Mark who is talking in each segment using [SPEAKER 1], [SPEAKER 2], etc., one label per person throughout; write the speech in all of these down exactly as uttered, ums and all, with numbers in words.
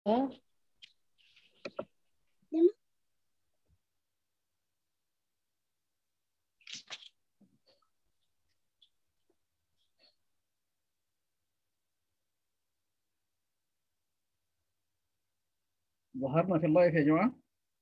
[SPEAKER 1] ظهرنا في اللايف يا جماعة.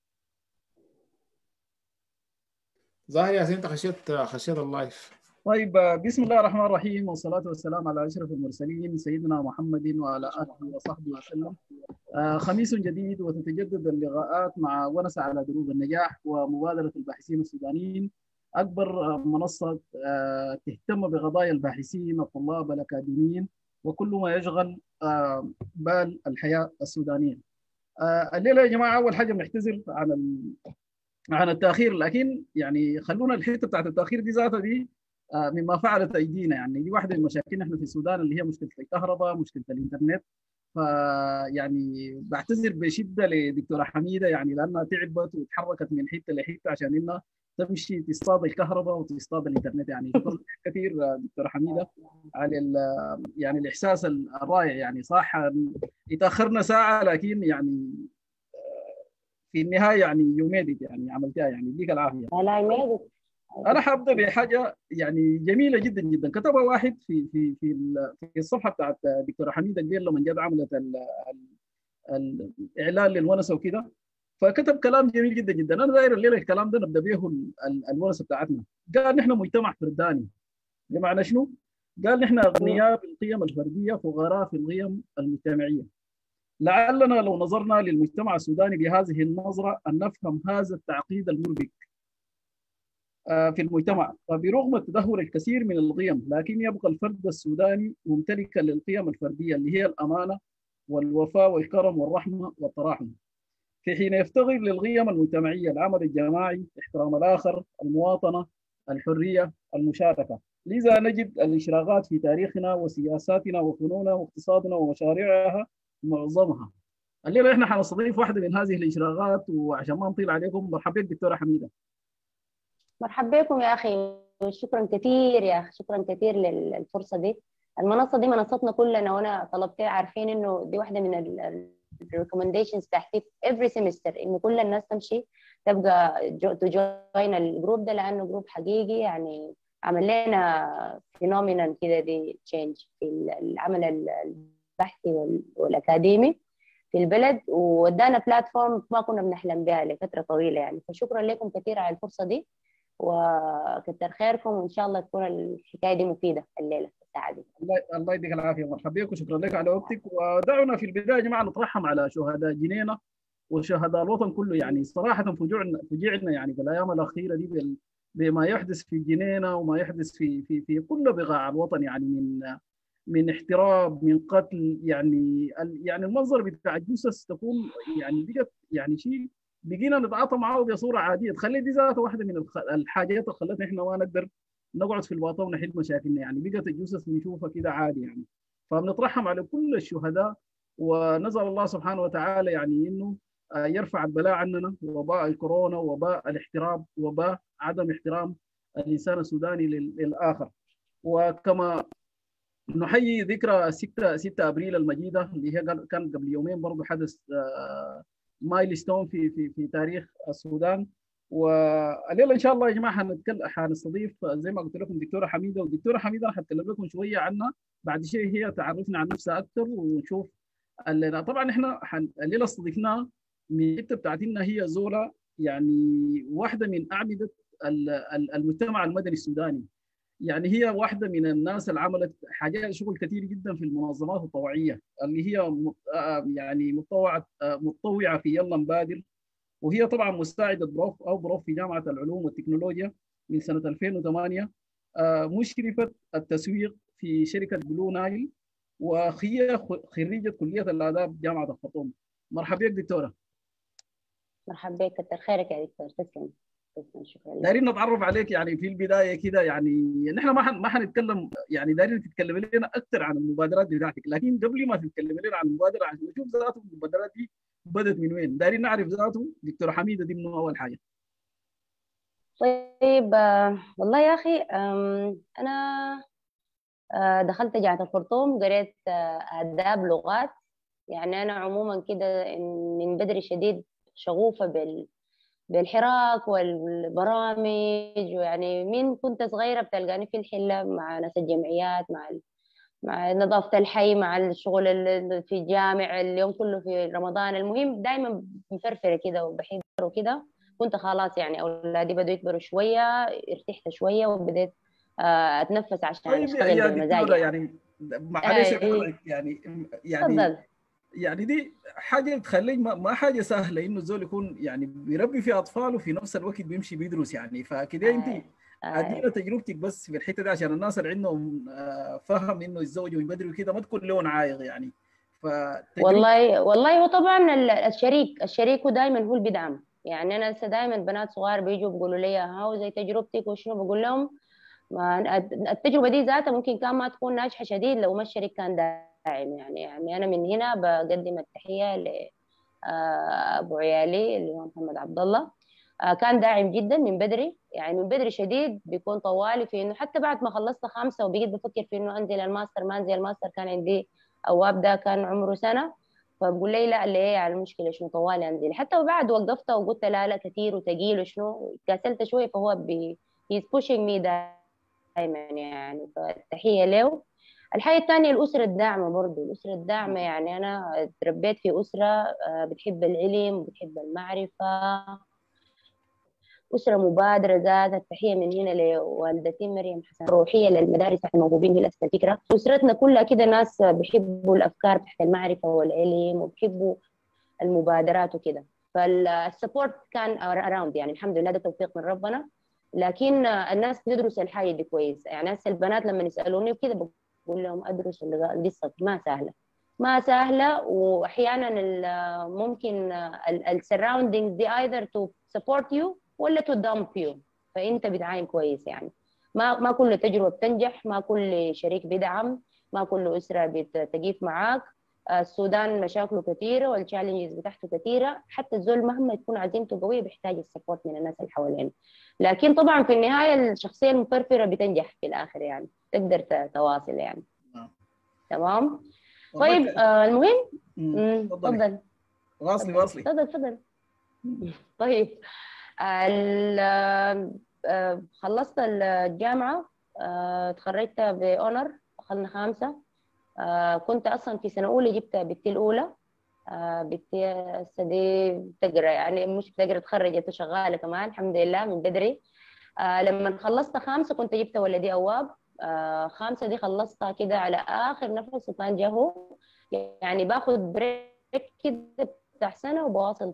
[SPEAKER 2] ظاهر يا سيدي، انت خشيت خشيت اللايف.
[SPEAKER 1] طيب، آه، بسم الله الرحمن الرحيم، والصلاة والسلام على أشرف المرسلين سيدنا محمد وعلى آله وصحبه وسلم. آه، خميس جديد وتتجدد اللقاءات مع ونس على دروب النجاح ومبادرة الباحثين السودانيين، أكبر آه، منصة آه، تهتم بقضايا الباحثين الطلاب الأكاديميين وكل ما يشغل آه، بال الحياة السودانية. آه، الليلة يا جماعة أول حاجة بنعتذر عن ال- عن التاخير، لكن يعني خلونا الحته بتاعت التاخير دي ذاتها دي آه، مما فعلت ايدينا. يعني دي واحده من مشاكلنا احنا في السودان، اللي هي مشكله الكهرباء، مشكله الانترنت. فيعني بعتذر بشده لدكتوره حميده، يعني لانها تعبت وتحركت من حته لحته عشان انها تمشي تصطاد الكهرباء وتصطاد الانترنت. يعني شكرا لك كثير آه، دكتوره حميده على ال- يعني الاحساس الرائع. يعني صح اتاخرنا ساعه، لكن يعني في النهايه يعني يوميدت يعني عملتها، يعني يديك العافيه.
[SPEAKER 3] لا يميز.
[SPEAKER 1] انا حابدا بحاجه يعني جميله جدا جدا، كتبها واحد في في في ال- في الصفحه بتاعت دكتوره حميده قبيل لما جت عملت ال- ال- الاعلان للونسه وكده. فكتب كلام جميل جدا جدا. انا داير الليله الكلام ده نبدا به ال- ال- الونسه بتاعتنا. قال نحن مجتمع فرداني. بمعنى شنو؟ قال نحن اغنياء بالقيم الفرديه، فقراء في القيم المجتمعيه. لعلنا لو نظرنا للمجتمع السوداني بهذه النظره ان نفهم هذا التعقيد المربك آه، في المجتمع. فبرغم تدهور الكثير من القيم، لكن يبقى الفرد السوداني ممتلكا للقيم الفرديه اللي هي الامانه والوفاء والكرم والرحمه والتراحم، في حين يفتقر للقيم المجتمعيه: العمل الجماعي، احترام الاخر، المواطنه، الحريه، المشاركه. لذا نجد الاشراقات في تاريخنا وسياساتنا وفنوننا واقتصادنا ومشاريعها معظمها. الليله احنا حنستضيف واحده من هذه الاشراقات، وعشان ما نطيل عليكم مرحبا بك دكتوره حميده.
[SPEAKER 3] مرحبا بكم يا اخي، شكرا كثير يا اخي، شكرا كثير للفرصه دي. المنصه دي منصتنا كلنا، وانا طلبتها عارفين انه دي واحده من الريكومنديشنز تحتي every semester انه كل الناس تمشي تبقى تجوين الجروب ده، لانه جروب حقيقي يعني عمل لنا فينومينال كده دي تشينج في العمل البحثي والاكاديمي في البلد، وادانا بلاتفورم ما كنا بنحلم بها لفتره طويله يعني. فشكرا لكم كثير على الفرصه دي، وكتر خيركم، وان شاء الله تكون الحكايه دي مفيده الليله الساعه دي.
[SPEAKER 1] الله الله يديك العافيه، مرحبا بك وشكرا لك على وقتك. ودعونا في البدايه يا جماعه نترحم على شهداء جنينه وشهداء الوطن كله. يعني صراحه فجعنا فجعنا يعني في الايام الاخيره دي بال- بما يحدث في جنينه وما يحدث في في في كل بقاع الوطن، يعني من من احتراب، من قتل. يعني ال- يعني المنظر بتاع الجثث تكون يعني بقت يعني شيء بقينا نتعاطى معه بصوره عاديه. تخلي دي ذاتها واحده من الخ- الحاجات اللي خلتنا احنا ما نقدر نقعد في الواطه ونحل مشاكلنا. يعني بقت الجثث نشوفها كده عادي يعني. فبنترحم على كل الشهداء، ونسال الله سبحانه وتعالى يعني انه آه، يرفع البلاء عننا، وباء الكورونا، وباء الاحتراب، وباء عدم احترام الانسان السوداني لل- للاخر. وكما نحيي ذكرى ستة ستة ابريل المجيده، اللي هي كان قبل يومين برضه حدث مايل ستون في في في تاريخ السودان. والليله ان شاء الله يا جماعه حنتكلم حنستضيف زي ما قلت لكم دكتوره حميده. والدكتوره حميده انا حتكلم لكم شويه عنها بعد شيء، هي تعرفنا عن نفسها اكثر ونشوف. الليله طبعا احنا حن... الليله استضفناها من الحته بتاعتنا، هي زولا يعني واحده من اعمده المجتمع المدني السوداني. يعني هي واحدة من الناس اللي عملت حاجات شغل كثير جدا في المنظمات الطوعية، اللي هي يعني متطوعة متطوعة في يلا نبادر. وهي طبعا مساعدة بروف أو بروف في جامعة العلوم والتكنولوجيا من سنة ألفين وثمانية، مشرفة التسويق في شركة بلو نايل، وهي خريجة كلية الآداب جامعة الخرطوم. مرحبا بك دكتورة.
[SPEAKER 3] مرحبا بك، كتر خيرك يا دكتور. تسلم تسلم، شكرا لك.
[SPEAKER 1] دايرين نتعرف عليك يعني في البدايه كده. يعني نحن ما حن ما حنتكلم، يعني دايرين تتكلم لنا اكثر عن المبادرات بتاعتك، لكن قبل ما تتكلم لنا عن المبادره عشان نشوف ذاته المبادرات دي بدات من وين. دايرين نعرف ذاته دكتوره حميده دي من اول حاجه.
[SPEAKER 3] طيب آه، والله يا اخي، آم، انا آه، دخلت جامعه الخرطوم، قريت آه، آداب لغات، يعني انا عموما كده من بدري شديد شغوفه بال بالحراك والبرامج، ويعني من كنت صغيره بتلقاني في الحله مع ناس الجمعيات، مع مع نظافة الحي، مع الشغل ال- في الجامع اليوم كله في رمضان. المهم دايما مفرفرة كده وبحب وكده. كنت خلاص يعني أولادي بدوا يكبروا شوية، ارتحت شوية وبديت آه، أتنفس عشان
[SPEAKER 1] طيب يا
[SPEAKER 3] أشتغل
[SPEAKER 1] يا
[SPEAKER 3] بمزاج
[SPEAKER 1] دكتورة،
[SPEAKER 3] يعني.
[SPEAKER 1] يعني معلش
[SPEAKER 3] أي
[SPEAKER 1] أقاطعك، يعني يعني
[SPEAKER 3] تفضل.
[SPEAKER 1] يعني دي حاجة تخليك ما, ما حاجة سهلة إنه الزول يكون يعني بيربي في أطفال وفي نفس الوقت بيمشي بيدرس، يعني فكده أنت
[SPEAKER 3] أي أي
[SPEAKER 1] ادينا تجربتك بس في الحتة دي عشان الناس اللي عندهم آه، فهم إنه يتزوجوا من بدري وكده ما تكون لهم عايق يعني. فتجربتك.
[SPEAKER 3] والله والله هو طبعا ال- الشريك الشريك هو دائما هو اللي بيدعم. يعني أنا لسه دائما بنات صغار بيجوا بيقولوا لي هاو زي تجربتك وشنو، بقول لهم ما التجربة دي ذاتها ممكن كان ما تكون ناجحة شديد لو ما الشريك كان داعم. يعني يعني أنا من هنا بقدم التحية لأبو عيالي اللي هو محمد عبد الله. آه، كان داعم جدا من بدري، يعني من بدري شديد بيكون طوالي في إنه حتى بعد ما خلصت خمسة وبقيت بفكر في إنه أنزل الماستر ما أنزل الماستر، كان عندي أواب ده كان عمره سنة. فبقول لي لا، اللي هي على المشكلة شنو طوالي أنزل. حتى بعد وقفت وقلت لا لا كثير وثقيل وشنو كسلت شوية، فهو بي he's pushing me دائما يعني. فالتحية له. الحاجة الثانية الأسرة الداعمة، برضو الأسرة الداعمة. يعني أنا تربيت في أسرة آه، بتحب العلم وبتحب المعرفة، أسرة مبادرة. ذات التحية من هنا لوالدتي مريم حسن، روحية للمدارس تحت الموهوبين هي نفس الفكرة. أسرتنا كلها كده ناس بيحبوا الأفكار تحت المعرفة والعلم وبيحبوا المبادرات وكده. فالسبورت كان اراوند يعني، الحمد لله ده توفيق من ربنا. لكن الناس تدرس الحاجه دي كويس. يعني هسه البنات لما يسالوني وكده بقول لهم ادرسوا القصه ما سهله، ما سهله. واحيانا ال- ممكن السراوندينجز دي either to support you ولا to dump you. فانت بتعاين كويس يعني. ما ما كل تجربه بتنجح، ما كل شريك بيدعم، ما كل اسره بتقيف معاك. السودان مشاكله كثيره والتشالنجز بتاعته كثيره. حتى الزول مهما تكون عزيمته قويه بيحتاج السبورت من الناس اللي حوالينه. لكن طبعا في النهايه الشخصيه المفرفره بتنجح في الاخر يعني، تقدر ت- تواصل يعني.
[SPEAKER 1] آه.
[SPEAKER 3] تمام.
[SPEAKER 1] والله
[SPEAKER 3] طيب
[SPEAKER 1] ك...
[SPEAKER 3] آه المهم.
[SPEAKER 1] مم.
[SPEAKER 3] مم،
[SPEAKER 1] تفضلي.
[SPEAKER 3] تفضل.
[SPEAKER 1] واصلي
[SPEAKER 3] تفضل
[SPEAKER 1] واصلي.
[SPEAKER 3] تفضل تفضل. طيب ال- آه، آه، خلصت الجامعه. آه، تخرجت باونر، اخذنا خامسه. آه، كنت اصلا في سنه اولى جبت بنتي الاولى. آه بنتي هسه دي بتقرا، يعني مش بتقرا تخرجت شغاله كمان الحمد لله من بدري. آه لما خلصت خامسه كنت جبت ولدي اواب. آه خامسه دي خلصتها كده على اخر نفس وكان جاهو. يعني باخذ بريك كده بتاع سنه وبواصل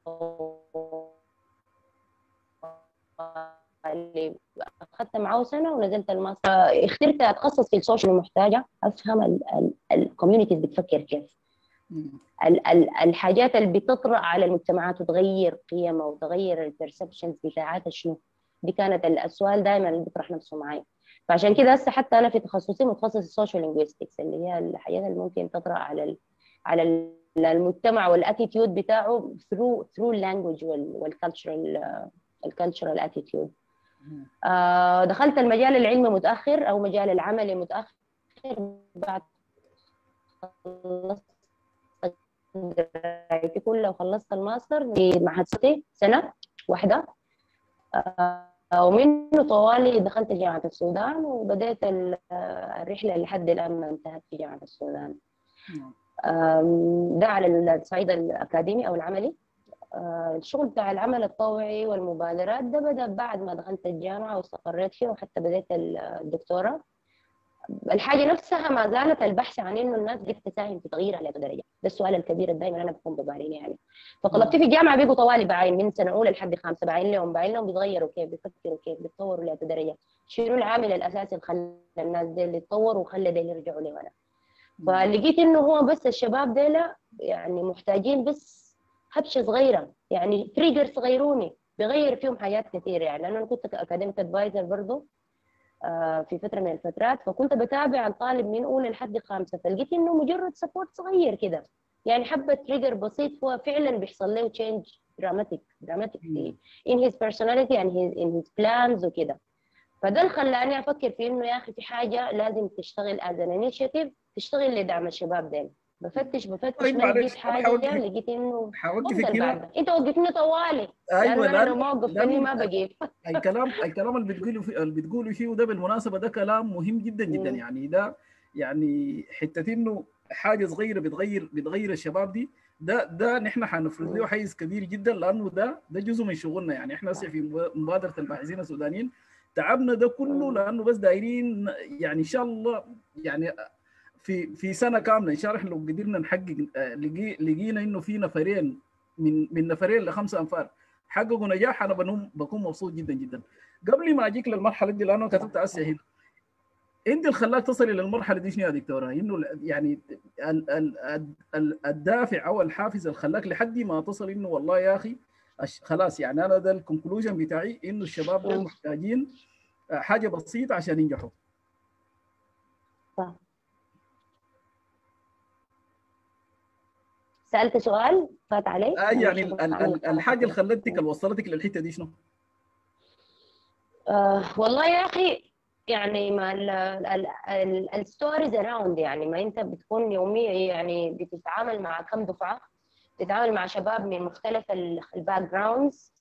[SPEAKER 3] اللي اخذت معاه سنه ونزلت الماستر. آه، اخترت اتخصص في السوشيال، محتاجه افهم الكوميونيتيز بتفكر كيف،
[SPEAKER 1] مم.
[SPEAKER 3] ال- ال- الحاجات اللي بتطرأ على المجتمعات وتغير قيمها وتغير البرسبشنز بتاعتها شنو. دي كانت ال- السؤال دائما اللي بيطرح نفسه معي. فعشان كده هسه حتى انا في تخصصي متخصص السوشيال لينجويستكس، اللي هي الحاجات اللي ممكن تطرأ على ال على ال- المجتمع والاتيتيود بتاعه through through language والكالتشرال الكالتشرال اتيتيود.
[SPEAKER 1] مم.
[SPEAKER 3] آه دخلت المجال العلمي متاخر او مجال العملي متاخر بعد خلصت درايتي كلها وخلصت الماستر في معهد ستي سنة واحدة. آه، ومنه طوالي دخلت جامعة السودان وبدأت ال- آه، الرحلة لحد الآن ما انتهت في جامعة السودان.
[SPEAKER 1] نعم.
[SPEAKER 3] آم، ده على الصعيد الأكاديمي أو العملي. آه، الشغل بتاع العمل الطوعي والمبادرات ده بدأ بعد ما دخلت الجامعة واستقريت فيه وحتى بدأت الدكتوراه. الحاجه نفسها ما زالت البحث عن انه الناس قد تساهم في تغيير على درجه. ده السؤال الكبير اللي دايما انا بكون ببالي يعني. فطلبتي في الجامعه بيجوا طوالي بعين من سنه اولى لحد خامسه، بعين لهم بعين لهم بيتغيروا كيف، بيفكروا كيف، بيتطوروا لهذه درجه. شنو العامل الاساسي اللي خلى الناس دي اللي يتطوروا وخلى دي يرجعوا لورا. فلقيت انه هو بس الشباب ديلا يعني محتاجين بس هبشه صغيره، يعني تريجر صغيروني بيغير فيهم حاجات كثيره. يعني لانه انا كنت اكاديميك ادفايزر برضه في فتره من الفترات، فكنت بتابع الطالب من اولى لحد خامسه، فلقيت انه مجرد سبورت صغير كده يعني حبه تريجر بسيط هو فعلا بيحصل له تشينج دراماتيك دراماتيك في in his personality and his in his plans وكده. فده اللي خلاني افكر في انه يا اخي في حاجه لازم تشتغل as an initiative تشتغل لدعم الشباب ده. بفتش بفتش
[SPEAKER 1] طيب
[SPEAKER 3] ما لقيت
[SPEAKER 1] معلش انا
[SPEAKER 3] حاجه،
[SPEAKER 1] حوقفك
[SPEAKER 3] لقيت انه
[SPEAKER 1] حوقفك
[SPEAKER 3] اتفضل
[SPEAKER 1] هنا.
[SPEAKER 3] بعد انت وقفتني طوالي،
[SPEAKER 1] ايوه،
[SPEAKER 3] لانه انا لو
[SPEAKER 1] لانه
[SPEAKER 3] ما وقفتني
[SPEAKER 1] لانه
[SPEAKER 3] ما بجيب.
[SPEAKER 1] الكلام الكلام اللي بتقولوا فيه اللي بتقولوا فيه ده بالمناسبه ده كلام مهم جدا جدا،
[SPEAKER 3] مم.
[SPEAKER 1] يعني ده يعني حته انه حاجه صغيره بتغير بتغير الشباب دي، ده ده نحن حنفرض له
[SPEAKER 3] مم.
[SPEAKER 1] حيز كبير جدا، لانه ده ده جزء من شغلنا. يعني احنا هسه
[SPEAKER 3] صح.
[SPEAKER 1] في مبادره الباحثين السودانيين تعبنا ده كله
[SPEAKER 3] مم.
[SPEAKER 1] لانه بس دايرين، يعني ان شاء الله يعني في في سنه كامله ان شاء الله احنا لو قدرنا نحقق، آه، لقي لقينا انه في نفرين من من نفرين لخمسه انفار حققوا نجاح، انا بنوم بكون مبسوط جدا جدا. قبل ما اجيك للمرحله دي، لانه كتبت
[SPEAKER 3] صح.
[SPEAKER 1] اسئله هنا، انت اللي خلاك تصلي للمرحله دي شنو يا دكتوره؟ انه يعني ال- ال- ال- الدافع او الحافز اللي خلاك لحد ما تصل انه والله يا اخي أش- خلاص، يعني انا ده الكونكلوجن بتاعي انه الشباب دول
[SPEAKER 3] مم.
[SPEAKER 1] محتاجين آه، حاجه بسيطه عشان ينجحوا.
[SPEAKER 3] صح. سألت سؤال فات علي
[SPEAKER 1] آه يعني
[SPEAKER 3] معلش
[SPEAKER 1] ال-
[SPEAKER 3] غصب
[SPEAKER 1] ال-
[SPEAKER 3] عني
[SPEAKER 1] ال-
[SPEAKER 3] اتحركت
[SPEAKER 1] الحاجه اللي
[SPEAKER 3] كده.
[SPEAKER 1] خلتك
[SPEAKER 3] مم.
[SPEAKER 1] اللي وصلتك للحته دي شنو؟
[SPEAKER 3] آه والله يا اخي، يعني ما الستوريز اراوند، يعني ما انت بتكون يوميا يعني بتتعامل مع كم دفعه، بتتعامل مع شباب من مختلف الباك جراوندز،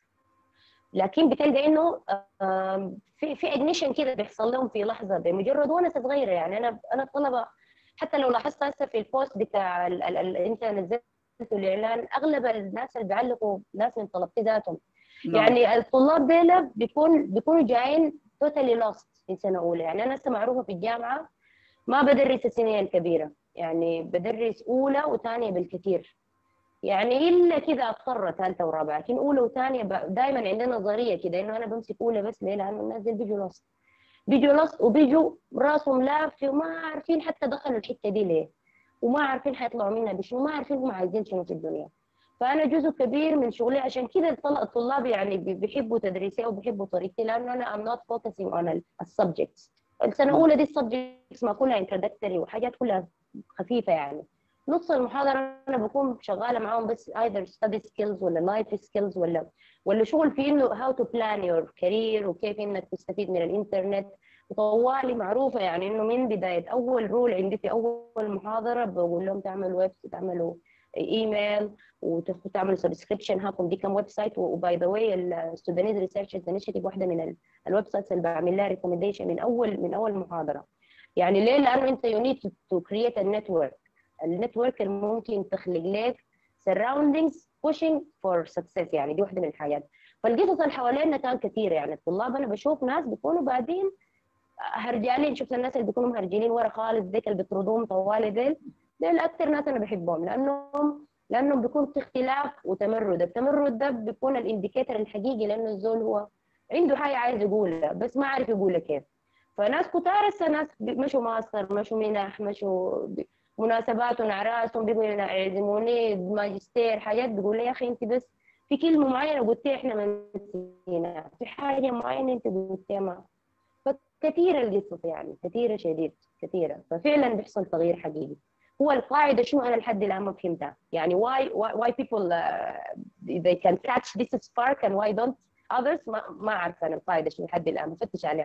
[SPEAKER 3] لكن بتلقى انه آه، في في اجنيشن كده بيحصل لهم في لحظه بمجرد ونسه صغيره. يعني انا انا الطلبه حتى لو لاحظت هسه في البوست بتاع ال ال ال انت نزلته الاعلان، اغلب الناس اللي بيعلقوا ناس من طلبتي ذاتهم.
[SPEAKER 1] نعم.
[SPEAKER 3] يعني الطلاب ديلا بيكون بيكونوا جايين توتالي لوست في سنه اولى. يعني انا لسه معروفه في الجامعه ما بدرس السنين الكبيره، يعني بدرس اولى وثانيه بالكثير، يعني الا كذا اضطر ثالثه ورابعه، لكن اولى وثانيه دائما عندنا نظريه كده انه انا بمسك اولى بس. ليه؟ لانه الناس دي بيجوا لوست، بيجوا لوست وبيجوا راسهم لافه وما عارفين حتى دخلوا الحته دي ليه، وما عارفين حيطلعوا منها بشنو، ما عارفين هم عايزين شنو في الدنيا. فانا جزء كبير من شغلي عشان كده الطلاب يعني بيحبوا تدريسي او بيحبوا طريقتي، لانه انا I'm not focusing on السبجكتس. السنه
[SPEAKER 1] نعم.
[SPEAKER 3] الاولى دي السبجكتس ما كلها introductory وحاجات كلها خفيفه، يعني نص المحاضره انا بكون شغاله معاهم بس either study skills ولا life skills ولا ولا شغل في انه how to plan your career وكيف انك تستفيد من الانترنت. وطوالي معروفه يعني انه من بدايه اول رول عندي في اول محاضره بقول لهم تعملوا ويب تعملوا ايميل وتعملوا سبسكريبشن هاكم دي كم ويب سايت. وباي ذا واي السودانيز ريسيرش انيشيتيف واحده من الويب سايتس اللي بعمل لها ريكومنديشن من اول من اول محاضره. يعني ليه؟ لانه انت يو نيد تو كرييت ا نتورك، النتورك اللي ممكن تخلق لك surroundings pushing for success. يعني دي واحده من الحاجات. فالقصص اللي حوالينا كان كثيره، يعني الطلاب انا بشوف ناس بيكونوا بعدين هرجالين، شفت الناس اللي بيكونوا مهرجلين ورا خالص ديك اللي بيطردوهم طوالي ديل، ديل اكثر ناس انا بحبهم، لانهم لانهم بيكون في اختلاف وتمرد. التمرد ده بيكون الانديكيتور الحقيقي لانه الزول هو عنده حاجه عايز يقولها بس ما عارف يقولها كيف. فناس كتار هسه ناس مشوا ماستر، مشوا منح، مشوا مناسبات ونعراسهم بيقولوا يعزموني ماجستير حاجات، بيقول لي يا اخي انت بس في كلمه معينه قلتيها احنا ما نسيناها، في حاجه معينه انت قلتيها ما. فكثيره القصص، يعني كثيره شديد كثيره. ففعلا بيحصل تغيير حقيقي. هو القاعده شنو انا لحد الان ما فهمتها، يعني why why, why people uh, they can catch this spark and why don't others. ما ما اعرف انا القاعده شنو لحد الان، بفتش عليها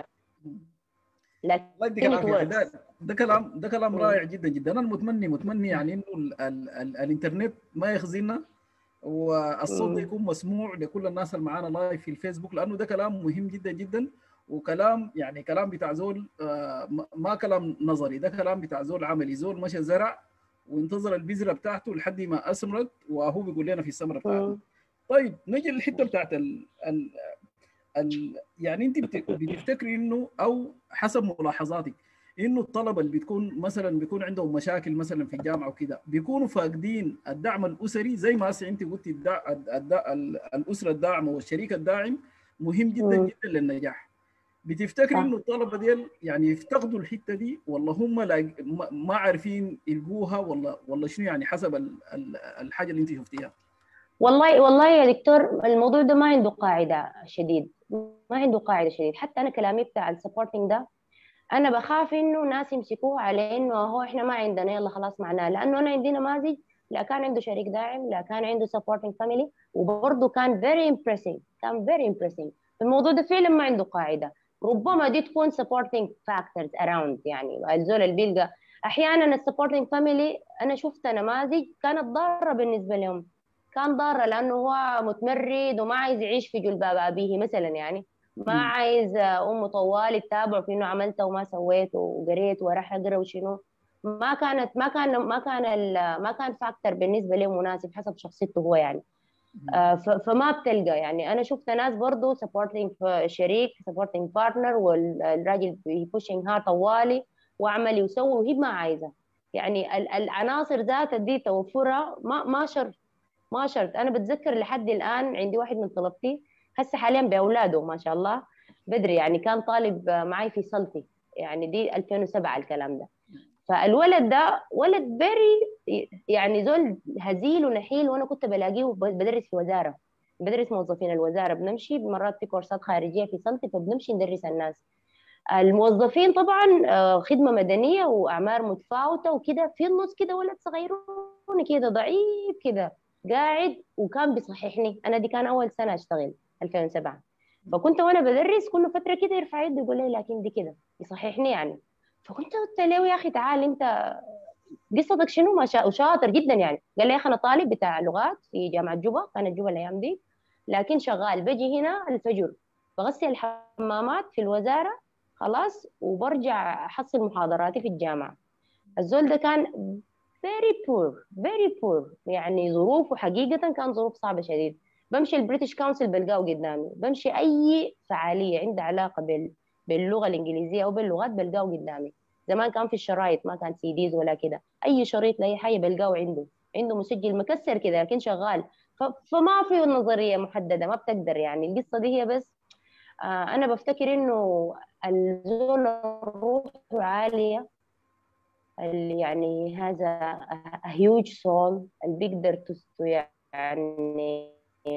[SPEAKER 1] الله يديك
[SPEAKER 3] لكن it
[SPEAKER 1] العافيه يا اخي.
[SPEAKER 3] works.
[SPEAKER 1] ده ده كلام ده كلام
[SPEAKER 3] مم.
[SPEAKER 1] رائع جدا جدا. انا متمني متمني يعني انه ال ال ال الانترنت ما يخزينا، والصوت ده
[SPEAKER 3] مم.
[SPEAKER 1] يكون مسموع لكل الناس اللي معانا لايف في الفيسبوك، لانه ده كلام مهم جدا جدا، وكلام يعني كلام بتاع زول آه، ما- ما كلام نظري، ده كلام بتاع زول عملي، زول مشى زرع وانتظر البذره بتاعته لحد ما اثمرت، وهو بيقول لنا في الثمره بتاعتنا.
[SPEAKER 3] مم.
[SPEAKER 1] طيب نجي للحته بتاعت ال ال ال يعني انت بت- بتفتكري انه او حسب ملاحظاتك انه الطلبه اللي بتكون مثلا بيكون عندهم مشاكل مثلا في الجامعه وكده بيكونوا فاقدين الدعم الاسري، زي ما هسه انت قلتي الدع... الدع... الاسره الداعمه والشريك الداعم مهم جدا
[SPEAKER 3] مم.
[SPEAKER 1] جدا للنجاح. بتفتكري
[SPEAKER 3] صح.
[SPEAKER 1] انه الطلبه ديل يعني يفتقدوا الحته دي، ولا هم لا ما ما عارفين يلقوها، ولا ولا شنو؟ يعني حسب ال- ال- الحاجه اللي انت شفتيها.
[SPEAKER 3] والله والله يا دكتور الموضوع ده ما عنده قاعده شديد، ما عنده قاعده شديد. حتى انا كلامي بتاع السبورتنج ده انا بخاف انه ناس يمسكوه على انه هو احنا ما عندنا يلا خلاص معناه، لانه انا عندي نماذج لا كان عنده شريك داعم، لا كان عنده سبورتنج فاميلي، وبرضه كان فيري امبرسينج، كان فيري امبرسينج. الموضوع ده فعلا ما عنده قاعده. ربما دي تكون supporting factors around، يعني الزول اللي بيلقى احيانا السبورتنج فاميلي انا شفت نماذج كانت ضاره بالنسبه لهم، كان ضاره لانه هو متمرد وما عايز يعيش في جلباب ابيه مثلا، يعني ما
[SPEAKER 1] مم.
[SPEAKER 3] عايز امه طوال تتابعه في انه عملت وما سويت وقريت وراح اقرا وشنو. ما كانت ما كان ما كان ال- ما كان فاكتور بالنسبه له مناسب حسب شخصيته هو يعني.
[SPEAKER 1] مم.
[SPEAKER 3] آه، ف- فما بتلقى يعني. انا شفت ناس برضو سبورتنج شريك سبورتنج بارتنر والراجل بيبوشينج هار طوالي وعمل يسوي وهي ما عايزه. يعني ال- العناصر ذاتها دي توفرها ما ما شرط، ما شرط. انا بتذكر لحد الان عندي واحد من طلبتي هسه حاليا باولاده ما شاء الله بدري، يعني كان طالب معي في صلتي، يعني دي ألفين وسبعة الكلام ده. فالولد ده ولد فيري يعني زول هزيل ونحيل، وانا كنت بلاقيه بدرس في وزاره، بدرس موظفين الوزاره، بنمشي مرات في كورسات خارجيه في صمت، فبنمشي ندرس الناس الموظفين طبعا. آه، خدمه مدنيه واعمار متفاوته وكده. في النص كده ولد صغيرون كده ضعيف كده قاعد وكان بيصححني. انا دي كان اول سنه اشتغل ألفين وسبعة، فكنت وانا بدرس كل فتره كده يرفع يده يقول لي لكن دي كده يصححني يعني. فكنت قلت له يا اخي تعال انت قصتك شنو؟ ما شاء وشاطر جدا يعني. قال لي يا اخي انا طالب بتاع لغات في جامعه جوبا، كانت جوبا الايام دي، لكن شغال بجي هنا الفجر بغسل الحمامات في الوزاره خلاص، وبرجع احصل محاضراتي في الجامعه. الزول ده كان very poor very poor، يعني ظروفه حقيقه كان ظروف صعبه شديد. بمشي البريتش كونسل بلقاه قدامي، بمشي اي فعاليه عندها علاقه بال باللغه الانجليزيه او باللغات بلقاه قدامي. زمان كان في الشرايط ما كان سي ديز ولا كده، اي شريط لاي حاجه بلقاه عنده، عنده مسجل مكسر كده لكن شغال. ف- فما في نظريه محدده، ما بتقدر يعني. القصه دي هي بس. آه انا بفتكر انه الزول الروح عاليه، اللي يعني هذا a huge soul اللي بيقدر تس- يعني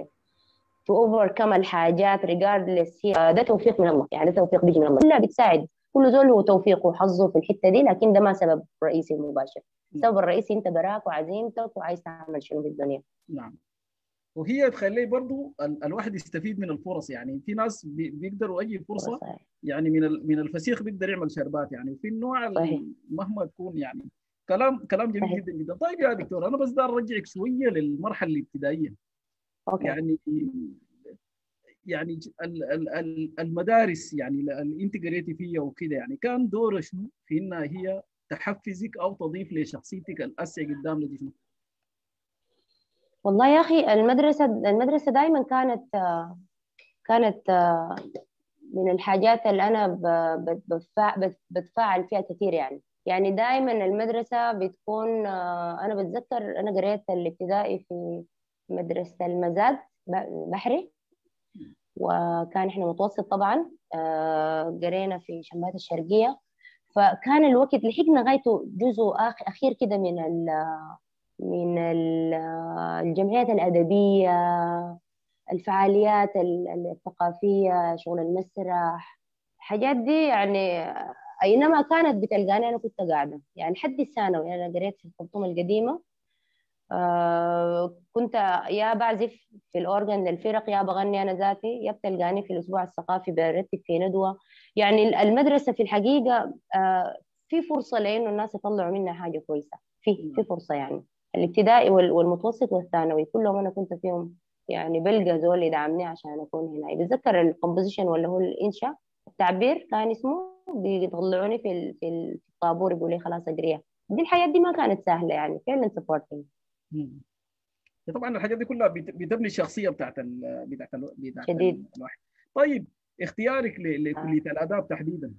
[SPEAKER 3] to overcome الحاجات regardless، هي ده توفيق من الله يعني، ده توفيق بيجي من الله. كلها بتساعد، كل زول هو توفيقه وحظه في الحته دي، لكن ده ما سبب رئيسي مباشر.
[SPEAKER 1] نعم.
[SPEAKER 3] السبب الرئيسي انت براك وعزيمتك وعايز تعمل شنو في الدنيا.
[SPEAKER 1] نعم. وهي تخلي برضو ال- الواحد يستفيد من الفرص. يعني في ناس بي- بيقدروا اي فرصه
[SPEAKER 3] صحيح
[SPEAKER 1] يعني من ال- من الفسيخ بيقدر يعمل شربات يعني. وفي النوع
[SPEAKER 3] صحيح
[SPEAKER 1] ال- مهما تكون يعني. كلام كلام جميل
[SPEAKER 3] صحيح.
[SPEAKER 1] جدا جدا. طيب يا دكتور، انا بس دار ارجعك شويه للمرحله الابتدائيه.
[SPEAKER 3] اوكي.
[SPEAKER 1] يعني يعني ال- ال- ال- المدارس يعني اللي انت قريتي فيها وكده، يعني كان دورها شنو في انها هي تحفزك او تضيف لشخصيتك الاسع قدام دي شنو؟
[SPEAKER 3] والله يا اخي المدرسه المدرسه دائما كانت كانت من الحاجات اللي انا ب- ب- بتفا- بت- بتفاعل فيها كثير يعني. يعني دائما المدرسه بتكون آه، انا بتذكر انا قريت الابتدائي في مدرسه المزاد ب- بحري، وكان احنا متوسط طبعا. آه، قرينا في شمالات الشرقيه. فكان الوقت لحقنا غايته جزء آخ- اخير كده من ال من ال- الجمعيات الادبيه، الفعاليات ال- الثقافية، شغل المسرح، الحاجات دي يعني. أينما كانت بتلقاني أنا كنت قاعدة يعني لحد الثانوي. أنا قريت في الخرطوم القديمة. آه كنت يا بعزف في الأورجن للفرق، يا بغني أنا ذاتي، يا بتلقاني في الأسبوع الثقافي برتب في ندوة. يعني المدرسة في الحقيقة آه في فرصة لأنه الناس يطلعوا منها حاجة كويسة. في في
[SPEAKER 1] نعم.
[SPEAKER 3] فرصة يعني. الابتدائي وال- والمتوسط والثانوي كلهم أنا كنت فيهم، يعني بلقى زول يدعمني عشان أكون هنا. بتذكر الكومبوزيشن ولا هو الإنشاء، التعبير كان اسمه، بيطلعوني في ال- في الطابور يقول لي خلاص أقريها. دي الحياة دي ما كانت سهلة يعني، فعلا سبورتنج.
[SPEAKER 1] مم. طبعا الحاجات دي كلها بت- بتبني الشخصيه بتاعت ال بتاعت ال بتاعت ال-
[SPEAKER 3] شديد.
[SPEAKER 1] الواحد. طيب، اختيارك ل-
[SPEAKER 3] آه.
[SPEAKER 1] لكليه الاداب تحديدا.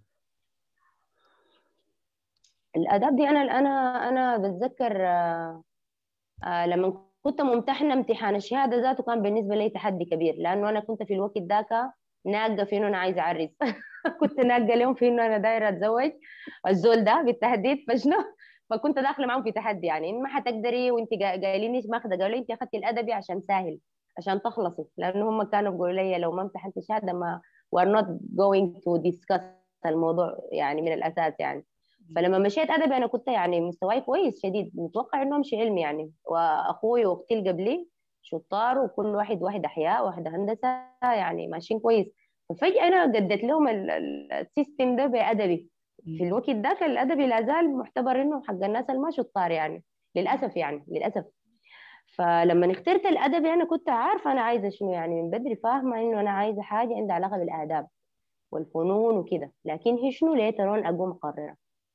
[SPEAKER 3] الآداب دي أنا أنا أنا بتذكر آه آه لما كنت ممتحنة امتحان الشهادة ذاته كان بالنسبة لي تحدي كبير، لأنه أنا كنت في الوقت ذاك ناقة في إنه أنا عايزة أعرس. كنت ناقة لهم في إنه أنا دايرة أتزوج الزول ده بالتهديد فشنو. فكنت داخلة معاهم في تحدي، يعني إن ما حتقدري وأنت جا- قايلين إيش ماخذة، قالوا لي أنت أخذتي الأدبي عشان سهل عشان تخلصي، لأنه هم كانوا بيقولوا لي لو ما امتحنت شهادة ما we're not going to discuss الموضوع يعني من الأساس يعني. فلما مشيت ادبي انا كنت يعني مستواي كويس شديد، متوقع انه امشي علمي يعني. واخوي واختي اللي قبلي شطار، وكل واحد واحد احياء واحده هندسه يعني ماشيين كويس. ففجاه انا قدت لهم ال- ال- السيستم ده بادبي، في الوقت ذاك الادبي لا زال معتبر انه حق الناس اللي ما شطار يعني، للاسف يعني للاسف. فلما اخترت الادبي انا كنت عارفه انا عايزه شنو، يعني من بدري فاهمه انه انا عايزه حاجه عندها علاقه بالاداب والفنون وكده، لكن هي شنو ليه ترون اقوم اقررها.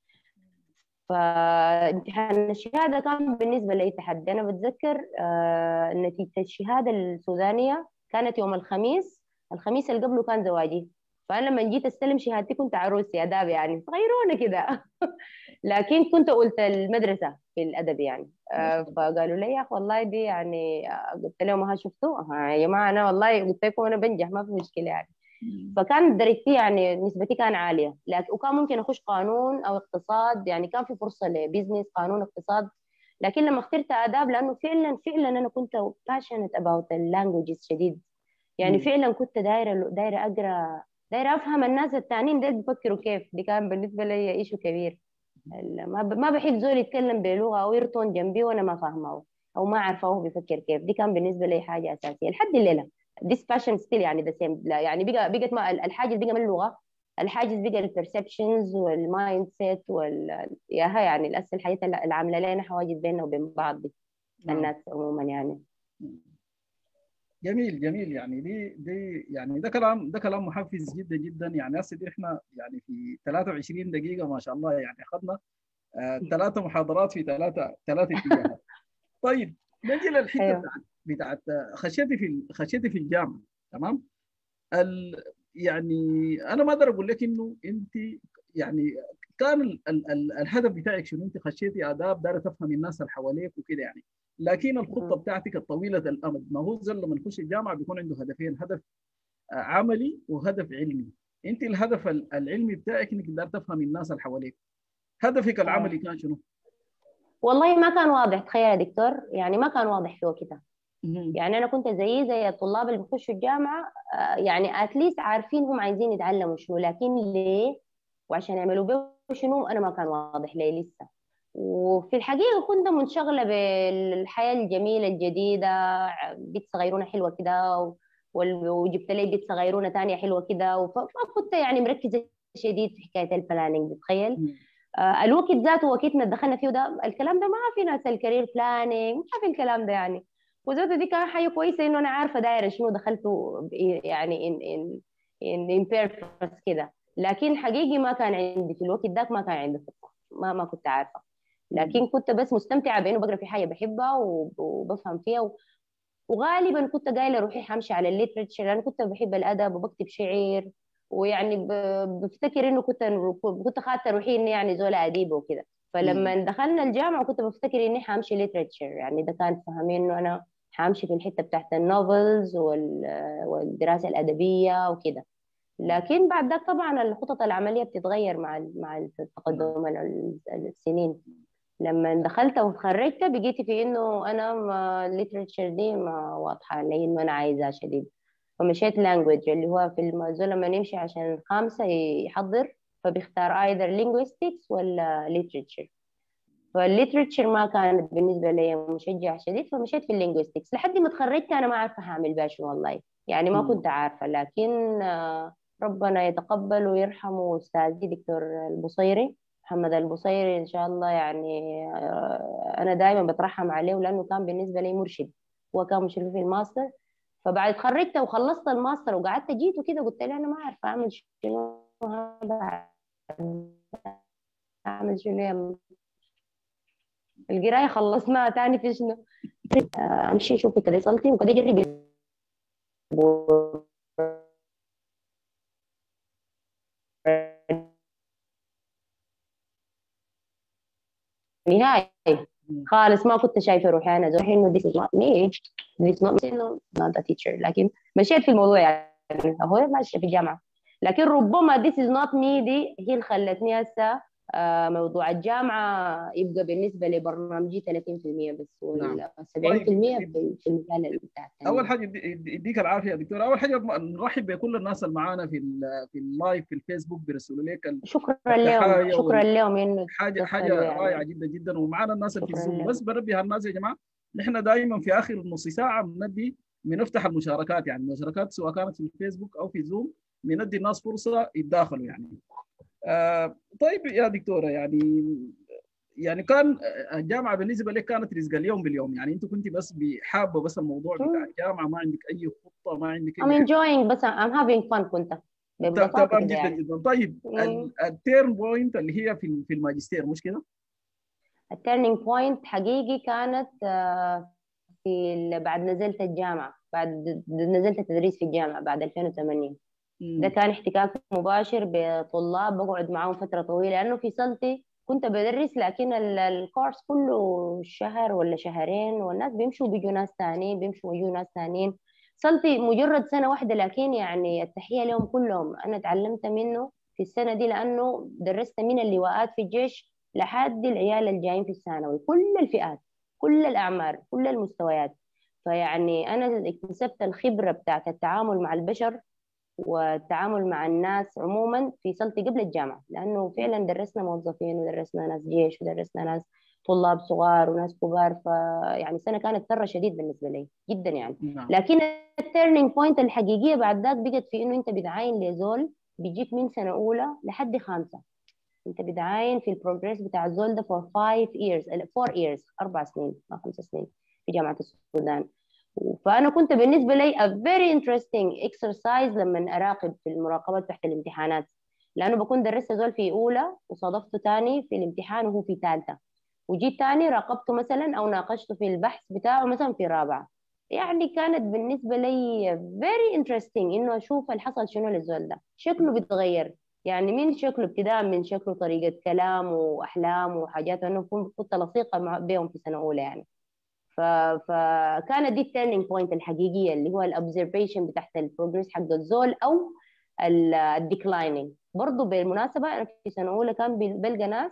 [SPEAKER 3] فامتحان الشهاده كان بالنسبه لي تحدي. انا بتذكر آه نتيجه الشهاده السودانيه كانت يوم الخميس، الخميس اللي قبله كان زواجي. فانا لما جيت استلم شهادتي كنت عروسي اداب يعني صغيرونه كده لكن كنت قلت المدرسه في الادب يعني.
[SPEAKER 1] ما
[SPEAKER 3] آه
[SPEAKER 1] شاء الله.
[SPEAKER 3] فقالوا لي يا اخ والله دي يعني، آه، قلت لهم ها شفتوا ها يا جماعه انا والله قلت لكم انا بنجح ما في مشكله يعني.
[SPEAKER 1] مم.
[SPEAKER 3] فكان درجتي يعني نسبتي كان عاليه، لكن وكان ممكن اخش قانون او اقتصاد، يعني كان في فرصه لبزنس قانون اقتصاد. لكن لما اخترت اداب لانه فعلا فعلا انا كنت passionate about اللانجوجز شديد، يعني
[SPEAKER 1] مم.
[SPEAKER 3] فعلا كنت دايره دايره اقرا، دايره افهم الناس التانيين ديل بيفكروا كيف. دي كان بالنسبه لي ايشو كبير. ال- ما ب- ما بحب زول يتكلم بلغه او يرطن جنبي وانا ما فاهمه او ما عارفه هو بيفكر كيف. دي كان بالنسبه لي حاجه اساسيه لحد الليله. this passion still يعني ذا سيم، يعني بقى بقت ما الحاجز بقى من اللغه، الحاجز بقى البرسبشنز والمايند سيت وال يا ها يعني الأس الحاجات اللي اللي عامله لنا حواجز بيننا وبين بعض دي،
[SPEAKER 1] نعم.
[SPEAKER 3] الناس عموما يعني.
[SPEAKER 1] جميل جميل، يعني دي دي يعني ده كلام ده كلام محفز جدا جدا. يعني هسه دي احنا يعني في ثلاثة وعشرين دقيقة ما شاء الله، يعني اخذنا آه ثلاثة محاضرات في ثلاثة ثلاثة اتجاهات. طيب نجي للحتة
[SPEAKER 3] ايوه
[SPEAKER 1] بتاعت بتاعت خشيتي في خشيتي في الجامعة. تمام. ال يعني انا ما اقدر اقول لك انه انت يعني كان ال ال ال الهدف بتاعك شنو، انت خشيتي اداب دايره تفهم الناس اللي حواليك وكده يعني. لكن الخطه بتاعتك الطويله الامد، ما هو زي لما نخش الجامعه بيكون عنده هدفين، هدف آه، عملي وهدف علمي. انت الهدف ال- العلمي بتاعك انك دايره تفهم الناس اللي حواليك. هدفك العملي
[SPEAKER 3] ايوه
[SPEAKER 1] كان شنو؟
[SPEAKER 3] والله ما كان واضح، تخيل يا دكتور، يعني ما كان واضح في وقتها.
[SPEAKER 1] مهم.
[SPEAKER 3] يعني انا كنت زي زي الطلاب اللي بيخشوا الجامعه، آه، يعني اتليست عارفين هم عايزين يتعلموا شنو، لكن ليه وعشان يعملوا به شنو انا ما كان واضح لي لسه. وفي الحقيقه كنت منشغله بالحياه الجميله الجديده، بنت صغيرونه حلوه كده و- وال- وجبت لي بنت صغيرونه تانية حلوه كده، وف- فكنت يعني مركزه شديد في حكايه البلاننج. تخيل
[SPEAKER 1] مهم.
[SPEAKER 3] آه، الوقت ذاته وقتنا دخلنا فيه ده، الكلام ده ما في ناس الكارير بلاننج، ما في الكلام ده يعني. وذاته دي كان حاجه كويسه انه انا عارفه دايره شنو دخلته ب- يعني ان ان ان ان بيربس كده. لكن حقيقي ما كان عندي في الوقت ذاك، ما كان عندي خطه، ما ما كنت عارفه.
[SPEAKER 1] مهم.
[SPEAKER 3] لكن كنت بس مستمتعه بانه بقرا في حاجه بحبها وب- وبفهم فيها و- وغالبا كنت قايله روحي حمشي على الليترتشر، انا كنت بحب الادب وبكتب شعر. ويعني ب- بفتكر انه كنت كنت خاطه روحي اني يعني زوله اديبه وكده.
[SPEAKER 1] مهم.
[SPEAKER 3] فلما دخلنا الجامعه كنت بفتكر اني حامشي ليترتشر، يعني ده كان فهمين انه انا حامشي في الحته بتاعت النوفلز والدراسه الادبيه وكده. لكن بعد ذاك طبعا الخطط العمليه بتتغير مع ال- مع
[SPEAKER 1] نعم.
[SPEAKER 3] التقدم ال- السنين. لما دخلت وخرجت بقيت في انه انا ما الليترشر دي ما واضحه لي انه انا عايزاها شديد. فمشيت لانجويج اللي هو في الموضوع لما نمشي عشان الخامسه يحضر، فبيختار either linguistics ولا literature. فالليترشر ما كانت بالنسبه لي مشجع شديد، فمشيت في اللينغويستكس لحد ما اتخرجت. انا ما عارفه هعمل بها شنو والله، يعني ما
[SPEAKER 1] مهم.
[SPEAKER 3] كنت عارفه. لكن آه، ربنا يتقبل ويرحمه استاذي دكتور البصيري، محمد البصيري ان شاء الله يعني. آه، انا دائما بترحم عليه لانه كان بالنسبه لي مرشد. هو كان مشرف في الماستر. فبعد اتخرجت وخلصت الماستر وقعدت جيت وكده قلت له انا ما عارفه اعمل شنو هذا، اعمل شنو يلا. القرايه خلصناها تاني في شنو، آه، امشي اشوف كده صلتي وكده اجرب نهائي
[SPEAKER 1] مهم.
[SPEAKER 3] خالص. ما كنت شايفه روحي انا زي انه this is not me, this is not me, no, not a teacher. لكن مشيت في الموضوع يعني، هو ماشيه في الجامعه. لكن ربما this is not me دي هي اللي خلتني هسه آه، موضوع الجامعه يبقى بالنسبه لبرنامجي ثلاثين في المية بس،
[SPEAKER 1] نعم.
[SPEAKER 3] وال
[SPEAKER 1] طيب
[SPEAKER 3] سبعين في المية في في المجال بتاع
[SPEAKER 1] اول
[SPEAKER 3] الثانيه.
[SPEAKER 1] حاجه يدي- يدي- يديك العافيه يا دكتور. اول حاجه نرحب بكل الناس اللي معانا في ال- في اللايف في الفيسبوك، بيرسلوا لك ال-
[SPEAKER 3] شكرا لهم،
[SPEAKER 1] التحايا
[SPEAKER 3] شكرا
[SPEAKER 1] وال-
[SPEAKER 3] لهم انه
[SPEAKER 1] حاجه
[SPEAKER 3] تدخلوا
[SPEAKER 1] حاجه رائعه
[SPEAKER 3] يعني.
[SPEAKER 1] جدا جدا. ومعانا الناس اللي في
[SPEAKER 3] شكرا
[SPEAKER 1] الزوم،
[SPEAKER 3] لهم.
[SPEAKER 1] بس بنبه الناس يا جماعه، نحن دائما في اخر نص ساعه بندي بنفتح المشاركات، يعني المشاركات سواء كانت في الفيسبوك او في زوم، بندي الناس فرصه يتداخلوا يعني. آه طيب يا دكتوره، يعني يعني كان الجامعه بالنسبه لك كانت رزق اليوم باليوم، يعني انت كنت بس حابه بس الموضوع بتاع
[SPEAKER 3] مم.
[SPEAKER 1] الجامعه، ما عندك اي خطه، ما عندك
[SPEAKER 3] I'm
[SPEAKER 1] اي حاجه.
[SPEAKER 3] enjoying بس I'm having fun كنت
[SPEAKER 1] ت-
[SPEAKER 3] ببساطة
[SPEAKER 1] تمام
[SPEAKER 3] كده
[SPEAKER 1] جدا
[SPEAKER 3] يعني.
[SPEAKER 1] جدا. طيب
[SPEAKER 3] مم.
[SPEAKER 1] التيرن بوينت اللي هي في في الماجستير مش كده؟
[SPEAKER 3] التيرنينج بوينت حقيقي كانت آه، في ال- بعد نزلت الجامعة، بعد نزلت التدريس في الجامعة بعد ألفين وثمانية. ده
[SPEAKER 1] مم.
[SPEAKER 3] كان احتكاك مباشر بطلاب، بقعد معاهم فترة طويلة لأنه في سلطي كنت بدرس، لكن ال- الكورس كله شهر ولا شهرين، والناس بيمشوا بيجوا ناس ثانيين، بيمشوا ويجوا ناس ثانيين. سلطي مجرد سنة واحدة، لكن يعني التحية لهم كلهم، أنا تعلمت منه في السنة دي لأنه درست من اللواءات في الجيش لحد العيال الجايين في الثانوي، كل الفئات، كل الأعمار، كل المستويات. فيعني أنا اكتسبت الخبرة بتاعت التعامل مع البشر والتعامل مع الناس عموما في سلطي قبل الجامعة، لأنه فعلا درسنا موظفين ودرسنا ناس جيش ودرسنا ناس طلاب صغار وناس كبار. فيعني سنة كانت ترى شديد بالنسبة لي جدا يعني.
[SPEAKER 1] نعم.
[SPEAKER 3] لكن التيرنينج بوينت الحقيقية بعد ذاك بقت في إنه أنت بتعاين لزول بيجيك من سنة أولى لحد خامسة، أنت بتعاين في البروجريس بتاع الزول ده for five years four years أربع سنين ما خمس سنين في جامعة السودان. فأنا كنت بالنسبة لي a very interesting exercise لما أراقب في المراقبات تحت الامتحانات، لأنه بكون درست زول في أولى وصادفته تاني في الامتحان وهو في ثالثة، وجيت تاني راقبته مثلا أو ناقشته في البحث بتاعه مثلا في رابعة. يعني كانت بالنسبة لي very interesting إنه أشوف اللي حصل شنو للزول ده، شكله بيتغير، يعني من شكله ابتداء من شكله، طريقة كلامه وأحلامه وحاجات، أنه كنت لصيقة مع- بهم في سنة أولى يعني. ف... فكانت دي التيرنينج بوينت الحقيقيه، اللي هو الاوبزرفيشن بتاعت البروجريس حق الزول او الديكلايننج. برضه بالمناسبه انا في سنه اولى كان بل- بلقى ناس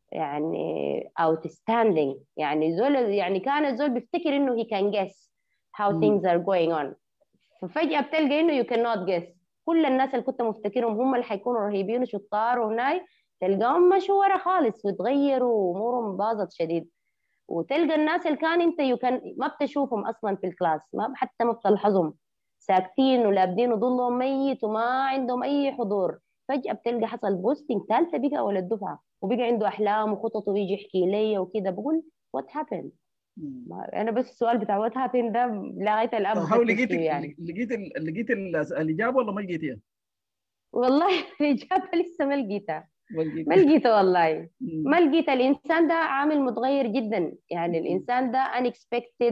[SPEAKER 3] يعني outstanding، يعني زول يعني كان الزول بيفتكر انه he can guess how
[SPEAKER 1] مم.
[SPEAKER 3] things are going on، ففجاه بتلقى انه you cannot guess. كل الناس اللي كنت مفتكرهم هم اللي حيكونوا رهيبين وشطار وهناي، تلقاهم مشوا ورا خالص وتغيروا وامورهم باظت شديد. وتلقى الناس اللي كان انت يمكن ما بتشوفهم اصلا في الكلاس، ما حتى ما بتلاحظهم، ساكتين ولابدين وظلهم ميت وما عندهم اي حضور، فجأة بتلقى حصل بوستنج ثالثة بقى ولا الدفعة، وبقى عنده احلام وخطط ويجي يحكي لي وكده، بقول وات هابند.
[SPEAKER 1] مم.
[SPEAKER 3] انا بس السؤال بتاع وات هابند ده لغايه الان
[SPEAKER 1] طب هو
[SPEAKER 3] بفتش
[SPEAKER 1] لقيت
[SPEAKER 3] فيه يعني.
[SPEAKER 1] لقيت لقيت الاجابه ولا ما لقيتيها؟
[SPEAKER 3] والله الاجابه لسه ما لقيتها،
[SPEAKER 1] ما
[SPEAKER 3] ما
[SPEAKER 1] لقيتيها.
[SPEAKER 3] لقيته والله،
[SPEAKER 1] مم.
[SPEAKER 3] ما لقيت. الإنسان ده عامل متغير جدا، يعني
[SPEAKER 1] مم.
[SPEAKER 3] الإنسان ده unexpected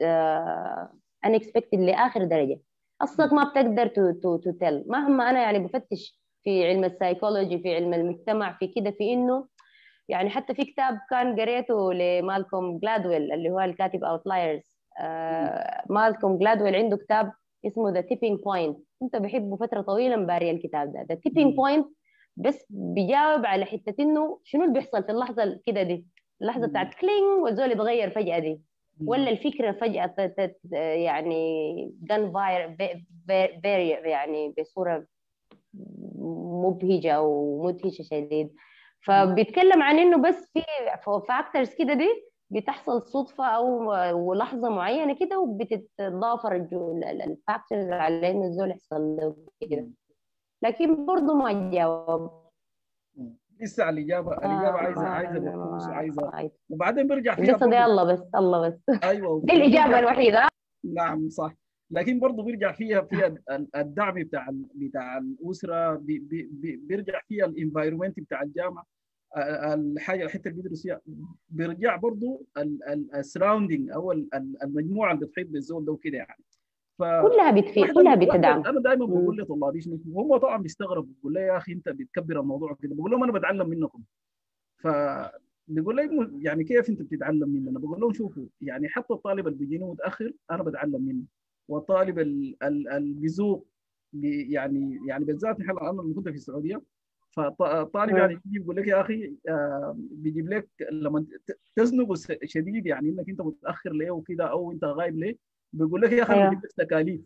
[SPEAKER 3] uh, unexpected لآخر درجة. أصلك ما بتقدر تتل مهما أنا يعني بفتش في علم السايكولوجي في علم المجتمع في كده، في إنه يعني حتى في كتاب كان قريته لمالكوم جلادويل اللي هو الكاتب اوتلايرز.
[SPEAKER 1] مم.
[SPEAKER 3] آه مالكوم جلادويل عنده كتاب اسمه ذا تيبينج بوينت، كنت بحبه فتره طويله مباري الكتاب ده. ذا تيبينج
[SPEAKER 1] مم.
[SPEAKER 3] بوينت بس بيجاوب على حته انه شنو اللي بيحصل في اللحظه كده دي، اللحظه
[SPEAKER 1] مم.
[SPEAKER 3] بتاعت كلينج والزول يتغير فجاه دي،
[SPEAKER 1] مم.
[SPEAKER 3] ولا الفكره فجاه تت يعني جن فاير يعني بصوره مبهجه ومدهشه شديد. فبيتكلم عن انه بس في فاكتورز كده دي بتحصل صدفه او لحظه معينه كده، وبتتضافر الفاكتورز على انه الزول يحصل له كده،
[SPEAKER 1] مم.
[SPEAKER 3] لكن برضه ما جاوب.
[SPEAKER 1] مم. لسه الاجابه الاجابه
[SPEAKER 3] آه
[SPEAKER 1] عايزه
[SPEAKER 3] ما
[SPEAKER 1] عايزه
[SPEAKER 3] أنا
[SPEAKER 1] بحوث
[SPEAKER 3] ما
[SPEAKER 1] وعايزه،
[SPEAKER 3] رأيت.
[SPEAKER 1] وبعدين بيرجع فيها
[SPEAKER 3] لسه ده
[SPEAKER 1] برضه.
[SPEAKER 3] الله بس الله بس
[SPEAKER 1] ايوه
[SPEAKER 3] دي الاجابه
[SPEAKER 1] وبيرجع.
[SPEAKER 3] الوحيده.
[SPEAKER 1] نعم صح. لكن برضه بيرجع فيها فيها ال- الدعم بتاع ال- بتاع الاسره، بي بي بي- بيرجع فيها الانفايرمنت بتاع الجامعه، ال- الحاجه الحته اللي بيدرس فيها، بيرجع برضه السراوندينج او ال- ال- المجموعه اللي بتحيط بالزول ده وكده يعني. ف
[SPEAKER 3] كلها بتفيد،
[SPEAKER 1] واحده
[SPEAKER 3] كلها
[SPEAKER 1] واحده
[SPEAKER 3] بتدعم.
[SPEAKER 1] انا دائما
[SPEAKER 3] مم.
[SPEAKER 1] بقول لطلابي شنو، هم طبعا بيستغربوا، بقول لي يا اخي انت بتكبر الموضوع كده، بقول لهم انا بتعلم منكم. ف بيقول لي م- يعني كيف انت بتتعلم مننا؟ بقول لهم شوفوا، يعني حتى الطالب اللي بيجيني متاخر انا بتعلم منه، والطالب ال- ال- اللي بيذوق بي- يعني يعني بالذات نحن انا لما كنت في السعوديه، فالطالب
[SPEAKER 3] مم.
[SPEAKER 1] يعني يجي بيقول لك يا اخي آه، بيجيب لك لما ت- تزنقه س- شديد، يعني انك انت متاخر ليه وكده او انت غايب ليه، بيقول لك يا اخي انا بجيب
[SPEAKER 3] ايوه
[SPEAKER 1] لك تكاليف،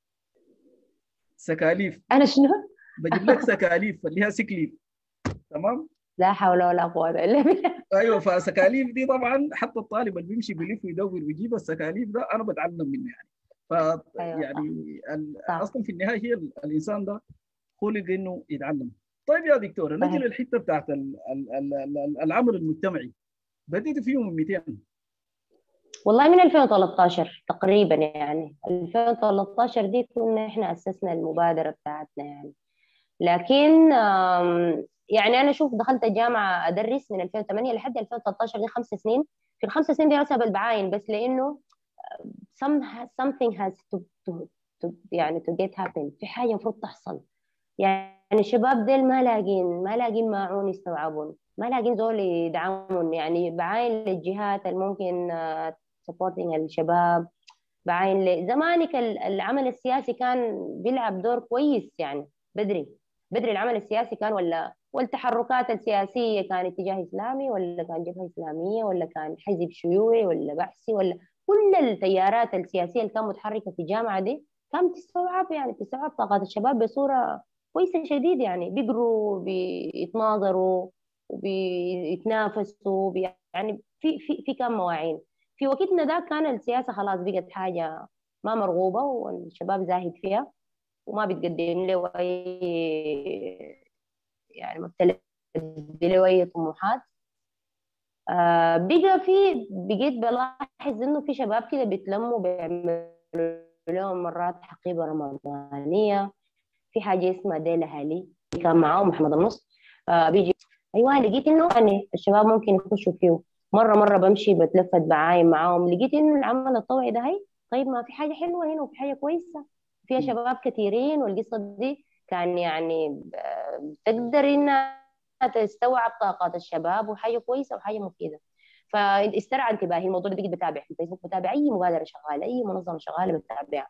[SPEAKER 1] سكاليف،
[SPEAKER 3] انا شنو؟
[SPEAKER 1] بجيب لك سكاليف اللي هي سكليف. تمام.
[SPEAKER 3] لا حول ولا قوه الا بالله.
[SPEAKER 1] ايوه، فسكاليف دي طبعا حتى الطالب اللي بيمشي بيلف ويدور ويجيب السكاليف ده انا بتعلم منه يعني. ف
[SPEAKER 3] ايوه
[SPEAKER 1] يعني
[SPEAKER 3] صح
[SPEAKER 1] ال-
[SPEAKER 3] صح.
[SPEAKER 1] اصلا في النهايه هي ال- الانسان ده خلق انه يتعلم. طيب يا دكتورة، نجي
[SPEAKER 3] صحيح.
[SPEAKER 1] للحته بتاعت ال- ال- ال- ال- العمل المجتمعي، بديت فيه من مئتين.
[SPEAKER 3] والله من ألفين وثلاثة عشر تقريبا، يعني ألفين وثلاثة عشر دي كنا احنا اسسنا المبادره بتاعتنا يعني. لكن آم، يعني انا شوف دخلت الجامعه ادرس من ألفين وثمانية لحد ألفين وثلاثة عشر، دي خمس سنين. في الخمس سنين دي حسب البعاين، بس لانه some something has to, to, to يعني to get happen، في حاجه المفروض تحصل. يعني الشباب ديل ما لاقين ما لاقين معون يستوعبون، ما لاقين زول يدعمون، يعني بعاين للجهات الممكن سبورتنج الشباب. بعاين ل- زمانك ال- العمل السياسي كان بيلعب دور كويس يعني. بدري بدري العمل السياسي كان، ولا والتحركات السياسية كان اتجاه إسلامي، ولا كان جبهة إسلامية، ولا كان حزب شيوعي، ولا بحثي، ولا كل التيارات السياسية اللي كانت متحركة في الجامعة دي كانت تستوعب، يعني تستوعب طاقات الشباب بصورة كويسة شديد. يعني بيقروا، بيتناظروا، وبيتنافسوا، بي يعني في في في كم مواعين. في وقتنا ده كان السياسة خلاص بقت حاجة ما مرغوبة، والشباب زاهد فيها، وما بتقدم له أي، يعني ما بتلبي له أي طموحات. آه بقى في بقيت بلاحظ إنه في شباب كده بيتلموا بيعملوا لهم مرات حقيبة رمضانية. في حاجة اسمها ديلة هالي كان معاهم محمد النص. آه بيجي، أيوة لقيت إنه يعني الشباب ممكن يخشوا فيه. مرة مرة بمشي بتلفت بعايم معاهم، لقيت إنه العمل الطوعي ده هي طيب، ما في حاجة حلوة هنا وفي حاجة كويسة فيها شباب كثيرين، والقصة دي كان يعني ب- بتقدر إنها تستوعب طاقات الشباب، وحاجة كويسة وحاجة مفيدة. فاسترعى انتباهي الموضوع ده، بقيت بتابع في الفيسبوك، بتابع أي مبادرة شغالة، أي منظمة شغالة بتابعها.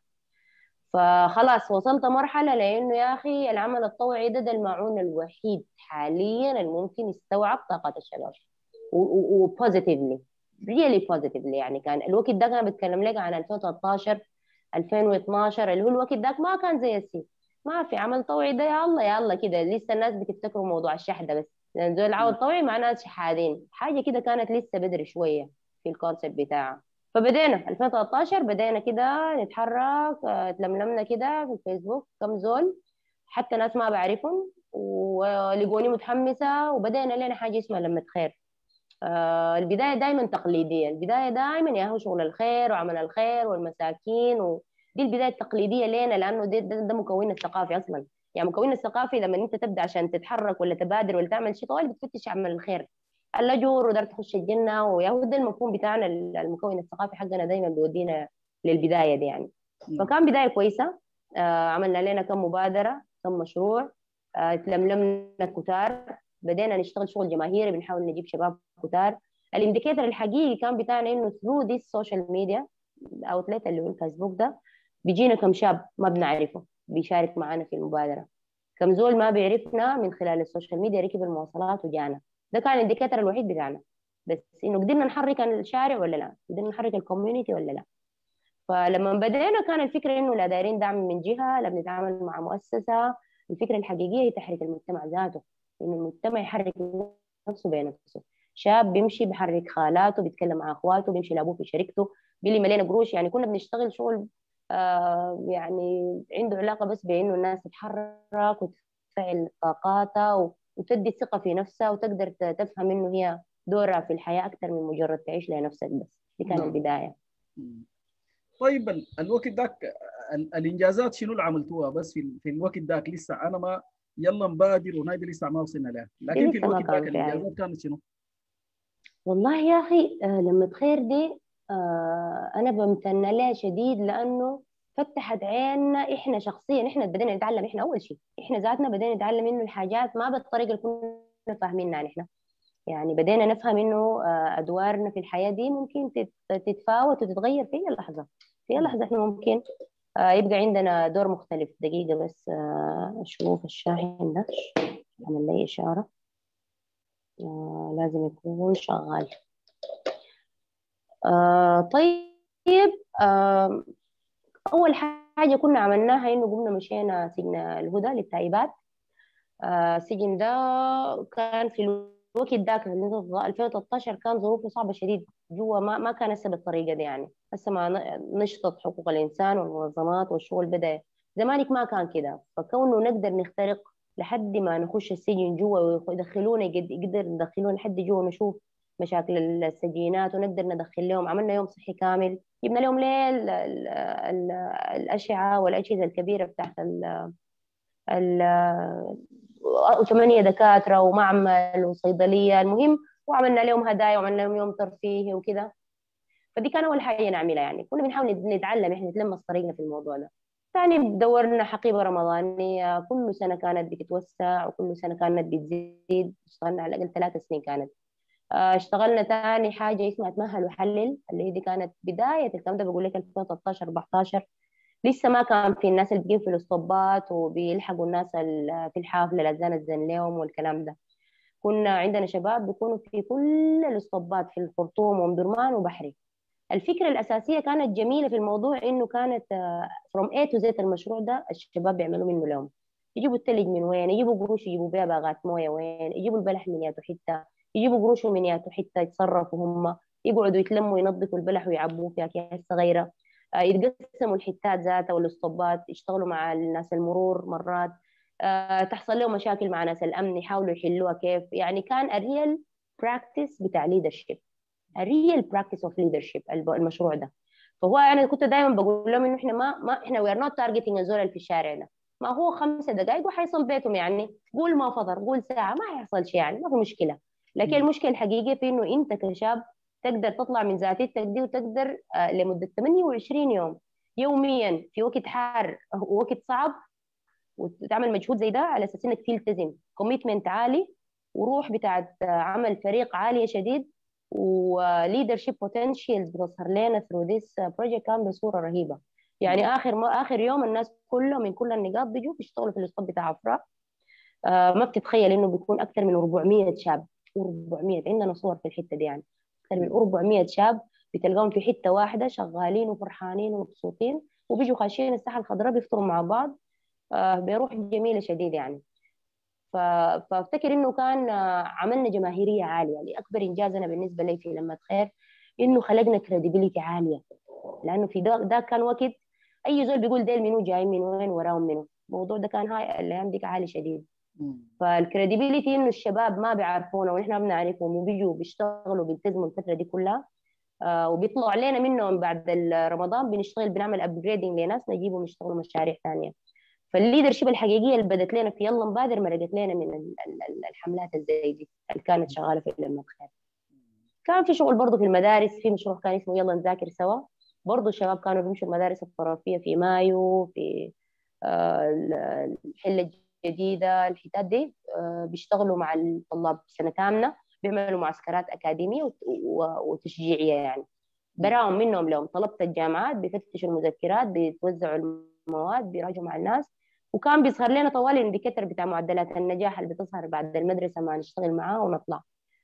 [SPEAKER 3] فخلاص وصلت مرحلة لأنه يا أخي العمل الطوعي ده, ده المعون الوحيد حاليا الممكن يستوعب طاقات الشباب، وبوزيتيفلي، ريلي بوزيتيفلي. يعني كان الوقت ده كان بتكلم لك عن ألفين وثلاثة عشر ألفين واثناشر، اللي هو الوقت ده ما كان زي السي، ما في عمل طوعي ده، يا الله يا الله كده لسه الناس بتفتكروا موضوع الشحذة بس، لأن زول العمل الطوعي مع ناس شحاذين، حاجة كده كانت لسه بدري شوية في الكونسيبت بتاعها. فبدينا ألفين وثلاثة عشر بدينا كده نتحرك، آه، تلملمنا كده في الفيسبوك كم زول، حتى ناس ما بعرفهم ولقوني متحمسة، وبدينا لنا حاجة اسمها لمة خير. آه، البداية دايما تقليدية، البداية دايما يا هو شغل الخير وعمل الخير والمساكين، ودي البداية التقليدية لنا، لأنه ده, ده, ده مكون الثقافي أصلا. يعني مكون الثقافي لما أنت تبدأ عشان تتحرك ولا تبادر ولا تعمل شيء طوال بتفتش عمل الخير، الأجور ودار تخش الجنة، ويهو ده المفهوم بتاعنا، المكون الثقافي حقنا دايما بيودينا للبداية دي يعني.
[SPEAKER 1] نعم.
[SPEAKER 3] فكان بداية كويسة. آه، عملنا لنا كم مبادرة، كم مشروع، آه، تلملمنا كتار، بدينا نشتغل شغل جماهيري، بنحاول نجيب شباب كتار. الانديكيتور الحقيقي كان بتاعنا انه ثرو دي السوشيال ميديا اوتلت اللي هو الفيسبوك ده، بيجينا كم شاب ما بنعرفه بيشارك معنا في المبادره، كم زول ما بيعرفنا من خلال السوشيال ميديا ركب المواصلات وجانا. ده كان الانديكيتور الوحيد بتاعنا، بس انه قدرنا نحرك الشارع ولا لا، قدرنا نحرك الكوميونتي ولا لا. فلما بدينا كان الفكره انه لا دايرين دعم من جهه، لا بنتعامل مع مؤسسه. الفكره الحقيقيه هي تحريك المجتمع ذاته، انه المجتمع يحرك نفسه بنفسه. شاب بيمشي بيحرك خالاته، بيتكلم مع اخواته، بيمشي لابوه في شركته، بيلي ملينا قروش. يعني كنا بنشتغل شغل آه يعني عنده علاقه بس بانه الناس تتحرك وتفعل طاقاتها و- وتدي ثقه في نفسها، وتقدر ت- تفهم انه هي دورها في الحياه اكثر من مجرد تعيش لنفسك بس. دي كانت
[SPEAKER 2] نعم.
[SPEAKER 3] البدايه.
[SPEAKER 1] طيب ال- الوقت ذاك ال- الانجازات شنو اللي عملتوها بس في ال- في الوقت ذاك؟ لسه انا ما يلا نبادر ونادي لسه ما وصلنا لها،
[SPEAKER 3] دي
[SPEAKER 1] لكن في
[SPEAKER 3] لسه ما
[SPEAKER 1] الوقت ذاك
[SPEAKER 3] كان فيها.
[SPEAKER 1] الانجازات كانت شنو؟
[SPEAKER 3] والله يا أخي آه، لما تخير دي آه، أنا بمتن لها شديد، لأنه فتحت عيننا إحنا شخصيا. إحنا بدينا نتعلم، إحنا أول شيء إحنا ذاتنا بدينا نتعلم إنه الحاجات ما بالطريقة اللي كنا فاهمينها نحن. يعني بدينا نفهم إنه آه، أدوارنا في الحياة دي ممكن تت- تتفاوت وتتغير في أي لحظة. في أي لحظة إحنا ممكن آه، يبقى عندنا دور مختلف. دقيقة بس آه، أشوف الشاحن ده عمل لي إشارة، آه، لازم يكون شغال. آه طيب. آه أول حاجة كنا عملناها إنه قمنا مشينا سجن الهدى للتائبات. آه السجن ده كان في الوقت ذاك في ألفين وثلاثة عشر كان ظروفه صعبة شديد جوا، ما ما كان هسه بالطريقة دي. يعني هسه ما ن- نشطة حقوق الإنسان والمنظمات والشغل بدأ، زمانك ما كان كده. فكونه نقدر نخترق لحد ما نخش السجن جوا ويدخلونا، يقدر يدخلونا لحد جوا نشوف مشاكل السجينات ونقدر ندخل لهم. عملنا يوم صحي كامل، جبنا لهم ليه ال- ال- ال- الأشعة والأجهزة الكبيرة بتاعت ال ال وثمانية دكاترة ومعمل وصيدلية، المهم. وعملنا لهم هدايا وعملنا لهم يوم ترفيهي وكده. فدي كان أول حاجة نعملها، يعني كنا بنحاول نتعلم إحنا نتلمس طريقنا في الموضوع ده. ثاني دورنا حقيبة رمضانية، كل سنة كانت بتتوسع وكل سنة كانت بتزيد. اشتغلنا على الأقل ثلاث سنين كانت. آه، اشتغلنا تاني حاجة اسمها تمهل وحلل، اللي هي دي كانت بداية الكلام ده، بقول لك ألفين وثلاثطاشر أربعطاشر. لسه ما كان في الناس اللي بتجيب في الاسطبات وبيلحقوا الناس ال- في الحافلة الأذان الزن لهم والكلام ده. كنا عندنا شباب بيكونوا في كل الاسطبات في الخرطوم وأم درمان وبحري. الفكرة الأساسية كانت جميلة في الموضوع، إنه كانت آه، from A to Z المشروع ده الشباب بيعملوا منه لهم. يجيبوا التلج من وين، يجيبوا قروش يجيبوا بيها باغات مويه وين، يجيبوا البلح من ياتو حته، يجيبوا قروش من ياتو حته يتصرفوا هم، يقعدوا يتلموا ينظفوا البلح ويعبوه في اكياس صغيره. آه، يتقسموا الحتات ذاتها والاسطبات، يشتغلوا مع الناس المرور مرات. آه، تحصل لهم مشاكل مع ناس الامن يحاولوا يحلوها كيف. يعني كان الريال براكتس بتاع ليدرشيب، الريال براكتس اوف ليدرشيب المشروع ده. فهو انا كنت دائما بقول لهم انه احنا ما ما احنا وي ار نوت تارجتنج الزول اللي في الشارع ده. ما هو خمسة دقائق وحيصل بيتهم، يعني قول ما فضر، قول ساعة ما هيحصل شيء، يعني ما في مشكلة. لكن
[SPEAKER 1] مم.
[SPEAKER 3] المشكلة الحقيقية في انه انت كشاب تقدر تطلع من ذاتيتك دي وتقدر آه، لمدة ثمانية وعشرين يوم يوميا في وقت حار ووقت صعب، وتعمل مجهود زي ده على اساس انك تلتزم كوميتمنت عالي وروح بتاعت عمل فريق عاليه شديد وليدرشيب بوتنشيالز بتظهر لنا ثرو ذيس بروجكت، كان بصوره رهيبه. يعني اخر ما اخر يوم الناس كلهم من كل النقاط بيجوا بيشتغلوا في الاسطول بتاع افراح. آه، ما بتتخيل انه بيكون اكثر من أربعمية شاب. أربعمية عندنا صور في الحته دي، يعني اكثر من أربعمية شاب بتلقاهم في حته واحده شغالين وفرحانين ومبسوطين، وبيجوا خاشين الساحه الخضراء بيفطروا مع بعض. آه، بروح جميله شديد يعني. ف- فافتكر انه كان آه، عملنا جماهيريه عاليه. يعني اكبر انجاز انا بالنسبه لي في لما خير انه خلقنا كريديبيليتي عاليه، لانه في ده, ده كان وقت اي زول بيقول ديل منو جاي من وين وراهم منو. الموضوع ده كان هاي الايام ديك عالي شديد.
[SPEAKER 1] مم.
[SPEAKER 3] فالكريديبيليتي انه الشباب ما بيعرفونا ونحن ما بنعرفهم وبيجوا بيشتغلوا بيلتزموا الفتره دي كلها. آه، وبيطلعوا علينا منهم بعد ال- رمضان بنشتغل بنعمل ابجريدنج لناس نجيبهم يشتغلوا مشاريع ثانيه. فالليدرشيب الحقيقيه اللي بدت لنا في يلا نبادر مرقت لنا من ال- ال- ال- الحملات الزي دي اللي كانت شغاله في لما الخير. كان في شغل برضه في المدارس، في مشروع كان اسمه يلا نذاكر سوا. برضه الشباب كانوا بيمشوا المدارس الخرافيه في مايو، في آه، ال- الحله الجديده، الحتات دي. آه، بيشتغلوا مع الطلاب سنه ثامنه، بيعملوا معسكرات اكاديميه وت- و- وتشجيعيه يعني.
[SPEAKER 1] مم.
[SPEAKER 3] براهم منهم لهم طلبة الجامعات بيفتشوا المذكرات، بيتوزعوا المواد، بيراجعوا مع الناس. وكان بيظهر لنا طوال الانديكيتور بتاع معدلات النجاح اللي بتظهر بعد المدرسة ما نشتغل معاه ونطلع.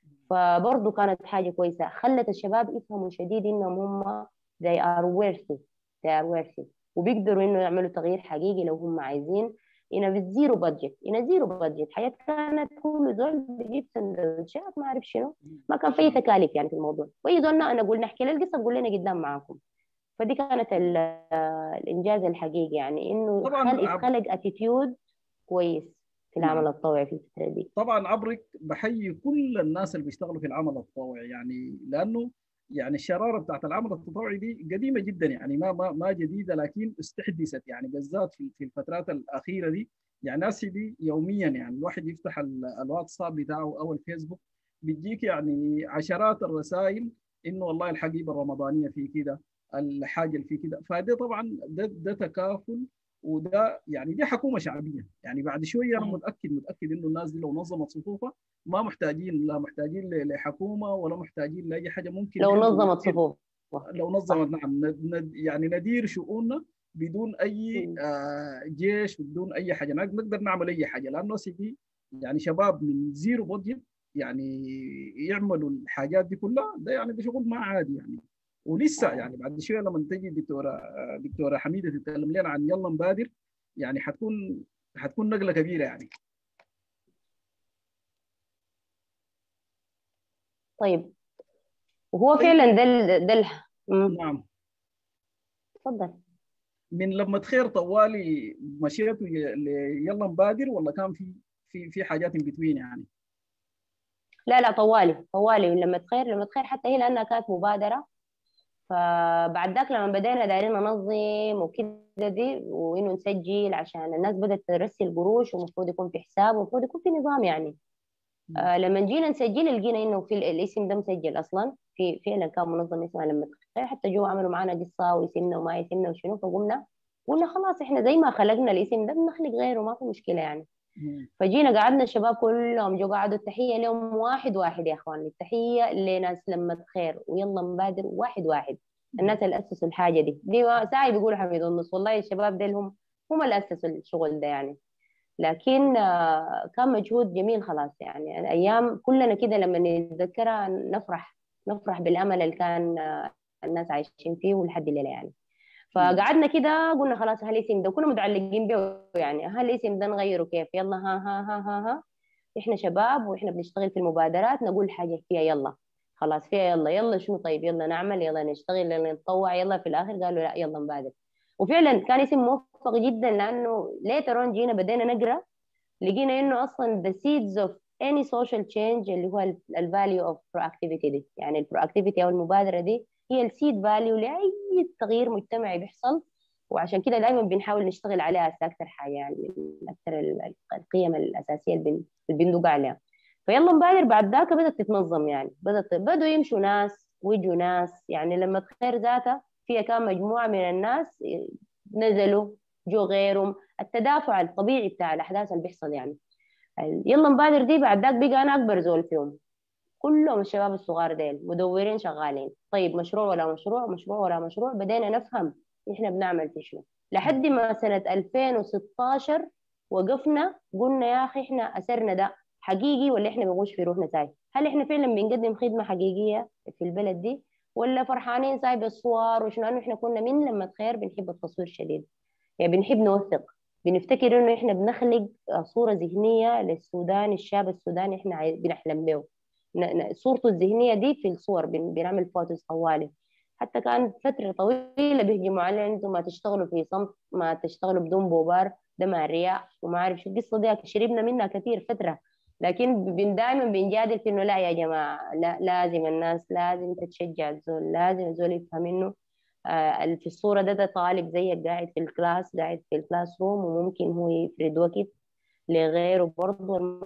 [SPEAKER 3] فبرضه كانت حاجة كويسة، خلت الشباب يفهموا شديد إنهم هم they are worthy they are worthy وبيقدروا إنه يعملوا تغيير حقيقي لو هم عايزين. إن في زيرو بادجت، إن زيرو بادجت حياة كانت كل زول بيجيب سندوتشات ما أعرف شنو. ما كان في أي تكاليف يعني في الموضوع، وأي زولنا أنا أقول نحكي له القصة قول لنا قدام معاكم. فدي كانت ال- الإنجاز الحقيقي، يعني إنه
[SPEAKER 1] طبعا
[SPEAKER 3] خل
[SPEAKER 1] عب...
[SPEAKER 3] اتخلق اتيتيود كويس في العمل
[SPEAKER 1] نعم.
[SPEAKER 3] التطوعي في الفترة دي.
[SPEAKER 1] طبعا عبرك بحيي كل الناس اللي بيشتغلوا في العمل التطوعي، يعني لانه يعني الشراره بتاعت العمل التطوعي دي قديمه جدا، يعني ما ما ما جديده، لكن استحدثت يعني بالذات في في الفترات الاخيره دي. يعني ناس دي يوميا، يعني الواحد يفتح ال- الواتساب بتاعه او الفيسبوك بيجيك يعني عشرات الرسائل انه والله الحقيبه الرمضانيه في كده، الحاجه اللي في كده. فده طبعا ده, ده تكافل، وده يعني دي حكومه شعبيه. يعني بعد شويه انا
[SPEAKER 3] صحيح.
[SPEAKER 1] متاكد متاكد انه الناس دي لو نظمت صفوفها ما محتاجين، لا محتاجين ل- لحكومه ولا محتاجين لاي حاجه. ممكن
[SPEAKER 3] لو
[SPEAKER 1] نحن
[SPEAKER 3] نظمت
[SPEAKER 1] ندير،
[SPEAKER 3] صفوف.
[SPEAKER 1] لو
[SPEAKER 3] صح.
[SPEAKER 1] نظمت، نعم، ند ند يعني ندير شؤوننا بدون اي
[SPEAKER 3] مم.
[SPEAKER 1] آه، جيش وبدون اي حاجه. نقدر نعمل اي حاجه، لانه سيدي يعني شباب من زيرو بودجت يعني يعملوا الحاجات دي كلها. ده يعني ده شغل ما عادي يعني. ولسه
[SPEAKER 3] صحيح.
[SPEAKER 1] يعني بعد شويه لما تجي دكتوره دكتوره حميده تتكلم لنا عن يلا نبادر، يعني حتكون حتكون نقله كبيره يعني.
[SPEAKER 3] طيب. وهو
[SPEAKER 1] طيب.
[SPEAKER 3] فعلا ده ال- ده ال- مم.
[SPEAKER 1] نعم.
[SPEAKER 3] اتفضل.
[SPEAKER 1] من لما تخير طوالي مشيتوا ي- ل- يلا نبادر، ولا كان في في في حاجات ان بتوين يعني؟
[SPEAKER 3] لا لا، طوالي طوالي لما تخير لما تخير حتى هي لانها كانت مبادره. فبعد ذاك لما بدينا دايرين ننظم وكده دي وانه نسجل عشان الناس بدات ترسل قروش، ومفروض يكون في حساب ومفروض يكون في نظام يعني.
[SPEAKER 1] مم.
[SPEAKER 3] آه لما جينا نسجل لقينا انه في ال- الاسم ده مسجل اصلا في فعلا كان منظم اسمها لما تخير، حتى جوا عملوا معانا قصه واسمنا وما اسمنا وشنو، فقمنا قلنا خلاص احنا زي ما خلقنا الاسم ده بنخلق غيره، ما في مشكله يعني.
[SPEAKER 1] مم.
[SPEAKER 3] فجينا قعدنا الشباب كلهم جو قعدوا التحيه لهم واحد واحد يا اخوان، التحيه لناس لما خير ويلا نبادر واحد واحد. الناس اللي اسسوا الحاجه دي دي ساعي بيقولوا حميد النص، والله الشباب ديل هم هم اللي اسسوا الشغل ده يعني. لكن آه، كان مجهود جميل خلاص يعني. الايام كلنا كده لما نتذكرها نفرح، نفرح بالامل اللي كان آه، الناس عايشين فيه ولحد الليله يعني.
[SPEAKER 1] مم.
[SPEAKER 3] فقعدنا كده قلنا خلاص هالاسم ده كنا متعلقين به يعني، هالاسم ده نغيره كيف؟ يلا ها ها ها ها ها احنا شباب واحنا بنشتغل في المبادرات نقول حاجه فيها يلا، خلاص فيها يلا يلا شنو طيب يلا نعمل يلا نشتغل يلا نتطوع يلا. في الاخر قالوا لا يلا نبادر. وفعلا كان اسم موفق جدا، لانه ليتر جينا بدينا نقرا لقينا انه اصلا the seeds of any social change اللي هو ال value of proactivity دي، يعني البروactivity او المبادره دي هي السيد فاليو لاي تغيير مجتمعي بيحصل. وعشان كده دائما بنحاول نشتغل عليها اكثر حاجه يعني، من اكثر ال- القيم الاساسيه اللي بن- اللي بندق عليها. فيلا نبادر بعد ذاك بدات تتنظم يعني، بدات بدوا يمشوا ناس ويجوا ناس يعني. لما تخير ذاتها فيها كان مجموعه من الناس نزلوا جو غيرهم، التدافع الطبيعي بتاع الاحداث اللي بيحصل يعني. يلا نبادر دي بعد ذاك بقى انا اكبر زول فيهم، كلهم الشباب الصغار ديل مدورين شغالين. طيب مشروع ولا مشروع مشروع ولا مشروع بدينا نفهم احنا بنعمل في شنو، لحد ما سنة ألفين وستاشر وقفنا قلنا يا اخي احنا اثرنا ده حقيقي ولا احنا بنغش في روحنا ساي؟ هل احنا فعلا بنقدم خدمة حقيقية في البلد دي، ولا فرحانين ساي بالصور وشنو؟ لانه احنا كنا من لما تخير بنحب التصوير شديد يعني، بنحب نوثق، بنفتكر انه احنا بنخلق صورة ذهنية للسوداني الشاب السوداني احنا عاي- بنحلم به. ن- ن- صورته الذهنية دي في الصور بن- بنعمل فوتوز طوالي. حتى كان فترة طويلة بيهجموا علينا انتم ما تشتغلوا في صمت، ما تشتغلوا بدون بوبار، ده مع الرياء وما عارف شو القصة دي، شربنا منها كثير فترة. لكن بن دائما بنجادل في انه لا يا جماعة، لا لازم الناس لازم تتشجع الزول، لازم الزول يفهم انه آه، في الصورة ده ده طالب زيك قاعد في الكلاس قاعد في الكلاس روم، وممكن هو يفرد وقت لغيره برضه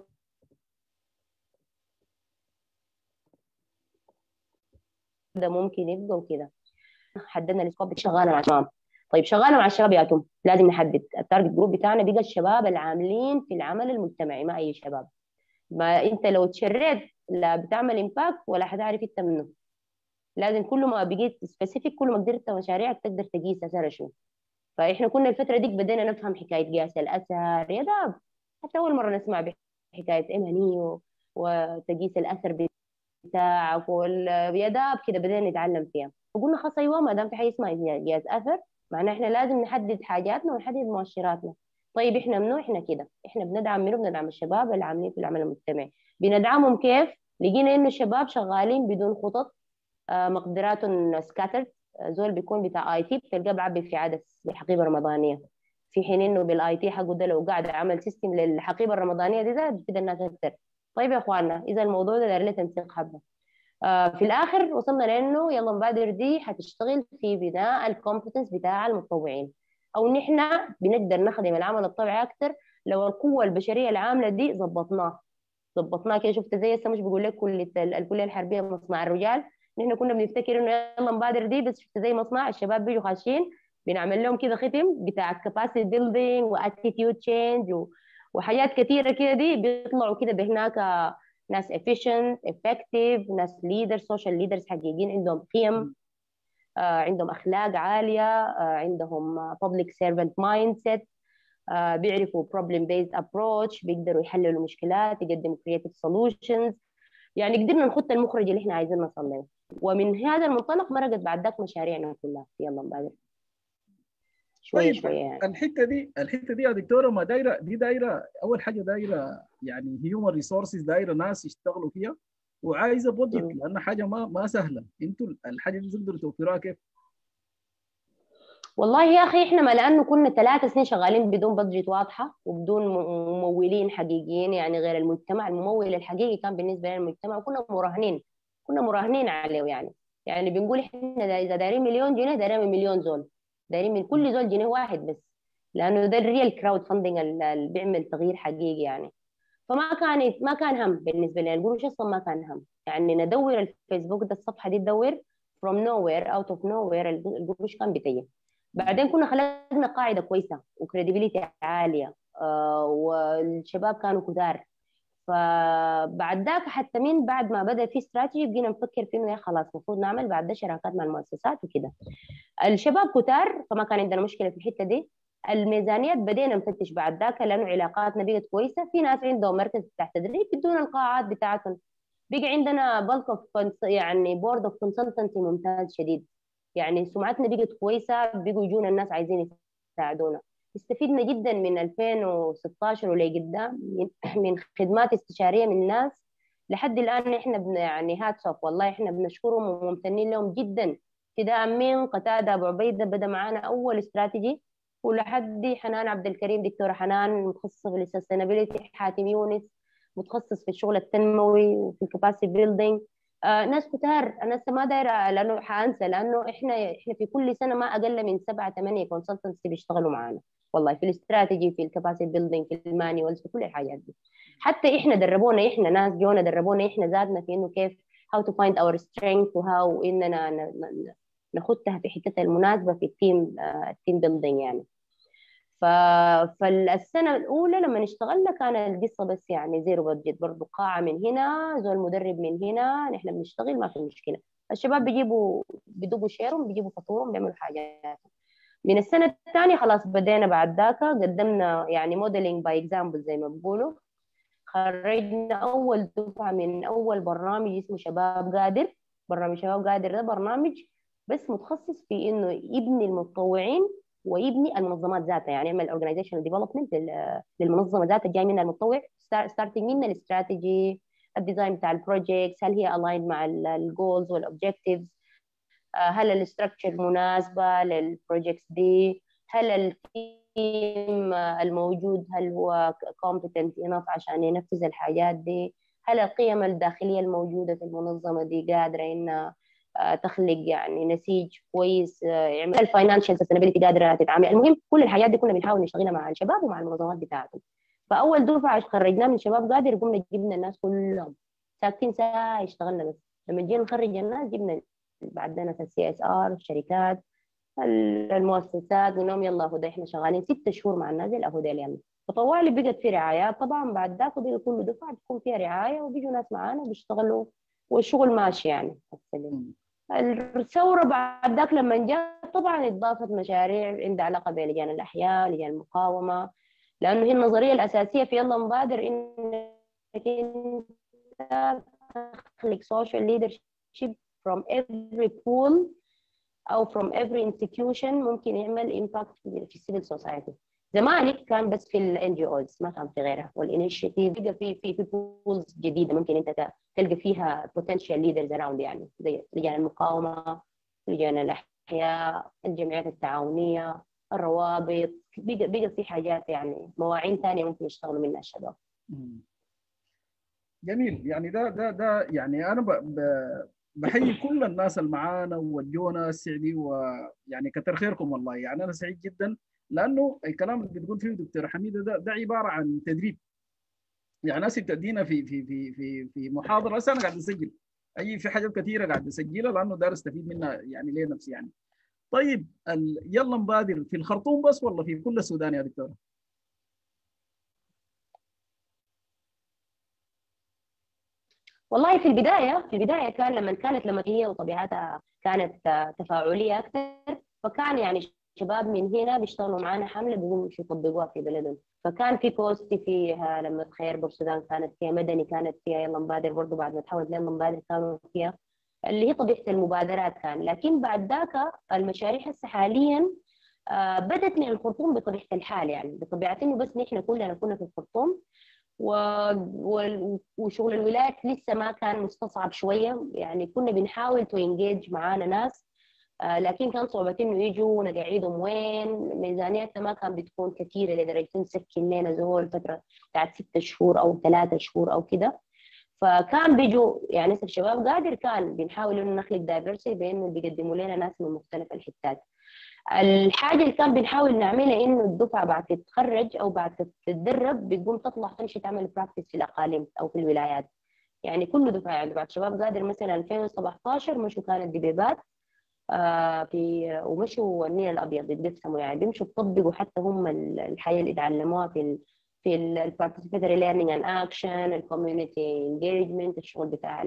[SPEAKER 3] ده ممكن يبقى وكده. حددنا السكوب شغاله مع الشباب. طيب شغاله مع الشباب يا توم لازم نحدد التارجت جروب بتاعنا بقى الشباب العاملين في العمل المجتمعي، ما اي شباب. ما انت لو تشريت لا بتعمل امباكت ولا حتعرف انت منه. لازم كل ما بقيت سبيسيفيك كل ما قدرت مشاريعك تقدر تقيس اثرها شو. فاحنا كنا الفتره دي بدينا نفهم حكايه قياس الاثر يا داب. حتى اول مره نسمع بحكايه اماني وتقيس الاثر بتاعك ويا داب كده بدينا نتعلم فيها. فقلنا خلاص ايوه ما دام في حاجه اسمها قياس اثر معناها احنا لازم نحدد حاجاتنا ونحدد مؤشراتنا. طيب احنا منو؟ احنا كده احنا بندعم منو؟ بندعم الشباب العاملين في العمل المجتمعي. بندعمهم كيف؟ لقينا انه الشباب شغالين بدون خطط، آه، مقدراتهم سكاترد. زول بيكون بتاع اي تي بتلقاه بعبي في عدس للحقيبه الرمضانيه، في حين انه بالاي تي حقه ده لو قاعد عمل سيستم للحقيبه الرمضانيه دي ده بتفيد الناس اكثر. طيب يا اخواننا اذا الموضوع ده داير له تنسيق حبه. آه في الاخر وصلنا لانه يلا نبادر دي حتشتغل في بناء الكومبتنس بتاع المتطوعين، او نحن بنقدر نخدم العمل الطوعي اكثر لو القوه البشريه العامله دي ظبطناها. ظبطناها كده شفت زي هسه مش بقول لك كليه الكليه الحربيه مصنع الرجال، نحن كنا بنفتكر انه يلا نبادر دي بس شفت زي مصنع الشباب بيجوا خاشين بنعمل لهم كده ختم بتاع كاباسيتي بيلدينج واتيتيود تشينج وحاجات كثيره كده دي بيطلعوا كده بهناك ناس efficient effective ناس leaders social leaders حقيقيين عندهم قيم، آه عندهم اخلاق عاليه، آه عندهم public servant mindset، آه بيعرفوا problem based approach، بيقدروا يحللوا مشكلات، يقدموا creative solutions. يعني قدرنا نخط المخرج اللي احنا عايزين نوصل له، ومن هذا المنطلق مرقت بعد ذاك مشاريعنا كلها. يلا نبادر شويه
[SPEAKER 1] طيب
[SPEAKER 3] شويه يعني.
[SPEAKER 1] الحته دي الحته دي يا دكتوره ما دايره دي دايره اول حاجه دايره يعني هيومن ريسورسز دايره ناس يشتغلوا فيها وعايزه بودجت
[SPEAKER 3] م.
[SPEAKER 1] لان حاجه ما ما سهله. انتوا الحاجه دي تقدروا توفروها كيف؟
[SPEAKER 3] والله يا اخي احنا ما لانه كنا ثلاث سنين شغالين بدون بادجت واضحه وبدون م- ممولين حقيقيين، يعني غير المجتمع. الممول الحقيقي كان بالنسبه لنا المجتمع، وكنا مراهنين كنا مراهنين عليه يعني. يعني بنقول احنا دا- اذا دايرين مليون جنيه دايرين من مليون زول، دايرين من كل زول جنيه واحد بس، لانه ده الريال كراود فاندنج اللي بيعمل تغيير حقيقي يعني. فما كانت ما كان هم بالنسبه لنا القروش، اصلا ما كان هم يعني. ندور الفيسبوك ده، الصفحه دي تدور from nowhere out of nowhere القروش كان بتيجي. بعدين كنا خلقنا قاعده كويسه وكريديبيليتي عاليه، آه والشباب كانوا كتار. فبعد ذاك حتى من بعد ما بدا في استراتيجي بقينا نفكر في انه يا خلاص المفروض نعمل بعد ده شراكات مع المؤسسات وكده. الشباب كتار فما كان عندنا مشكله في الحته دي. الميزانيات بدينا نفتش بعد ذاك لانه علاقاتنا بقت كويسه، في ناس عندهم مركز بتاع تدريب بدون القاعات بتاعتهم. بقى عندنا بلك اوف يعني بورد اوف كونسلتنسي ممتاز شديد، يعني سمعتنا بقت كويسه، بقوا يجونا الناس عايزين يساعدونا. استفدنا جدا من ألفين وستاشر ولقدام من من خدمات استشاريه من الناس. لحد الان احنا بن يعني هاتس اوف، والله احنا بنشكرهم وممتنين لهم جدا. ابتداء من قتاده ابو عبيده بدا معانا اول استراتيجي، ولحد حنان عبد الكريم، دكتوره حنان متخصصه في السستينابيلتي، حاتم يونس متخصص في الشغل التنموي وفي الكباسيتي بيلدينج. آه ناس كتار انا لسه ما دايره لانه حانسى، لانه احنا احنا في كل سنه ما اقل من سبعه ثمانيه كونسلتنسي بيشتغلوا معانا والله، في الاستراتيجي في الكباسيتي بيلدينج في المانيوالز في كل الحاجات دي. حتى احنا دربونا، احنا ناس جونا دربونا احنا ذاتنا في انه كيف how to find our strength وهاو اننا ن- ن- نخدها في حتتها المناسبه في التيم التيم بيلدينج يعني. ف... فالسنة الأولى لما اشتغلنا كان القصة بس يعني زيرو بادجت، برضه قاعة من هنا زول مدرب من هنا، نحن بنشتغل ما في مشكلة. الشباب بيجيبوا بيدوبوا شيرهم بيجيبوا فطورهم بيعملوا حاجات. من السنة الثانية خلاص بدينا بعد ذاك قدمنا يعني موديلينج باي اكزامبل زي ما بيقولوا. خرجنا أول دفعة من أول برنامج اسمه شباب قادر. برنامج شباب قادر ده برنامج بس متخصص في إنه يبني المتطوعين ويبني المنظمات ذاتها، يعني يعمل اورجنايزيشنال ديفلوبمنت للمنظمه ذاتها، جاي منها المتطوع ستارتنج من الاستراتيجي، الديزاين بتاع البروجيكتس، هل هي الاين مع الجولز والاوبجكتيفز، هل الاستراكشر مناسبه للبروجيكتس دي، هل التيم الموجود هل هو competent enough عشان ينفذ الحاجات دي، هل القيم الداخليه الموجوده في المنظمه دي قادره انها آه، تخلق يعني نسيج كويس، آه، يعمل الفاينانشال سستينابيلتي قادره تتعامل. المهم كل الحاجات دي كنا بنحاول نشتغلها مع الشباب ومع المنظمات بتاعتهم. فاول دفعه خرجناه من شباب قادر قمنا جبنا الناس كلهم ساكتين ساعه اشتغلنا بس. لما جينا نخرج الناس جبنا بعد ناس السي اس ار، الشركات، المؤسسات، قلنا لهم يلا اهو ده احنا شغالين ست شهور مع الناس اهو ده يلا. فطوالي بقت في رعايات طبعا بعد ذاك، وبقى كل دفعه بتكون فيها رعايه وبيجوا ناس معانا بيشتغلوا والشغل ماشي يعني. الثوره بعد ذاك لما جاءت طبعا اضافت مشاريع عندها علاقه بلجان الاحياء لجان المقاومه، لانه هي النظريه الاساسيه في يلا مبادر انك انت تخلق social leadership from every pool او from every institution ممكن يعمل impact في السيفل سوسايتي. زمان كان بس في الان جي اوز ما كان في غيرها، والانيشيتيف بقى في في في بولز جديده ممكن انت تلقى فيها potential leaders around، يعني زي لجان المقاومه، لجان الاحياء، الجمعيات التعاونيه، الروابط، بقى بقى في حاجات يعني مواعين ثانيه ممكن يشتغلوا منها الشباب.
[SPEAKER 1] جميل. يعني ده ده ده يعني انا ب ب بحيي كل الناس اللي معانا وجونا السعدي، ويعني كتر خيركم والله. يعني انا سعيد جدا لانه الكلام اللي بتقول فيه دكتور حميده ده ده عباره عن تدريب. يعني ناس بتدينا في في في في في محاضره، هسه انا قاعد اسجل اي في حاجات كثيره قاعد اسجلها لانه داير استفيد منها يعني ليه نفسي يعني. طيب ال... يلا نبادر في الخرطوم بس ولا في كل السودان يا دكتور؟
[SPEAKER 3] والله في البدايه في البدايه كان لما كانت لما هي وطبيعتها كانت آه، تفاعليه اكثر، فكان يعني شباب من هنا بيشتغلوا معانا حمله بيقوموا يطبقوها في بلدهم. فكان في كوستي فيها لما تخير بورسودان كانت فيها، مدني كانت فيها، يلا مبادر برضه بعد ما تحولت يلا مبادر كانوا فيها، اللي هي طبيعه المبادرات كان. لكن بعد ذاك المشاريع هسه حاليا آه، بدت من الخرطوم بطبيعه الحال، يعني بطبيعه انه بس نحن كلنا كنا في الخرطوم، و... و... وشغل الولايات لسه ما كان مستصعب شويه، يعني كنا بنحاول تو انجيج معانا ناس آه لكن كان صعوبة انه يجوا نقعدهم وين، ميزانيتنا ما كان بتكون كثيرة لدرجة نسكن لنا زول فترة بتاعت ستة شهور او ثلاثة شهور او كده. فكان بيجوا يعني ناس الشباب قادر كان بنحاول انه نخلق دايفرسي بانه بيقدموا لنا ناس من مختلف الحتات. الحاجه اللي كان بنحاول نعملها انه الدفعه بعد تتخرج او بعد تتدرب بتقوم تطلع تمشي تعمل براكتس في الاقاليم او في الولايات. يعني كل دفعه يعني بعد شباب قادر مثلا ألفين وسبعطاشر مشوا كانت دبيبات آه في ومشوا النيل الابيض بيتقسموا يعني بيمشوا بيطبقوا حتى هم الحياه اللي اتعلموها في ال في البارتيسيبيتوري ليرنينج اند اكشن، الكوميونتي انجيجمنت، الشغل بتاع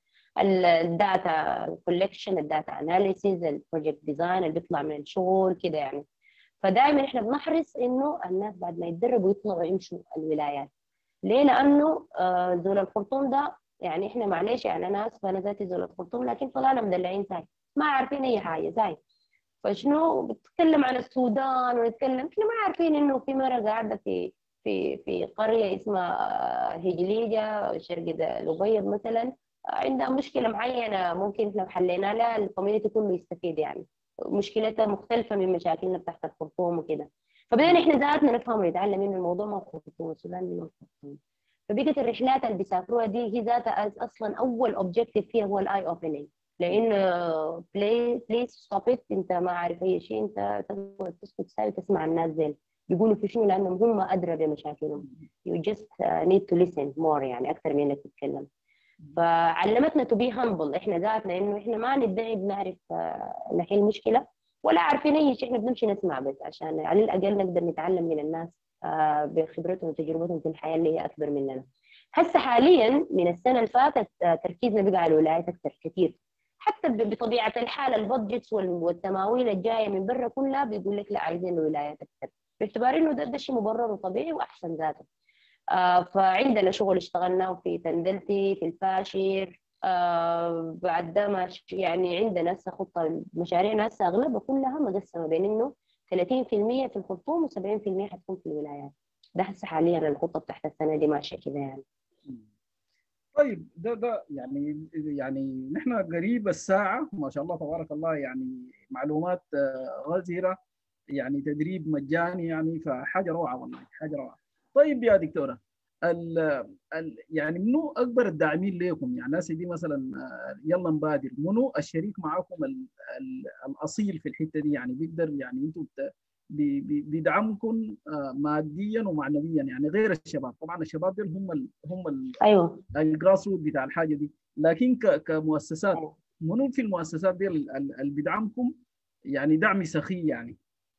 [SPEAKER 3] الداتا كولكشن، الداتا اناليسيز، البروجكت ديزاين اللي بيطلع من الشغل كده يعني. فدائما احنا بنحرص انه الناس بعد ما يتدربوا يطلعوا يمشوا الولايات. ليه؟ لانه آه زول الخرطوم ده يعني احنا معلش يعني انا اسفه انا ذاتي زول الخرطوم لكن طلعنا مدلعين ساي ما عارفين اي حاجه زي فشنو بتتكلم عن السودان ونتكلم احنا ما عارفين انه في مره قاعده في في في قريه اسمها هجليجه شرق الابيض مثلا عندها مشكله معينه ممكن احنا حلينا لها الكوميونتي كله يستفيد يعني مشكلتها مختلفه من مشاكلنا تحت الخرطوم وكده. فبدأنا احنا ذاتنا نفهم ونتعلم انه الموضوع ما هو خرطوم السودان من الخرطوم. فبقت الرحلات اللي بيسافروها دي هي ذاتها اصلا اول اوبجيكتيف فيها هو الاي اوبننج لان بليز بليز ستوب ات انت ما عارف اي شيء انت تقعد تسكت ساوي تسمع الناس زي بيقولوا في شنو لانهم هم ادرى بمشاكلهم. you just uh, need to listen more يعني اكثر من انك تتكلم. فعلمتنا to be humble احنا ذاتنا انه احنا ما ندعي بنعرف uh, نحل مشكله ولا عارفين اي شيء احنا بنمشي نسمع بس عشان على الاقل نقدر نتعلم من الناس uh, بخبرتهم وتجربتهم في الحياه اللي هي اكبر مننا. هسه حاليا من السنه اللي فاتت uh, تركيزنا بقى على الولايات اكثر كثير حتى بطبيعه الحال البادجتس والتماويل الجايه من برا كلها بيقول لك لا عايزين الولايات اكثر باعتبار انه ده, ده شيء مبرر وطبيعي واحسن ذاته. آه فعندنا شغل اشتغلناه في تندلتي في الفاشر آه بعد ده ما يعني عندنا هسه خطه مشاريعنا هسه اغلبها كلها مقسمه بين انه ثلاثين في المية في الخرطوم وسبعين في المية حتكون في الولايات. ده هسه حاليا الخطه بتاعت السنه دي ماشيه كده يعني.
[SPEAKER 1] طيب ده ده يعني يعني نحن قريب الساعة ما شاء الله تبارك الله يعني معلومات غزيرة يعني تدريب مجاني يعني فحاجة روعة والله حاجة روعة. طيب يا دكتورة ال ال يعني منو أكبر الداعمين لكم يعني ناس دي مثلا يلا نبادر منو الشريك معاكم ال ال الأصيل في الحتة دي يعني بيقدر يعني أنتم بيدعمكم ماديا ومعنويا يعني غير الشباب طبعا الشباب دول هم ال هم ال
[SPEAKER 3] ايوه
[SPEAKER 1] الجراس روت بتاع الحاجه دي لكن كمؤسسات منو في المؤسسات دي اللي بيدعمكم يعني دعم سخي يعني.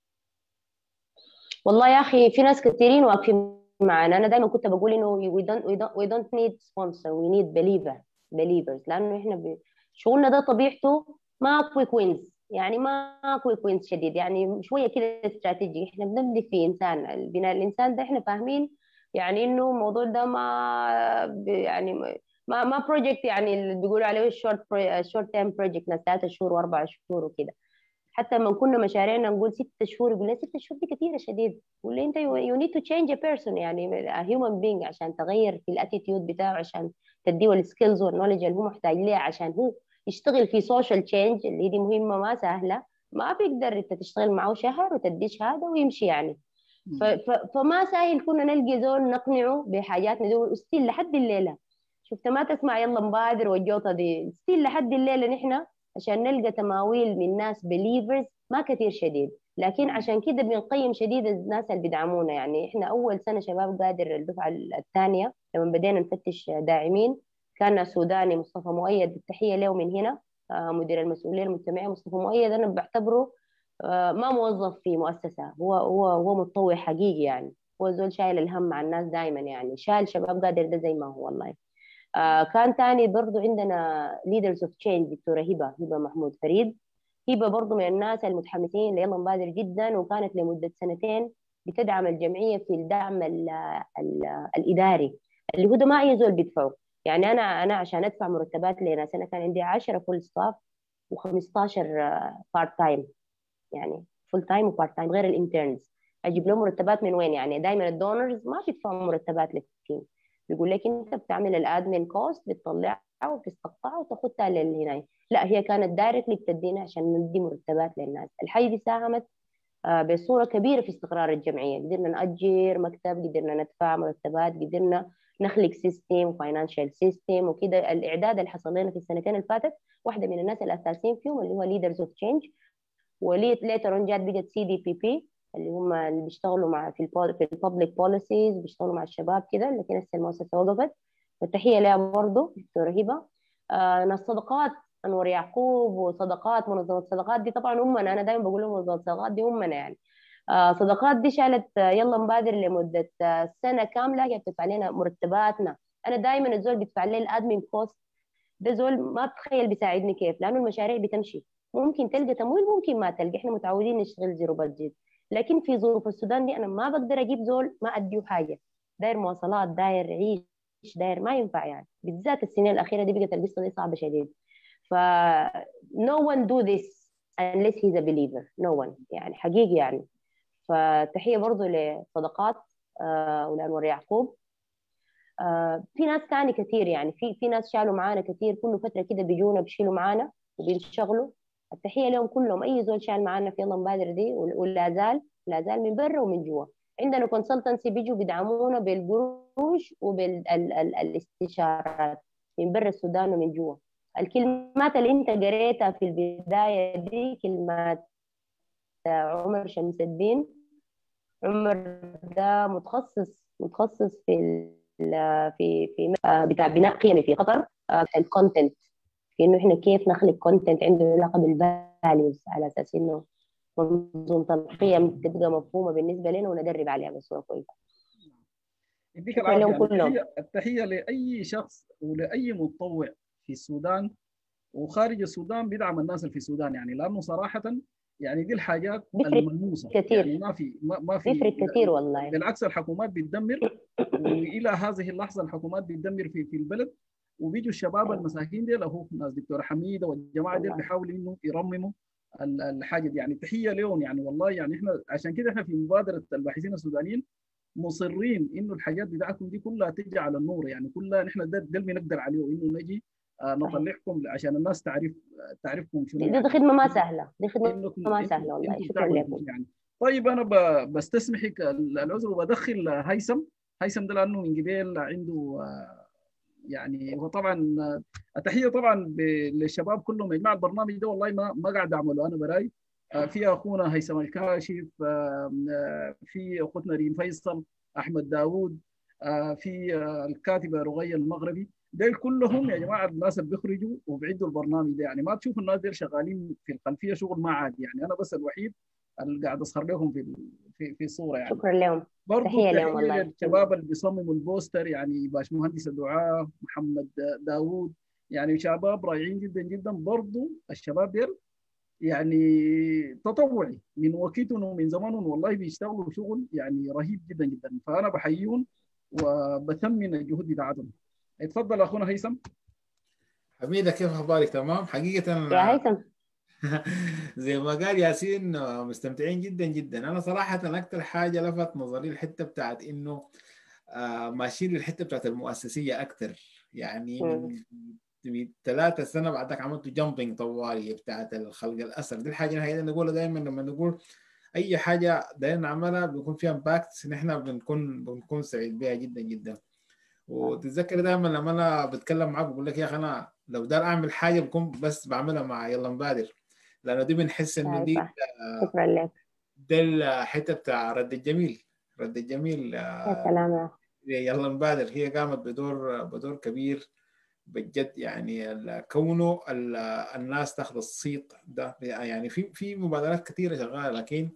[SPEAKER 3] والله يا اخي في ناس كثيرين واقفين معنا. انا دائما كنت بقول انه we don't we don't we don't need sponsor we need believer believers لانه احنا ب... شغلنا ده طبيعته ما كويك وينز يعني ما كويك وينز شديد يعني شويه كده استراتيجي. احنا بنبني في انسان بناء الانسان ده احنا فاهمين يعني انه الموضوع ده ما ب... يعني ما ما بروجكت يعني اللي بيقولوا عليه شورت شورت تيرم بروجكت ناس ثلاثة شهور واربع شهور وكده. حتى لما كنا مشاريعنا نقول ست شهور يقول لي ست شهور دي كثيره شديد. يقول لي انت يو نيد تو تشينج ا بيرسون يعني هيومن بينج عشان تغير في الاتيتيود بتاعه عشان تديه السكيلز والنولج اللي هو محتاج ليها عشان هو يشتغل في سوشيال تشينج اللي دي مهمه ما سهله. ما بيقدر انت تشتغل معه شهر وتديه شهاده ويمشي يعني. ف ف فما سهل كنا نلقي زول نقنعه بحاجاتنا دول ستيل لحد الليله. شفت ما تسمع يلا نبادر والجوطه دي ستيل لحد الليله نحن عشان نلقى تماويل من ناس بليفرز ما كثير شديد. لكن عشان كده بنقيم شديد الناس اللي بيدعمونا يعني احنا اول سنه شباب قادر الدفعه الثانيه لما بدينا نفتش داعمين كان سوداني مصطفى مؤيد التحيه له من هنا مدير المسؤوليه المجتمعيه. مصطفى مؤيد انا بعتبره ما موظف في مؤسسه هو هو هو متطوع حقيقي يعني. هو زول شايل الهم مع الناس دائما يعني شايل شباب قادر ده زي ما هو والله. آه كان تاني برضو عندنا leaders of change دكتورة هبة هبة محمود فريد. هبة برضو من الناس المتحمسين ليلا مبادر جدا وكانت لمدة سنتين بتدعم الجمعية في الدعم ال ال الإداري اللي هو ده ما أي زول بيدفعه. يعني أنا أنا عشان أدفع مرتبات لنا سنة كان عندي عشرة فول ستاف و15 بارت تايم يعني فول تايم وبارت تايم غير الانترنز. أجيب لهم مرتبات من وين يعني دائما الدونرز ما بيدفعوا مرتبات للتيم. بيقول لك انت بتعمل الادمن كوست بتطلعها وبتستقطعها وتاخدها للهنا. لا، هي كانت دايركتلي بتدينا عشان ندي مرتبات للناس. الحاجه دي ساهمت آه، بصوره كبيره في استقرار الجمعيه. قدرنا نأجر مكتب، قدرنا ندفع مرتبات، قدرنا نخلق سيستم فاينانشال سيستم وكده. الاعداد اللي حصل لنا في السنتين اللي فاتت، واحده من الناس الاساسيين فيهم اللي هو ليدرز اوف تشينج، وليت ليتر اون جات بقت سي دي بي بي، اللي هم اللي بيشتغلوا مع في البو- في الببليك بوليسيز، بيشتغلوا مع الشباب كده، لكن هسه المؤسسه وقفت. والتحيه لها برضه دكتوره هبه. آه ناس صدقات انور يعقوب، وصدقات منظمه صدقات دي طبعا امنا، انا دايما بقول لهم منظمه صدقات دي امنا يعني. آه صدقات دي شالت آه، يلا مبادر لمده آه، سنه كامله، هي بتدفع لنا مرتباتنا. انا دايما الزول بيدفع لي الادمن كوست، ده زول ما بتخيل بيساعدني كيف، لانه المشاريع بتمشي. ممكن تلقى تمويل، ممكن ما تلقى، احنا متعودين نشتغل زيرو بادجت. لكن في ظروف السودان دي انا ما بقدر اجيب زول ما اديه حاجه، داير مواصلات، داير عيش، داير، ما ينفع يعني. بالذات السنين الاخيره دي بقت القصه دي صعبه شديد. ف no one do this unless he's a believer. no one يعني حقيقي يعني. فتحيه برضو لصدقات آه ولانور يعقوب. آه في ناس تاني كثير يعني، في في ناس شالوا معانا كثير، كل فتره كده بيجونا بيشيلوا معانا وبينشغلوا. التحيه لهم كلهم، اي زول شال معانا في يلا مبادر دي، ولا زال لا زال من برا ومن جوا. عندنا كونسلتنسي بيجوا بيدعمونا بالقروش وبالاستشارات من برا السودان ومن جوا. الكلمات اللي انت قريتها في البدايه دي كلمات عمر شمس الدين. عمر ده متخصص متخصص في ال- في في آه، بتاع بناء قيمي في قطر، الكونتنت، في انه احنا كيف نخلق كونتنت عنده علاقه بالفاليوز، على اساس انه منظومه القيم تبقى مفهومه بالنسبه لنا وندرب عليها بصوره كويسه.
[SPEAKER 1] يديك
[SPEAKER 3] شكرا
[SPEAKER 1] العافيه.
[SPEAKER 3] لهم
[SPEAKER 1] يعني
[SPEAKER 3] كلهم.
[SPEAKER 1] التحيه التحيه لاي شخص ولاي متطوع في السودان وخارج السودان بيدعم الناس اللي في السودان، يعني لانه صراحه يعني دي الحاجات
[SPEAKER 3] بيفرق
[SPEAKER 1] الملموسه، يعني
[SPEAKER 3] كثير،
[SPEAKER 1] ما في ما, ما في
[SPEAKER 3] بيفرق كثير والله.
[SPEAKER 1] بالعكس الحكومات بتدمر، والى هذه اللحظه الحكومات بتدمر في في البلد، وبيجوا الشباب
[SPEAKER 3] أيوة.
[SPEAKER 1] المساكين ديل اهو ناس دكتور حميده والجماعه ديل
[SPEAKER 3] والله
[SPEAKER 1] بيحاولوا انه يرمموا ال- الحاجه دي. يعني تحيه لهم يعني والله. يعني احنا عشان كده احنا في مبادره الباحثين السودانيين مصرين انه الحاجات بتاعتكم دي كلها تجي على النور، يعني كلها نحن ده, ده اللي بنقدر عليه، انه نجي آه،
[SPEAKER 3] صحيح.
[SPEAKER 1] نطلعكم عشان الناس تعرف تعرفكم شنو
[SPEAKER 3] دي, دي, دي
[SPEAKER 1] يعني
[SPEAKER 3] خدمه ما سهله، دي خدمه
[SPEAKER 1] انكم
[SPEAKER 3] ما
[SPEAKER 1] انتم
[SPEAKER 3] سهله والله.
[SPEAKER 1] انتم
[SPEAKER 3] شكرا
[SPEAKER 1] تعملوا شنو
[SPEAKER 3] لكم.
[SPEAKER 1] يعني. طيب انا ب- بستسمحك العذر وبدخل هيثم. هيثم ده لانه من قبل عنده آه، يعني هو طبعا آه، التحيه طبعا ب- للشباب كلهم يا جماعه. البرنامج ده والله ما ما قاعد اعمله انا براي. آه، في اخونا هيثم الكاشف، آه، آه، في اخوتنا ريم فيصل، احمد داوود، آه، في آه، الكاتبه رغيه المغربي. ديل كلهم يا جماعه الناس اللي بيخرجوا وبيعدوا البرنامج ده، يعني ما تشوفوا الناس ديل شغالين في الخلفيه شغل ما عادي، يعني انا بس الوحيد اللي قاعد اظهر لهم في في في الصوره يعني.
[SPEAKER 3] شكرا لهم.
[SPEAKER 1] برضو
[SPEAKER 3] تحيه لهم
[SPEAKER 1] تحيه
[SPEAKER 3] والله
[SPEAKER 1] للشباب
[SPEAKER 3] كلهم.
[SPEAKER 1] اللي بيصمموا البوستر، يعني باشمهندس دعاء محمد داوود، يعني شباب رائعين جدا جدا. برضو الشباب ديل يعني تطوعي من وقتهم ومن زمانهم، والله بيشتغلوا شغل يعني رهيب جدا جدا، فانا بحييهم وبثمن الجهود بتاعتهم. اتفضل اخونا هيثم.
[SPEAKER 2] حميدة، كيف أخبارك؟ تمام حقيقة.
[SPEAKER 3] يا هيثم.
[SPEAKER 2] زي ما قال ياسين، مستمتعين جدا جدا. أنا صراحة أكثر حاجة لفت نظري الحتة بتاعت إنه آه، ماشيين للحتة بتاعت المؤسسية أكثر. يعني
[SPEAKER 3] مم.
[SPEAKER 2] من من ثلاثة سنة بعدك عملتوا جامبينج طوالي بتاعت الخلق الأثر. دي الحاجة اللي نقولها دائما لما نقول أي حاجة دايما نعملها بيكون فيها امباكت، نحن بنكون بنكون سعيد بها جدا جدا. وتتذكر دائما لما انا بتكلم معاك بقول لك يا اخي انا لو دار اعمل حاجه بكون بس بعملها مع يلا مبادر، لانه دي بنحس انه دي
[SPEAKER 3] شايفه. شكرا لك.
[SPEAKER 2] ده الحته بتاع رد الجميل. رد الجميل
[SPEAKER 3] يا سلام يا أخي.
[SPEAKER 2] يلا مبادر هي قامت بدور بدور كبير بجد. يعني ال- كونه ال- الناس تاخذ الصيت ده، يعني في في مبادرات كثيره شغاله، لكن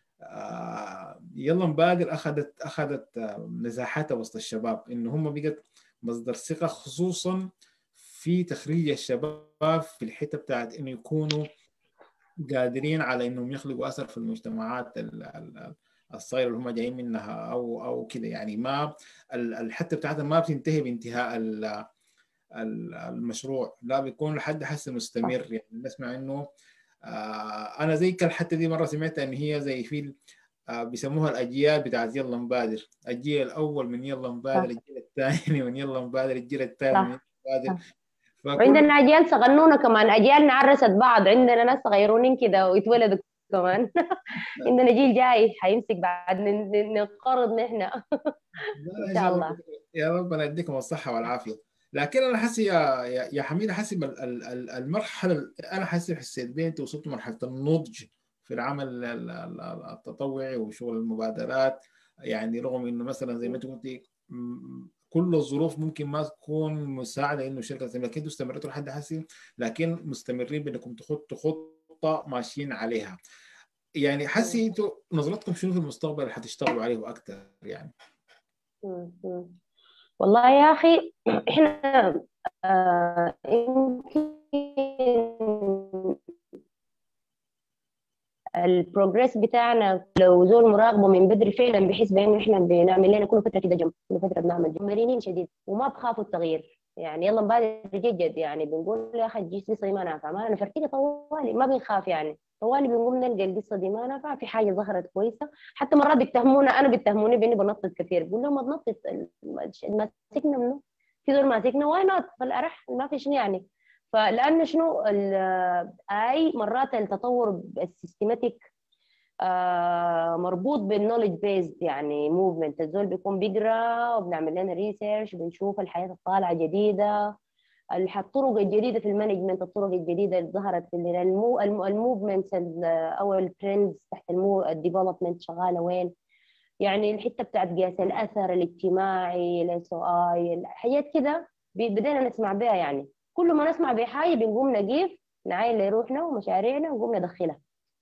[SPEAKER 2] آه، يلا مبادر اخذت اخذت آه، مساحتها وسط الشباب، انه هم بقت مصدر ثقه، خصوصا في تخريج الشباب في الحته بتاعت انه يكونوا قادرين على انهم يخلقوا اثر في المجتمعات ال- ال- الصغيره اللي هم جايين منها او او كده. يعني ما ال- الحته بتاعتها ما بتنتهي بانتهاء ال- ال- المشروع، لا بيكون لحد حسن
[SPEAKER 3] صح.
[SPEAKER 2] مستمر. يعني نسمع انه آه، انا زي الحته دي مره سمعت ان هي زي في آه، بيسموها الاجيال بتاعت يلا مبادر. الجيل الاول من يلا مبادر،
[SPEAKER 3] صح.
[SPEAKER 2] الجيل الثاني من يلا مبادر، الجيل الثالث من يلا
[SPEAKER 3] صح.
[SPEAKER 2] مبادر.
[SPEAKER 3] صح.
[SPEAKER 2] فكل
[SPEAKER 3] وعندنا اجيال صغنونه كمان، اجيالنا عرست بعض، عندنا ناس صغيرونين كده ويتولدوا كمان. عندنا جيل جاي حيمسك بعد، ن- ن- ننقرض نحن.
[SPEAKER 2] لا
[SPEAKER 3] ان
[SPEAKER 2] لا، ان
[SPEAKER 3] شاء
[SPEAKER 2] شاء الله.
[SPEAKER 3] الله.
[SPEAKER 2] يا ربنا يديكم الصحه والعافيه. لكن انا حاسس يا يا يا حميد، حاسس ال- ال- ال- المرحله ال- انا حاسس حسيت بين انت وصلت مرحله النضج في العمل ال- ال- ال- التطوعي وشغل المبادرات. يعني رغم انه مثلا زي ما انت قلتي، م- كل الظروف ممكن ما تكون مساعده انه الشركه تستمر، لكن انتوا استمرتوا لحد هسه، لكن مستمرين بانكم تخطوا خطه ماشيين عليها. يعني حسي انتوا نظرتكم شنو في المستقبل اللي حتشتغلوا عليه اكثر يعني؟
[SPEAKER 3] مم. مم. والله يا اخي، احنا آه يمكن البروجريس بتاعنا لو زول مراقبه من بدري فعلا بحس بانه احنا بنعمل لنا كل فتره كده جنب، كل فتره بنعمل جنب، مرنين شديد وما بخافوا التغيير. يعني يلا نبادر جد جد، يعني بنقول يا اخي الجيش القصه دي ما نافعه، ما نفرتكه طوالي، ما بنخاف يعني طوالي بنقوم نلقى القصه دي ما نافعه، في حاجه ظهرت كويسه. حتى مرات بيتهمونا، انا بيتهموني باني بنطط كثير، بقول لهم ما تنطط، ماسكنا منه، في دول ماسكنا واي نوت، فالارح ما في شنو يعني. فلانه شنو ال- اي مرات التطور السيستماتيك آه مربوط بالنولج بيز، يعني موفمنت الزول بيكون بيقرا وبنعمل لنا ريسيرش، بنشوف الحياه الطالعه جديده، الح- الطرق الجديده في المانجمنت، الطرق الجديده اللي ظهرت في الموفمنتس او الترندز تحت المو الديفلوبمنت شغاله وين. يعني الحته بتاعت قياس الاثر الاجتماعي، الاس او اي، حاجات كده بدينا نسمع بها. يعني كل ما نسمع بحاجه بنقوم نقيف نعاين لروحنا ومشاريعنا ونقوم ندخلها.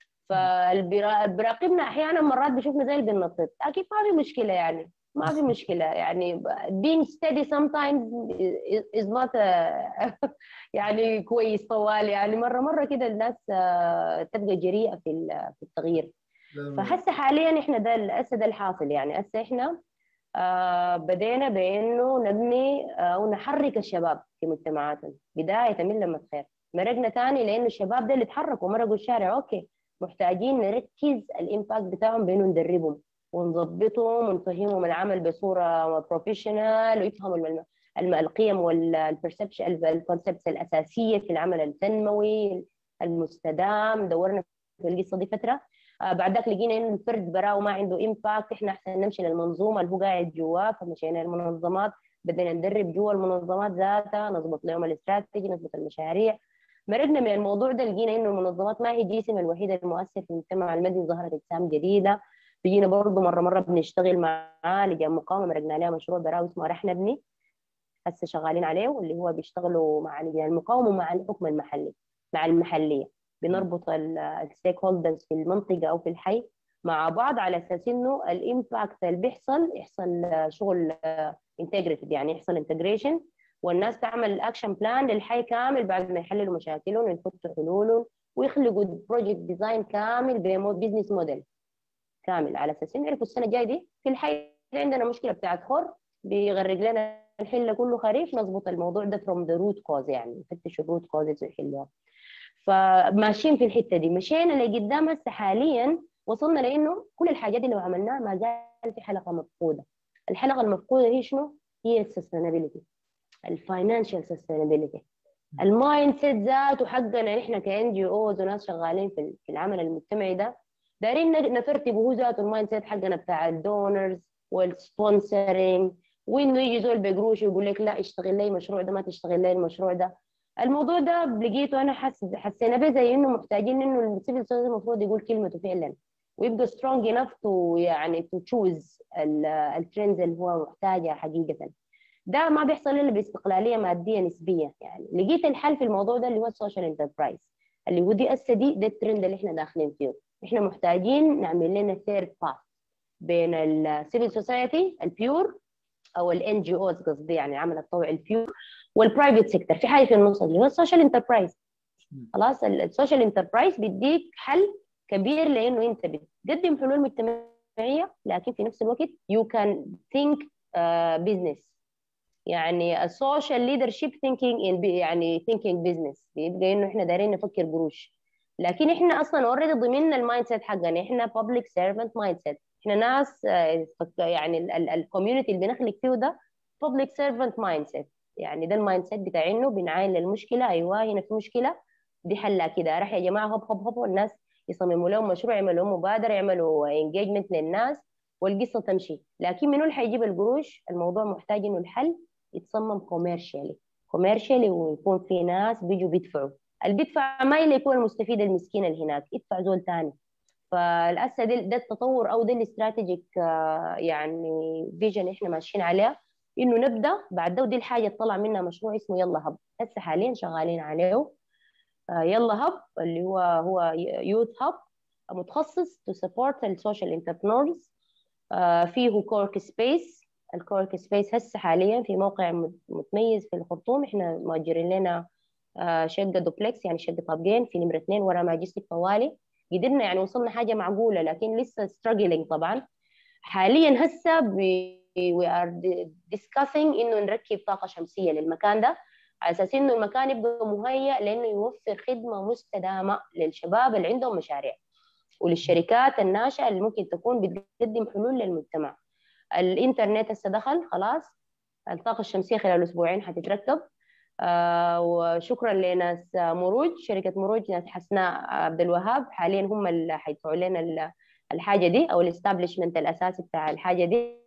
[SPEAKER 3] فبراقبنا احيانا مرات بيشوفنا زي اللي بننطط، اكيد ما في مشكله يعني، ما في مشكله يعني. being steady sometimes is not a يعني كويس طوال، يعني مره مره كده الناس آه، تبقى جريئه في ال- في التغيير. فهسه حاليا احنا ده هسه ده الحاصل، يعني هسه احنا آه بدينا بانه نبني آه ونحرك الشباب في مجتمعاتنا بدايه من لما خير. مرقنا ثاني لانه الشباب ده اللي اتحركوا مرقوا الشارع، اوكي محتاجين نركز الامباكت بتاعهم بانه ندربهم ونظبطهم ونفهمهم العمل بصوره بروفيشنال، ويفهموا الم- الم- القيم والبرسبشن الكونسبتس الاساسيه في العمل التنموي المستدام. دورنا في القصه دي فتره. آه بعد ذاك لقينا انه الفرد براه ما عنده امباكت، احنا احسن نمشي للمنظومه اللي هو قاعد جواه، فمشينا للمنظمات، بدنا ندرب جوا المنظمات ذاتها، نظبط لهم الاستراتيجي، نظبط المشاريع. مرقنا من الموضوع ده لقينا انه المنظمات ما هي الجسم الوحيد المؤثر في المجتمع المدني، ظهرت اجسام جديده. بيجينا برضه مره مره بنشتغل معاه لجان مقاومه، مرقنا عليها مشروع براوي اسمه رح نبني، هسه شغالين عليه، واللي هو بيشتغلوا مع لجان المقاومه ومع الحكم المحلي، مع المحليه. بنربط الستيك هولدرز في المنطقه او في الحي مع بعض على اساس انه الامباكت اللي بيحصل يحصل شغل انتجريتد، يعني يحصل انتجريشن، والناس تعمل اكشن بلان للحي كامل بعد ما يحللوا مشاكلهم ويحطوا حلولهم ويخلقوا بروجكت ديزاين كامل بزنس موديل كامل، على اساس انه يعرفوا السنه الجايه دي في الحي عندنا مشكله بتاعت خور بيغرق لنا الحله كله خريف، نظبط الموضوع ده فروم ذا روت كوز، يعني نفتش الروت كوزز ويحلوها. فماشيين في الحته دي، مشينا لقدام. هسه حاليا وصلنا لانه كل الحاجات اللي عملناها ما زال في حلقه مفقوده. الحلقه المفقوده هي شنو؟ هي السستينابيلتي، الفاينانشال سستينابيلتي، المايند سيت ذاته حقنا نحن كان جي اوز وناس شغالين في في العمل المجتمعي ده، دايرين نفرتق هو ذاته المايند سيت حقنا بتاع الدونرز والسبونسرنج، وانه يجي زول بقروش يقول لك لا اشتغل لي المشروع ده، ما تشتغل لي المشروع ده. الموضوع ده لقيته انا حس حسينا به زي انه محتاجين انه السيفل سوسايتي المفروض يقول كلمته فعلا ويبقى سترونج انف تو يعني تو تشوز الترندز اللي هو محتاجها حقيقه. ده ما بيحصل الا باستقلاليه ماديه نسبيه. يعني لقيت الحل في الموضوع ده اللي هو السوشيال انتربرايز، اللي هو دي هسه دي ده الترند اللي احنا داخلين فيه. احنا محتاجين نعمل لنا ثيرد باث بين السيفل سوسايتي البيور او الان جي اوز قصدي، يعني العمل التطوعي البيور، والبرايفت سيكتور، في حاجه في النص اللي هو السوشيال انتربرايز. خلاص السوشيال انتربرايز بيديك حل كبير لانه انت بتقدم حلول مجتمعيه، لكن في نفس الوقت يو كان ثينك بزنس، يعني السوشيال ليدرشيب ثينكينج ان يعني ثينكينج بزنس، بيبقى انه احنا دايرين نفكر قروش، لكن احنا اصلا اوريدي ضمننا المايند سيت حقنا، احنا بابليك سيرفنت مايند سيت، احنا ناس يعني الكوميونتي اللي بنخلق فيه ده بابليك سيرفنت مايند سيت، يعني ده المايند سيت بتاع انه بنعاين للمشكله. ايوه هنا في مشكله، دي حلها كده، راح يا جماعه هوب هوب هوب، والناس يصمموا لهم مشروع، يعملوا مبادره، يعملوا انجيجمنت للناس والقصه تمشي. لكن منو اللي حيجيب القروش؟ الموضوع محتاج انه الحل يتصمم كوميرشالي كوميرشالي ويكون في ناس بيجوا بيدفعوا. اللي بيدفع ما اللي يكون المستفيد المسكين اللي هناك، يدفع زول تاني. فالاسا ده, ده التطور او ده الاستراتيجيك يعني فيجن احنا ماشيين عليه، انه نبدا بعد ده. ودي الحاجه طلع منها مشروع اسمه يلا هب، هسه حاليا شغالين عليه. يلا هب اللي هو هو يوث هب متخصص تو سبورت السوشيال انتربرنورز. فيه كورك سبيس. الكورك سبيس هسه حاليا في موقع متميز في الخرطوم، احنا مؤجرين لنا شقه دوبلكس، يعني شقه طابقين في نمره اثنين ورا ماجستيك طوالي. قدرنا يعني وصلنا حاجه معقوله، لكن لسه struggling طبعا. حاليا هسه we are discussing انه نركب طاقه شمسيه للمكان ده، على اساس انه المكان يبقى مهيأ لانه يوفر خدمه مستدامه للشباب اللي عندهم مشاريع، وللشركات الناشئه اللي ممكن تكون بتقدم حلول للمجتمع. الانترنت هسه دخل خلاص، الطاقه الشمسيه خلال اسبوعين حتتركب. آه وشكرا لناس مروج، شركه مروج، ناس حسناء عبد الوهاب، حاليا هم اللي حيدفعوا لنا الحاجه دي او الاستابلشمنت الاساسي بتاع الحاجه دي.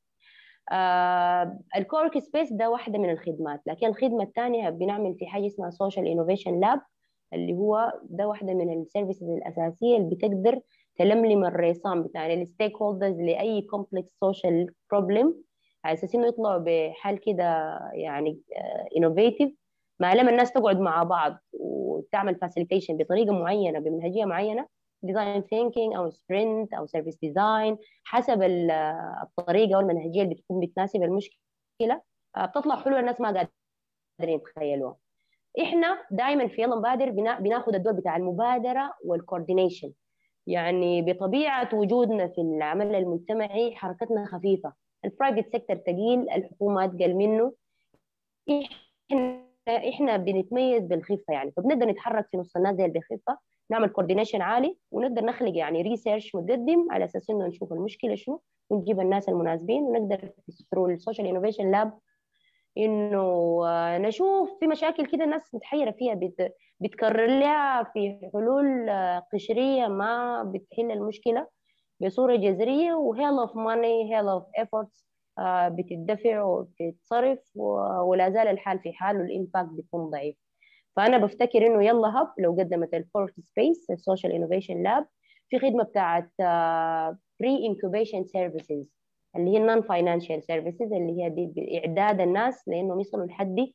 [SPEAKER 3] آه الكورك سبيس ده واحده من الخدمات، لكن الخدمه الثانيه بنعمل في حاجه اسمها سوشيال انوفيشن لاب، اللي هو ده واحده من السيرفيسز الاساسيه اللي بتقدر تلملم الريصان بتاع الستيك هولدرز لاي كومبلكس سوشيال بروبلم، على اساس انه يطلعوا بحل كده يعني انوفيتيف. ما لما الناس تقعد مع بعض وتعمل فاسيليتيشن بطريقه معينه بمنهجيه معينه، ديزاين ثينكينج او سبرنت او سيرفيس ديزاين، حسب الطريقه والمنهجيه اللي بتكون بتناسب المشكله، بتطلع حلول الناس ما قادرين يتخيلوها. احنا دائما في يلا مبادر بناخذ الدور بتاع المبادره والكوردينيشن. يعني بطبيعه وجودنا في العمل المجتمعي حركتنا خفيفه، البرايفت سيكتور ثقيل، الحكومه اتقل منه، احنا احنا بنتميز بالخفه يعني، فبنقدر نتحرك في نص الناس زي بخفه، نعمل كوردينيشن عالي، ونقدر نخلق يعني ريسيرش متقدم على اساس انه نشوف المشكله شنو ونجيب الناس المناسبين، ونقدر ثرو السوشيال انوفيشن لاب انه نشوف في مشاكل كده الناس متحيره فيها، بت... بتكرر لها في حلول قشريه ما بتحل المشكله بصوره جذريه، وهيل اوف ماني هيل اوف ايفورتس بتدفع وبتتصرف، ولا زال الحال في حال والامباكت بيكون ضعيف. فانا بفتكر انه يلا هب لو قدمت الكورك سبيس السوشيال انوفيشن لاب في خدمه بتاعت بري انكوبيشن سيرفيسز، اللي هي النون فاينانشال سيرفيسز، اللي هي دي اعداد الناس لانهم يصلوا لحد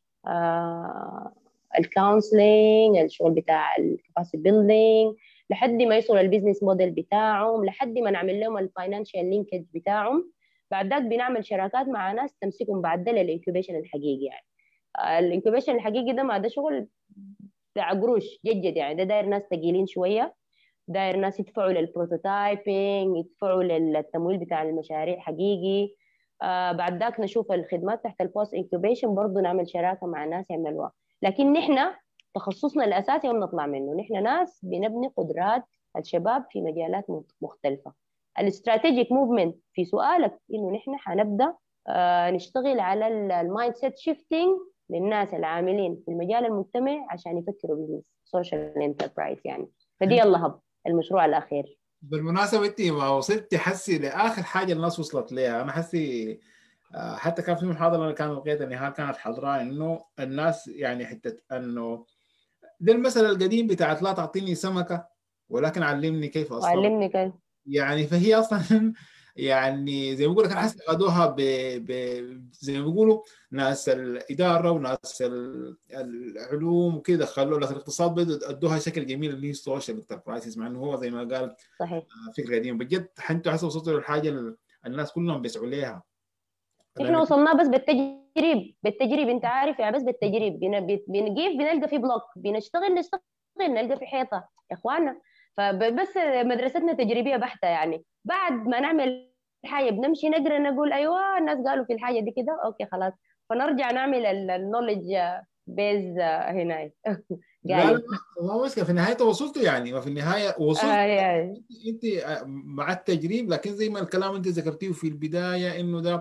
[SPEAKER 3] الكونسلنج، الشغل بتاع الكاباسيتي بيلدينج، لحد ما يوصلوا البيزنس موديل بتاعهم، لحد ما نعمل لهم الفاينانشال لينكج بتاعهم. بعد ذاك بنعمل شراكات مع ناس تمسكهم بعد ده للانكوبيشن الحقيقي. يعني الانكوبيشن الحقيقي ده ما ده شغل بتاع قروش جد يعني، ده داير ناس ثقيلين شويه، داير ناس يدفعوا للبروتوتايبنج، يدفعوا للتمويل بتاع المشاريع حقيقي. آه بعد ذاك نشوف الخدمات تحت البوست انكوبيشن برضه نعمل شراكه مع ناس يعملوها. لكن نحن تخصصنا الاساسي هم نطلع منه، نحن ناس بنبني قدرات الشباب في مجالات مختلفه. الاستراتيجيك موفمنت في سؤالك انه نحن حنبدا آه نشتغل على المايند سيت شيفتنج للناس العاملين في المجال المجتمعي عشان يفكروا بزنس سوشيال انتربرايز يعني. فدي يلا هب المشروع الاخير.
[SPEAKER 2] بالمناسبه انت ما وصلتي حسي لاخر حاجه الناس وصلت لها. انا حسي حتى كان في محاضره انا كان لقيت انها كانت حاضره، انه الناس يعني حته انه ده المثل القديم بتاعت لا تعطيني سمكه ولكن علمني كيف اصطاد.
[SPEAKER 3] علمني كيف
[SPEAKER 2] يعني فهي اصلا يعني زي ما بقول لك انا حاسس اخذوها ب... ب... زي ما بيقولوا ناس الاداره وناس العلوم وكذا دخلوا ناس الاقتصاد بدوا ادوها شكل جميل اللي هي السوشيال انتربرايزز، مع انه هو زي ما قال
[SPEAKER 3] صحيح
[SPEAKER 2] فكره قديمه بجد. انتوا حسوا وصلتوا للحاجه الناس كلهم بيسعوا لها.
[SPEAKER 3] احنا وصلنا بس بالتجريب بالتجريب انت عارف يعني، بس بالتجريب بنجيب بنلقى في بلوك، بنشتغل نشتغل نلقى في حيطه يا اخوانا. فبس مدرستنا تجريبيه بحته يعني، بعد ما نعمل حاجه بنمشي نقرا نقول ايوه الناس قالوا في الحاجه دي كده اوكي خلاص، فنرجع نعمل النولج بيز هنا.
[SPEAKER 2] لا لا ما مشكله، في النهايه وصلتوا يعني، ما في النهايه وصلت
[SPEAKER 3] آه
[SPEAKER 2] انت مع التجريب. لكن زي ما الكلام انت ذكرتيه في البدايه انه ده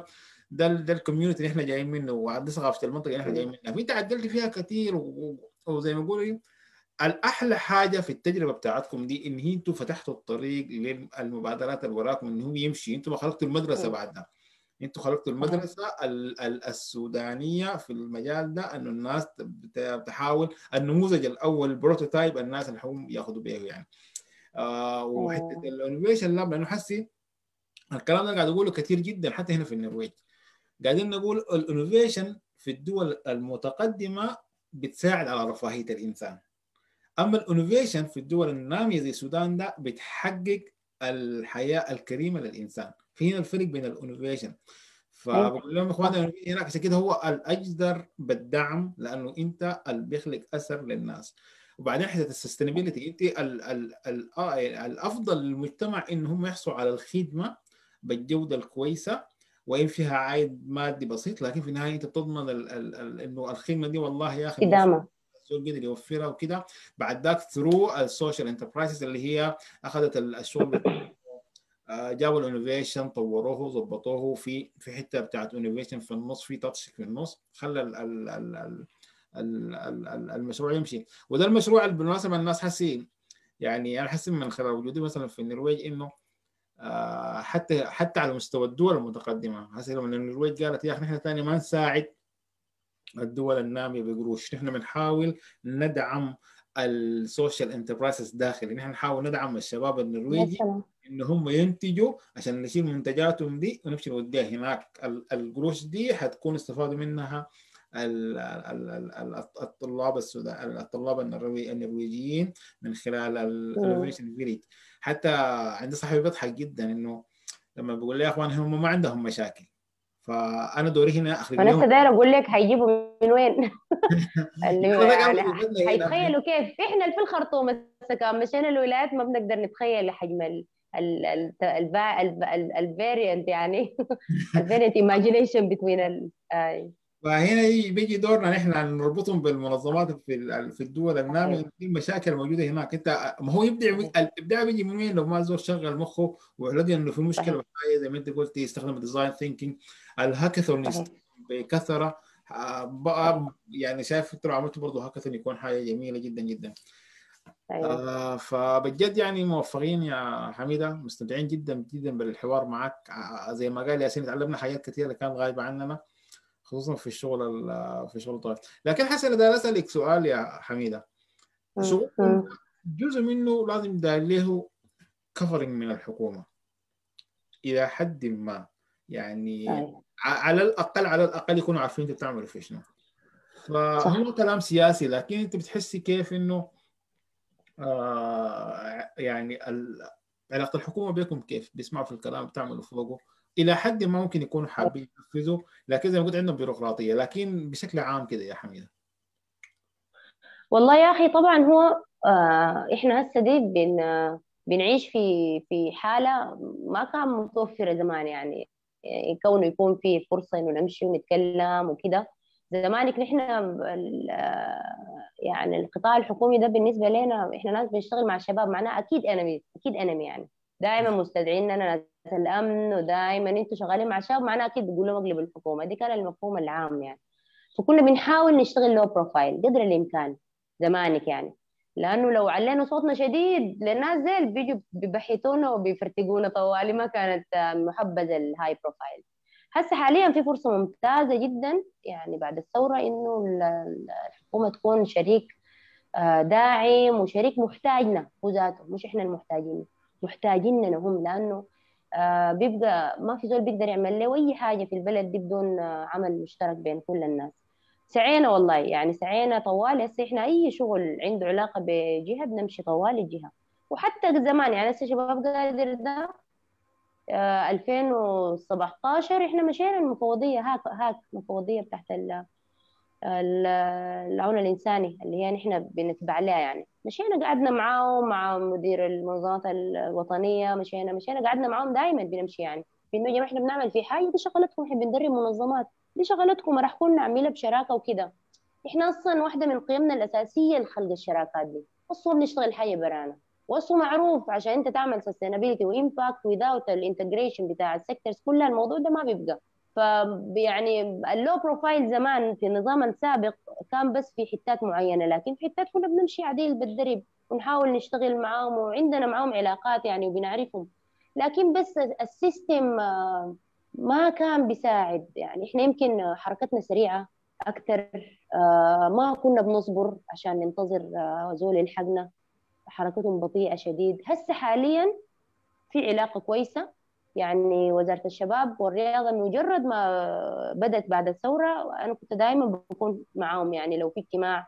[SPEAKER 2] ده ال ده الكوميونتي اللي احنا جايين منه، وده ثقافه المنطقه اللي احنا جايين منها، فانت عدلت فيها كثير. وزي ما بقول الاحلى حاجه في التجربه بتاعتكم دي ان هي انتم فتحتوا الطريق للمبادرات اللي وراكم انهم يمشي. انتم ما خلقتوا المدرسه بعدها، انتوا خلقتوا المدرسه ال ال السودانيه في المجال ده، انه الناس بتحاول النموذج الاول البروتوتايب الناس اللي هم ياخذوا به يعني. آه وحته الانوفيشن لاب، لانه حسي الكلام ده قاعد اقوله كثير جدا حتى هنا في النرويج. قاعدين نقول الانوفيشن في الدول المتقدمه بتساعد على رفاهيه الانسان، اما الانوفيشن في الدول الناميه زي السودان ده بتحقق الحياه الكريمه للانسان. في هنا الفرق بين الانوفيشن. فبقول لهم اخواننا هناك عشان كده هو الاجدر بالدعم، لانه انت اللي بيخلق اثر للناس. وبعدين حته السستينابيلتي، انت ال ال ال الافضل للمجتمع ان هم يحصلوا على الخدمه بالجوده الكويسه وان فيها عائد مادي بسيط، لكن في النهايه انت بتضمن ال ال ال انه الخدمه دي والله يا اخي
[SPEAKER 3] إدامة
[SPEAKER 2] الزول قدر يوفرها وكده. بعد ذاك ثرو السوشيال انتربرايزز اللي هي اخذت الشغل جابوا الانوفيشن، طوروه ظبطوه في في حته بتاعت انوفيشن في النص، في تاتش في النص، خلى ال ال ال ال ال المشروع يمشي. وده المشروع اللي بالمناسبه الناس حاسين، يعني انا حاسس من خلال وجودي مثلا في النرويج انه آه حتى حتى على مستوى الدول المتقدمه، هسه لما النرويج قالت يا اخي نحن ثاني ما نساعد الدول الناميه بقروش، نحن بنحاول ندعم السوشيال انتربرايزز داخلي، نحن نحاول ندعم الشباب النرويجي ان هم ينتجوا عشان نشيل منتجاتهم دي ونمشي نوديها هناك. القروش دي حتكون استفادوا منها الطلاب السودان الطلاب النرويجيين من خلال الانوفيشن فيليج. حتى عندي صاحبي بيضحك جدا انه لما بقول لي يا اخوان هم ما عندهم مشاكل، فانا دوري هنا اخرج
[SPEAKER 3] انا
[SPEAKER 2] لهم.
[SPEAKER 3] لسه دايره اقول لك هيجيبوا من وين؟ اللي يعني هيتخيلوا كيف احنا اللي في الخرطوم كان مشينا الولايات ما بنقدر نتخيل حجم الفاريانت يعني الفاريانت ايماجينيشن بتوين ال
[SPEAKER 2] فهنا بيجي دورنا نحن نربطهم بالمنظمات في في الدول الناميه، في المشاكل الموجوده هناك. انت ما هو يبدع، الابداع بيجي من وين؟ لو ما زور شغل مخه ولقى انه في مشكله زي ما انت قلت يستخدم الديزاين ثينكينج. الهاكاثون بكثره بقى، يعني شايف انت لو عملت برضه هاكاثون يكون حاجه جميله جدا جدا. أيوة. آه فبجد يعني موفقين يا حميده، مستمتعين جدا جدا بالحوار معك. زي ما قال ياسين تعلمنا حاجات كثيره كانت غايبه عننا، خصوصا في الشغل في الشغل الطويل. لكن حسن بدي اسالك سؤال يا حميده، شغلكم جزء منه لازم داير له كفرنج من الحكومه الى حد ما، يعني أيوة. على الاقل على الاقل يكونوا عارفين انتوا بتعملوا في شنو. فهو كلام سياسي، لكن انت بتحسي كيف انه آه يعني علاقه الحكومه بكم كيف؟ بيسمعوا في الكلام بتعملوا فوقه الى حد ما ممكن يكونوا حابين ينفذوا، لكن زي ما قلت عندهم بيروقراطيه. لكن بشكل عام كده يا حميده.
[SPEAKER 3] والله يا اخي طبعا هو آه احنا هسه دي بن آه بنعيش في في حاله ما كان متوفره زمان، يعني كونه يكون في فرصه انه نمشي ونتكلم وكده. زمانك نحن يعني القطاع الحكومي ده بالنسبه لنا احنا ناس بنشتغل مع الشباب، معناه اكيد انمي اكيد انمي يعني دائما مستدعين لنا ناس الامن، ودائما انتم شغالين مع الشباب معناه اكيد بيقولوا مقلب الحكومه. دي كان المفهوم العام يعني. فكنا بنحاول نشتغل لو بروفايل قدر الامكان زمانك يعني، لانه لو علينا صوتنا شديد للناس زي بيجوا بيبحثونا وبيفرتقونا طوالي، ما كانت محبذه الهاي بروفايل. هسه حاليا في فرصه ممتازه جدا يعني بعد الثوره انه الحكومه تكون شريك داعم وشريك محتاجنا هو ذاته، مش احنا المحتاجين، محتاجيننا هم، لانه بيبقى ما في زول بيقدر يعمل له اي حاجه في البلد دي بدون عمل مشترك بين كل الناس. سعينا والله يعني سعينا طوال. هسه احنا اي شغل عنده علاقه بجهه بنمشي طوال الجهه. وحتى زمان يعني هسه شباب قادر ده آه ألفين وسبعطاشر احنا مشينا المفوضيه هاك هاك المفوضيه بتاعت العون الانساني اللي هي نحن بنتبع لها يعني. مشينا قعدنا معاه مع مدير المنظمات الوطنيه، مشينا مشينا قعدنا معاهم دائما بنمشي يعني انه يا جماعه احنا بنعمل في حاجه دي شغلتكم، احنا بندرب منظمات دي شغلتكم، راح كنا نعملها بشراكه وكده. احنا اصلا واحده من قيمنا الاساسيه لخلق الشراكات دي، اصلا بنشتغل حاجه برانا واصلا معروف عشان انت تعمل سستينابيلتي وامباكت without الانتجريشن بتاع السيكتورز كلها الموضوع ده ما بيبقى. فيعني اللو بروفايل زمان في النظام السابق كان بس في حتات معينة، لكن في حتات كنا بنمشي عديل بالدرب ونحاول نشتغل معاهم وعندنا معاهم علاقات يعني وبنعرفهم، لكن بس السيستم ما كان بيساعد. يعني احنا يمكن حركتنا سريعة أكتر، ما كنا بنصبر عشان ننتظر زول يلحقنا، حركتهم بطيئة شديد. هسه حاليا في علاقة كويسة، يعني وزارة الشباب والرياضة مجرد ما بدأت بعد الثورة أنا كنت دائما بكون معاهم، يعني لو في اجتماع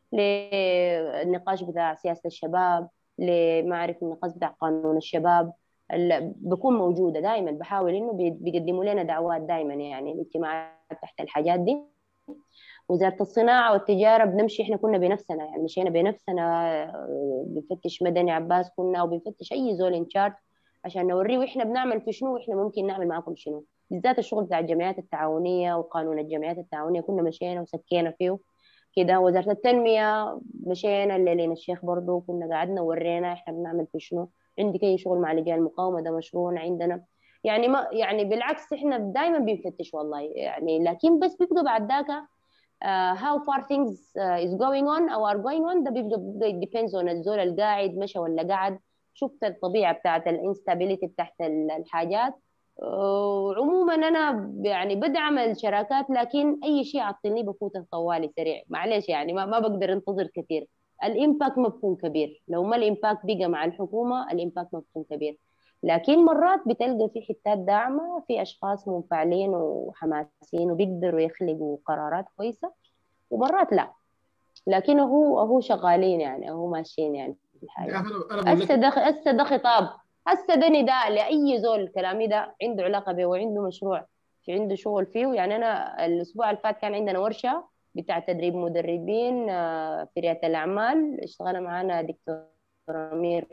[SPEAKER 3] للنقاش بتاع سياسة الشباب، لما أعرف النقاش بتاع قانون الشباب، بكون موجودة دائما، بحاول إنه بيقدموا لنا دعوات دائما، يعني الاجتماعات تحت الحاجات دي. وزارة الصناعة والتجارة بنمشي إحنا كنا بنفسنا، يعني مشينا بنفسنا، بنفتش مدني عباس كنا وبنفتش أي زول انشارج عشان نوريه وإحنا بنعمل في شنو وإحنا ممكن نعمل معكم شنو، بالذات الشغل بتاع الجمعيات التعاونية وقانون الجمعيات التعاونية كنا مشينا وسكينا فيه كده. وزارة التنمية مشينا الليلين الشيخ برضو كنا قعدنا ورينا إحنا بنعمل في شنو، عندك أي شغل مع لجان المقاومة ده مشروع عندنا، يعني ما يعني بالعكس إحنا دائما بنفتش والله يعني، لكن بس بيبقى بعد ذاك Uh, how far things uh, is going on او are going on ده بيبقى it depends on الزول القاعد مشى ولا قاعد، شفت الطبيعة بتاعت الانستابيليتي بتاعت الحاجات. وعموما انا يعني بدعم الشراكات، لكن اي شيء عطلني بفوته طوالي سريع معلش، يعني ما, ما بقدر انتظر كثير. الامباكت ما بكون كبير، لو ما الامباكت بقى مع الحكومة الامباكت ما بكون كبير، لكن مرات بتلقى في حتات داعمة، في أشخاص منفعلين وحماسيين وبيقدروا يخلقوا قرارات كويسة، ومرات لا، لكن هو هو شغالين يعني، هو ماشيين يعني في الحياة. هسه ده هسه ده خطاب، هسه ده نداء لأي زول كلامي ده عنده علاقة به وعنده مشروع في عنده شغل فيه. يعني أنا الأسبوع اللي فات كان عندنا ورشة بتاع تدريب مدربين في ريادة الأعمال، اشتغل معنا دكتور أمير،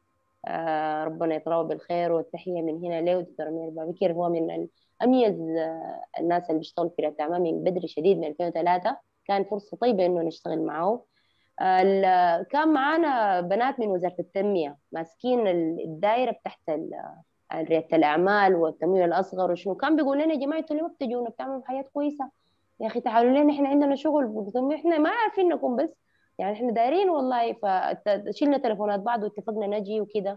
[SPEAKER 3] آه ربنا يطراه بالخير، والتحية من هنا له. دكتور أمير بابكر هو من أميز الناس اللي بيشتغلوا في ريادة الأعمال من بدري شديد من ألفين وثلاثة، كان فرصة طيبة إنه نشتغل معه. آه كان معانا بنات من وزارة التنمية ماسكين الدائرة تحت ريادة الأعمال والتمويل الأصغر وشنو، كان بيقول لنا يا جماعة انتوا ليه ما بتجونا بتعملوا حياة كويسة يا أخي، تعالوا لنا إحنا عندنا شغل، إحنا ما عارفينكم بس يعني إحنا دايرين والله. فشيلنا تليفونات بعض واتفقنا نجي وكده.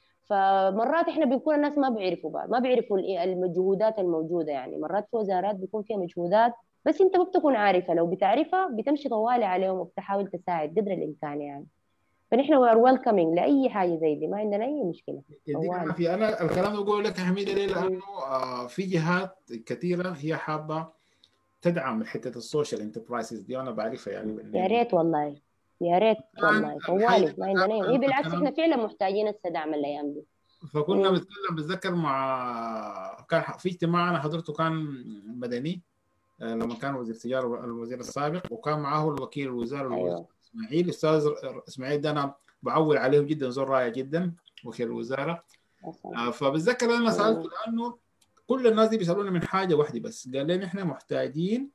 [SPEAKER 3] فمرات احنا بنكون الناس ما بيعرفوا بعض، ما بيعرفوا المجهودات الموجوده، يعني مرات في وزارات بيكون فيها مجهودات بس انت ما بتكون عارفها، لو بتعرفها بتمشي طوالي عليهم وبتحاول تساعد قدر الامكان يعني. فنحن وي ار ويلكمينج لاي حاجه زي دي، ما عندنا اي مشكله.
[SPEAKER 2] يديك العافيه. انا الكلام ده بقول لك يا حميده ليه؟ لانه آه في جهات كثيره هي حابه تدعم حته السوشيال انتربرايزز دي، وانا بعرفها يعني.
[SPEAKER 3] يا ريت والله، يا ريت والله طوالي ما عندنا اي، بالعكس احنا فعلا محتاجين هسه دعم الايام دي.
[SPEAKER 2] فكنا بنتكلم بتذكر مع كان في اجتماع انا حضرته كان مدني لما كان وزير التجاره الوزير السابق، وكان معه الوكيل الوزاره
[SPEAKER 3] أيوة.
[SPEAKER 2] اسماعيل. الاستاذ اسماعيل ده انا بعول عليه جدا، زول رائع جدا وكيل الوزاره. آه فبتذكر انا سالته لانه كل الناس دي بيسالونا من حاجه واحده بس، قال لنا احنا محتاجين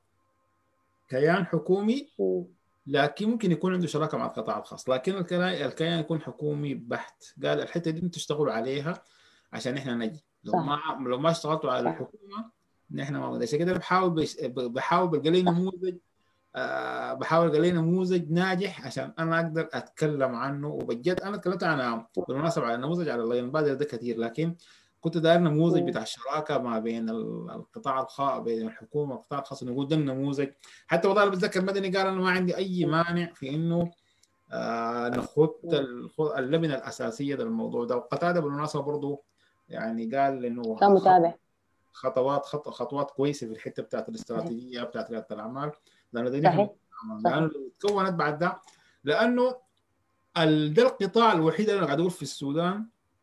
[SPEAKER 2] كيان حكومي لكن ممكن يكون عنده شراكه مع القطاع الخاص، لكن الكيان يكون حكومي بحت. قال الحته دي تشتغلوا عليها عشان احنا نجي، لو صح. ما لو ما اشتغلتوا على صح. الحكومه نحن ما بدنا كده. بحاول بش... بحاول بلقى لي نموذج أه بحاول القى لي نموذج ناجح عشان انا اقدر اتكلم عنه. وبجد انا اتكلمت عن بالمناسبه على نموذج على الله ينبادر ده كثير، لكن كنت داير نموذج بتاع الشراكه ما بين القطاع الخاص بين الحكومه والقطاع الخاص، نقول ده النموذج. حتى والله بتذكر مدني قال انا ما عندي اي مانع في انه آه نخط اللبنه الاساسيه للموضوع ده. وقتاده بالمناسبه برضه يعني قال انه
[SPEAKER 3] كان متابع
[SPEAKER 2] خطوات خط خطوات كويسه في الحته بتاعت الاستراتيجيه بتاعت رياده الاعمال، لانه ده
[SPEAKER 3] صحيح.
[SPEAKER 2] لانه تكونت بعد ده، لانه ده القطاع الوحيد اللي انا قاعد اقول في السودان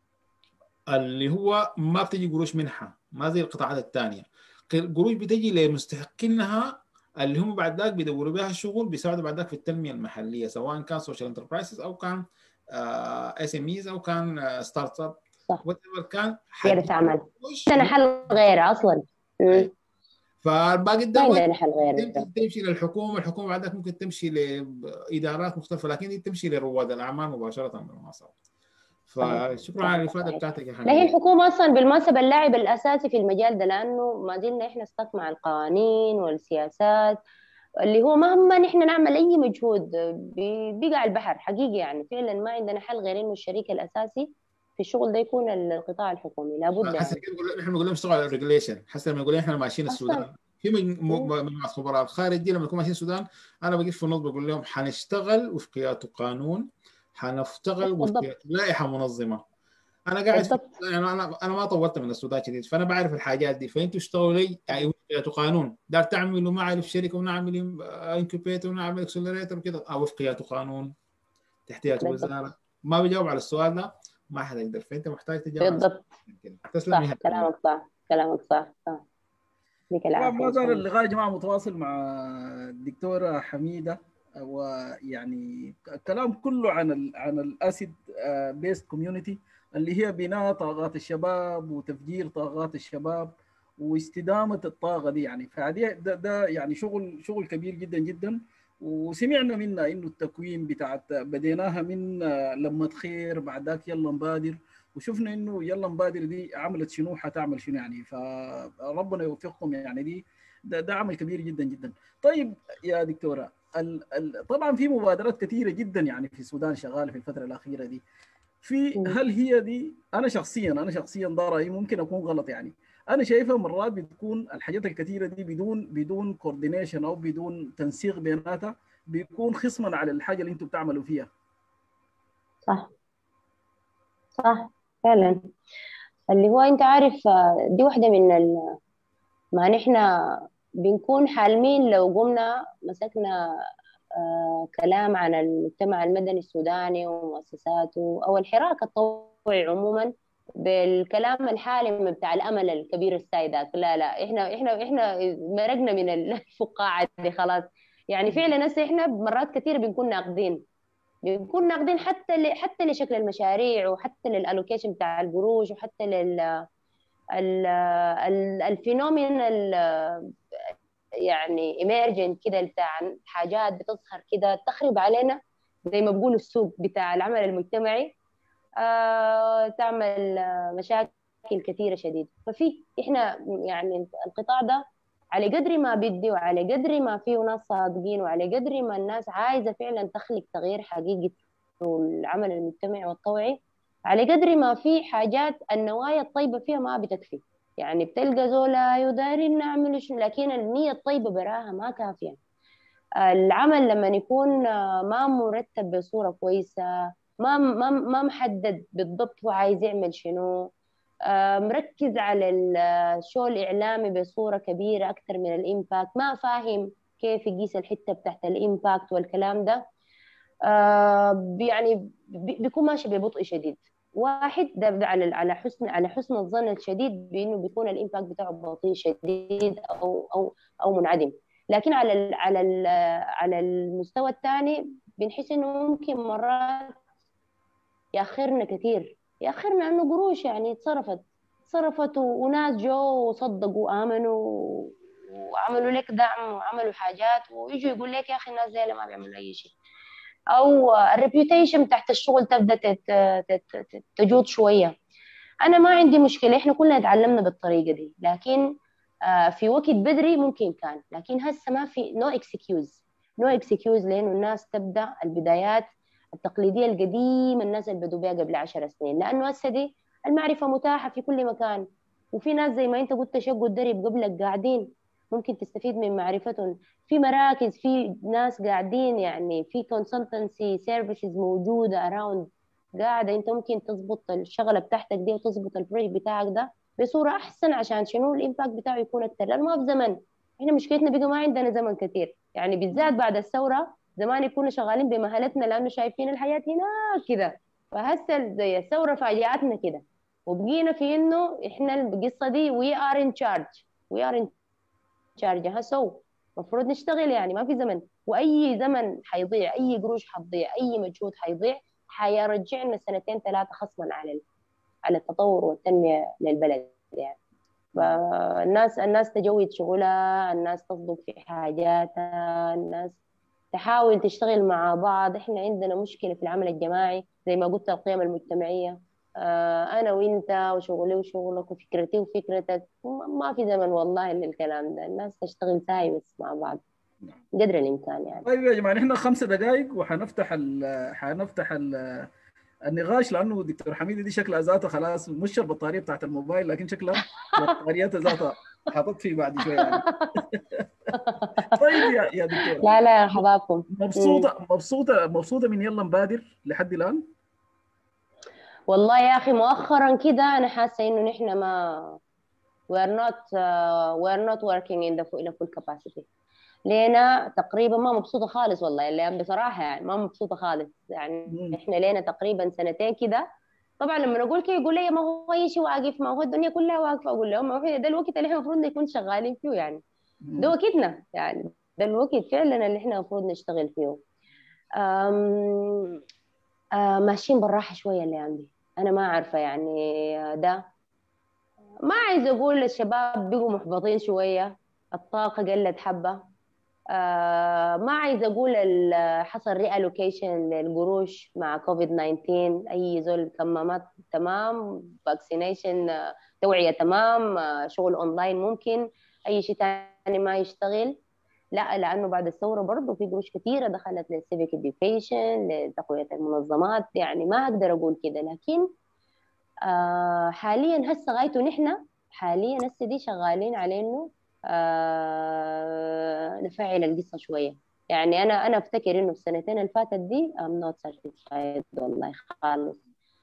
[SPEAKER 2] اللي هو ما بتجي قروش منحه، ما زي القطاعات الثانيه. قروش بتجي لمستحقينها اللي هم بعد ذاك بيدوروا بها الشغل، بيساعدوا بعد ذاك في التنميه المحليه، سواء كان سوشيال انتربرايزز او كان اس ام ايز او كان ستارت اب
[SPEAKER 3] كان ريادة اعمال. عندنا حل غير اصلا.
[SPEAKER 2] فالباقي
[SPEAKER 3] ما عندنا حل غير،
[SPEAKER 2] تمشي للحكومه، الحكومه بعد ذاك ممكن تمشي لادارات مختلفه، لكن دي تمشي لرواد الاعمال مباشره بالمناسبه. فشكرا على الافاده بتاعتك يا
[SPEAKER 3] لا هي
[SPEAKER 2] حميد.
[SPEAKER 3] الحكومة أصلا بالمناسبة اللاعب الأساسي في المجال ده، لأنه ما زلنا إحنا استك مع القوانين والسياسات اللي هو مهما نحن نعمل أي مجهود بي- بيقع البحر حقيقي. يعني فعلا ما عندنا حل غير إنه الشريك الأساسي في الشغل ده يكون القطاع الحكومي لابد
[SPEAKER 2] حسن
[SPEAKER 3] يعني.
[SPEAKER 2] كده بقول نحن بنقول لهم اشتغلوا على الريجوليشن. حسن لما يقول احنا ماشيين
[SPEAKER 3] أصلا
[SPEAKER 2] السودان في مج- م-
[SPEAKER 3] مم.
[SPEAKER 2] مجموعه خبراء الخارج دي لما نكون ماشيين السودان، انا بجي في النص بقول لهم حنشتغل وفقيات قانون، حنشتغل
[SPEAKER 3] بالضبط
[SPEAKER 2] وفقيات لائحه منظمه. انا قاعد في
[SPEAKER 3] بالضبط
[SPEAKER 2] يعني انا انا ما طولت من السودان شديد، فانا بعرف الحاجات دي. فانتوا اشتغلوا لي يعني وفقيات قانون، دار تعملوا ما اعرف شركه ونعمل انكوبيتر ونعمل اكسلريتر وكده، او وفقيات قانون تحتيات
[SPEAKER 3] بالضبط
[SPEAKER 2] وزاره. ما بجاوب على السؤال ده ما حتقدر، فانت محتاج تجاوب على
[SPEAKER 3] بالضبط
[SPEAKER 2] السؤال كده. تسلم يا
[SPEAKER 3] صح
[SPEAKER 2] حبيبي.
[SPEAKER 3] كلامك صح كلامك صح صح. يديك
[SPEAKER 1] طبعا
[SPEAKER 3] العافية
[SPEAKER 1] ما
[SPEAKER 3] إن شاء
[SPEAKER 1] زال
[SPEAKER 3] الله.
[SPEAKER 1] اللقاء يا جماعه متواصل مع الدكتوره حميده، ويعني الكلام كله عن ال عن الاسيد بيست كوميونتي اللي هي بناء طاقات الشباب وتفجير طاقات الشباب واستدامه الطاقه دي. يعني فدي ده, ده يعني شغل شغل كبير جدا جدا. وسمعنا منا انه التكوين بتاعت بديناها من آه، لمة خير، بعد ذاك يلا نبادر، وشفنا انه يلا نبادر دي عملت شنو حتعمل شنو. يعني فربنا يوفقكم. يعني دي ده, ده عمل كبير جدا جدا. طيب يا دكتوره، ال ال طبعا في مبادرات كثيره جدا يعني في السودان شغاله في الفتره الاخيره دي. في
[SPEAKER 3] مم.
[SPEAKER 1] هل هي دي، انا شخصيا انا شخصيا ده رايي، ممكن اكون غلط يعني، انا شايفها مرات بتكون الحاجات الكثيره دي بدون بدون كوردينيشن او بدون تنسيق بيناتها، بيكون خصما على الحاجه اللي انتم بتعملوا فيها.
[SPEAKER 3] صح صح فعلا. اللي هو أنت عارف آه، دي واحدة من ال... ما نحن بنكون حالمين لو قمنا مسكنا آه كلام عن المجتمع المدني السوداني ومؤسساته أو الحراك الطوعي عموما بالكلام الحالم بتاع الأمل الكبير السايدات. لا لا إحنا إحنا إحنا مرقنا من الفقاعة دي خلاص. يعني فعلا هسه إحنا مرات كثير بنكون ناقدين، بنكون ناقدين حتى ل... حتى لشكل المشاريع وحتى للالوكيشن بتاع القروش وحتى لل ال... ال... الفينومين ال... يعني ايمرجنت كده بتاع حاجات بتظهر كده تخرب علينا زي ما بقولوا السوق بتاع العمل المجتمعي. آه تعمل آه مشاكل كثيرة شديدة. ففي احنا يعني القطاع ده على قدر ما بدي وعلى قدر ما فيه ناس صادقين وعلى قدر ما الناس عايزة فعلا تخلق تغيير حقيقي العمل المجتمعي والطوعي، على قدر ما في حاجات النوايا الطيبة فيها ما بتكفي. يعني بتلقى زولا يدارين نعمل شنو لكن النية الطيبة براها ما كافية. العمل لما يكون آه، ما مرتب بصورة كويسة، ما ما ما محدد بالضبط هو عايز يعمل شنو، آه، مركز على الشو الإعلامي بصورة كبيرة أكثر من الإمباكت، ما فاهم كيف يقيس الحتة بتاعت الإمباكت والكلام ده. آه يعني بي- بيكون ماشي ببطء شديد. واحد ده ده على على حسن على حسن الظن الشديد بانه بيكون الامباكت بتاعه بطيء شديد او او او منعدم. لكن على ال على ال على المستوى الثاني بنحس انه ممكن مرات ياخرنا كثير، ياخرنا انه قروش يعني اتصرفت اتصرفت و- وناس جو وصدقوا وامنوا وعملوا لك دعم وعملوا حاجات ويجوا يقول لك يا اخي الناس زي ما بيعملوا اي شيء. او الريبيوتيشن تحت الشغل تبدا تت- تت- تت- تجود شويه. انا ما عندي مشكله، احنا كلنا اتعلمنا بالطريقه دي، لكن آه، في وقت بدري ممكن كان، لكن هسه ما في نو اكسكيوز نو اكسكيوز لانه الناس تبدا البدايات التقليديه القديمه الناس اللي بدوا بها قبل عشر سنين، لانه هسه دي المعرفه متاحه في كل مكان. وفي ناس زي ما انت قلت شقوا الدرب قبلك قاعدين ممكن تستفيد من معرفتهم. في مراكز، في ناس قاعدين، يعني في consultancy services موجوده around قاعده انت ممكن تظبط الشغله بتاعتك دي وتظبط البروجكت بتاعك ده بصوره احسن عشان شنو الامباكت بتاعه يكون اكثر. لانه ما في زمن، احنا مشكلتنا بقى ما عندنا زمن كثير، يعني بالذات بعد الثوره زمان يكونوا شغالين بمهلتنا لانه شايفين الحياه هنا كده. فهسه زي الثوره فاجاتنا كده وبقينا في انه احنا القصه دي وي ار ان تشارج وي ار ان تشارج هسه المفروض نشتغل. يعني ما في زمن، واي زمن حيضيع، اي قروش حتضيع، اي مجهود حيضيع حيرجعنا سنتين ثلاثه خصما على على التطور والتنميه للبلد يعني. فالناس الناس تجود شغلها، الناس تصدق في حاجاتها، الناس تحاول تشتغل مع بعض. احنا عندنا مشكلة في العمل الجماعي زي ما قلت، القيم المجتمعية. آه انا وانت وشغلي وشغلك وفكرتي وفكرتك، ما في زمن والله للكلام ده. الناس تشتغل ساي بس مع بعض قدر الامكان يعني.
[SPEAKER 1] طيب يا جماعه نحن خمسة دقائق وحنفتح ال حنفتح ال النقاش، لانه دكتور حميده دي شكلها ذاتها خلاص مش البطاريه بتاعت الموبايل، لكن شكلها بطاريتها ذاتها حاطط فيه بعد شويه يعني. طيب يا يا دكتوره،
[SPEAKER 3] لا لا يا حبابكم. مم.
[SPEAKER 1] مبسوطه مبسوطه مبسوطه من يلا نبادر لحد الان؟
[SPEAKER 3] والله يا اخي مؤخرا كده انا حاسه انه نحن ما we are not uh, we are not working in the full, in a full capacity. لينا تقريبا ما مبسوطه خالص والله، اللي بصراحه يعني ما مبسوطه خالص يعني.
[SPEAKER 1] مم.
[SPEAKER 3] احنا لينا تقريبا سنتين كده. طبعا لما اقول كده يقول لي ما هو اي شيء واقف، ما هو الدنيا كلها واقفه. اقول لهم ما هو ده الوقت اللي احنا المفروض نكون شغالين فيه يعني. ده
[SPEAKER 1] مم.
[SPEAKER 3] وقتنا يعني، ده الوقت فعلا اللي احنا المفروض نشتغل فيه. أم... أه ماشيين بالراحه شويه اللي عندي. انا ما عارفه يعني. ده ما عايزه اقول الشباب بقوا محبطين شويه، الطاقه قلت حبه. آه ما عايزه اقول ال- حصل ري الوكيشن للقروش مع كوفيد تسعة عشر. اي زول كمامات تمام، فاكسينيشن توعيه تمام، آه شغل اونلاين ممكن، اي شيء تاني ما يشتغل. لا، لانه بعد الثوره برضه في قروش كثيره دخلت للسيفيك اديوكيشن لتقويه المنظمات. يعني ما اقدر اقول كده، لكن آه حاليا هسه غايته نحن حاليا هسه دي شغالين على انه آه نفعل القصه شويه. يعني انا انا افتكر انه السنتين اللي فاتت دي I'm not satisfied والله خالص.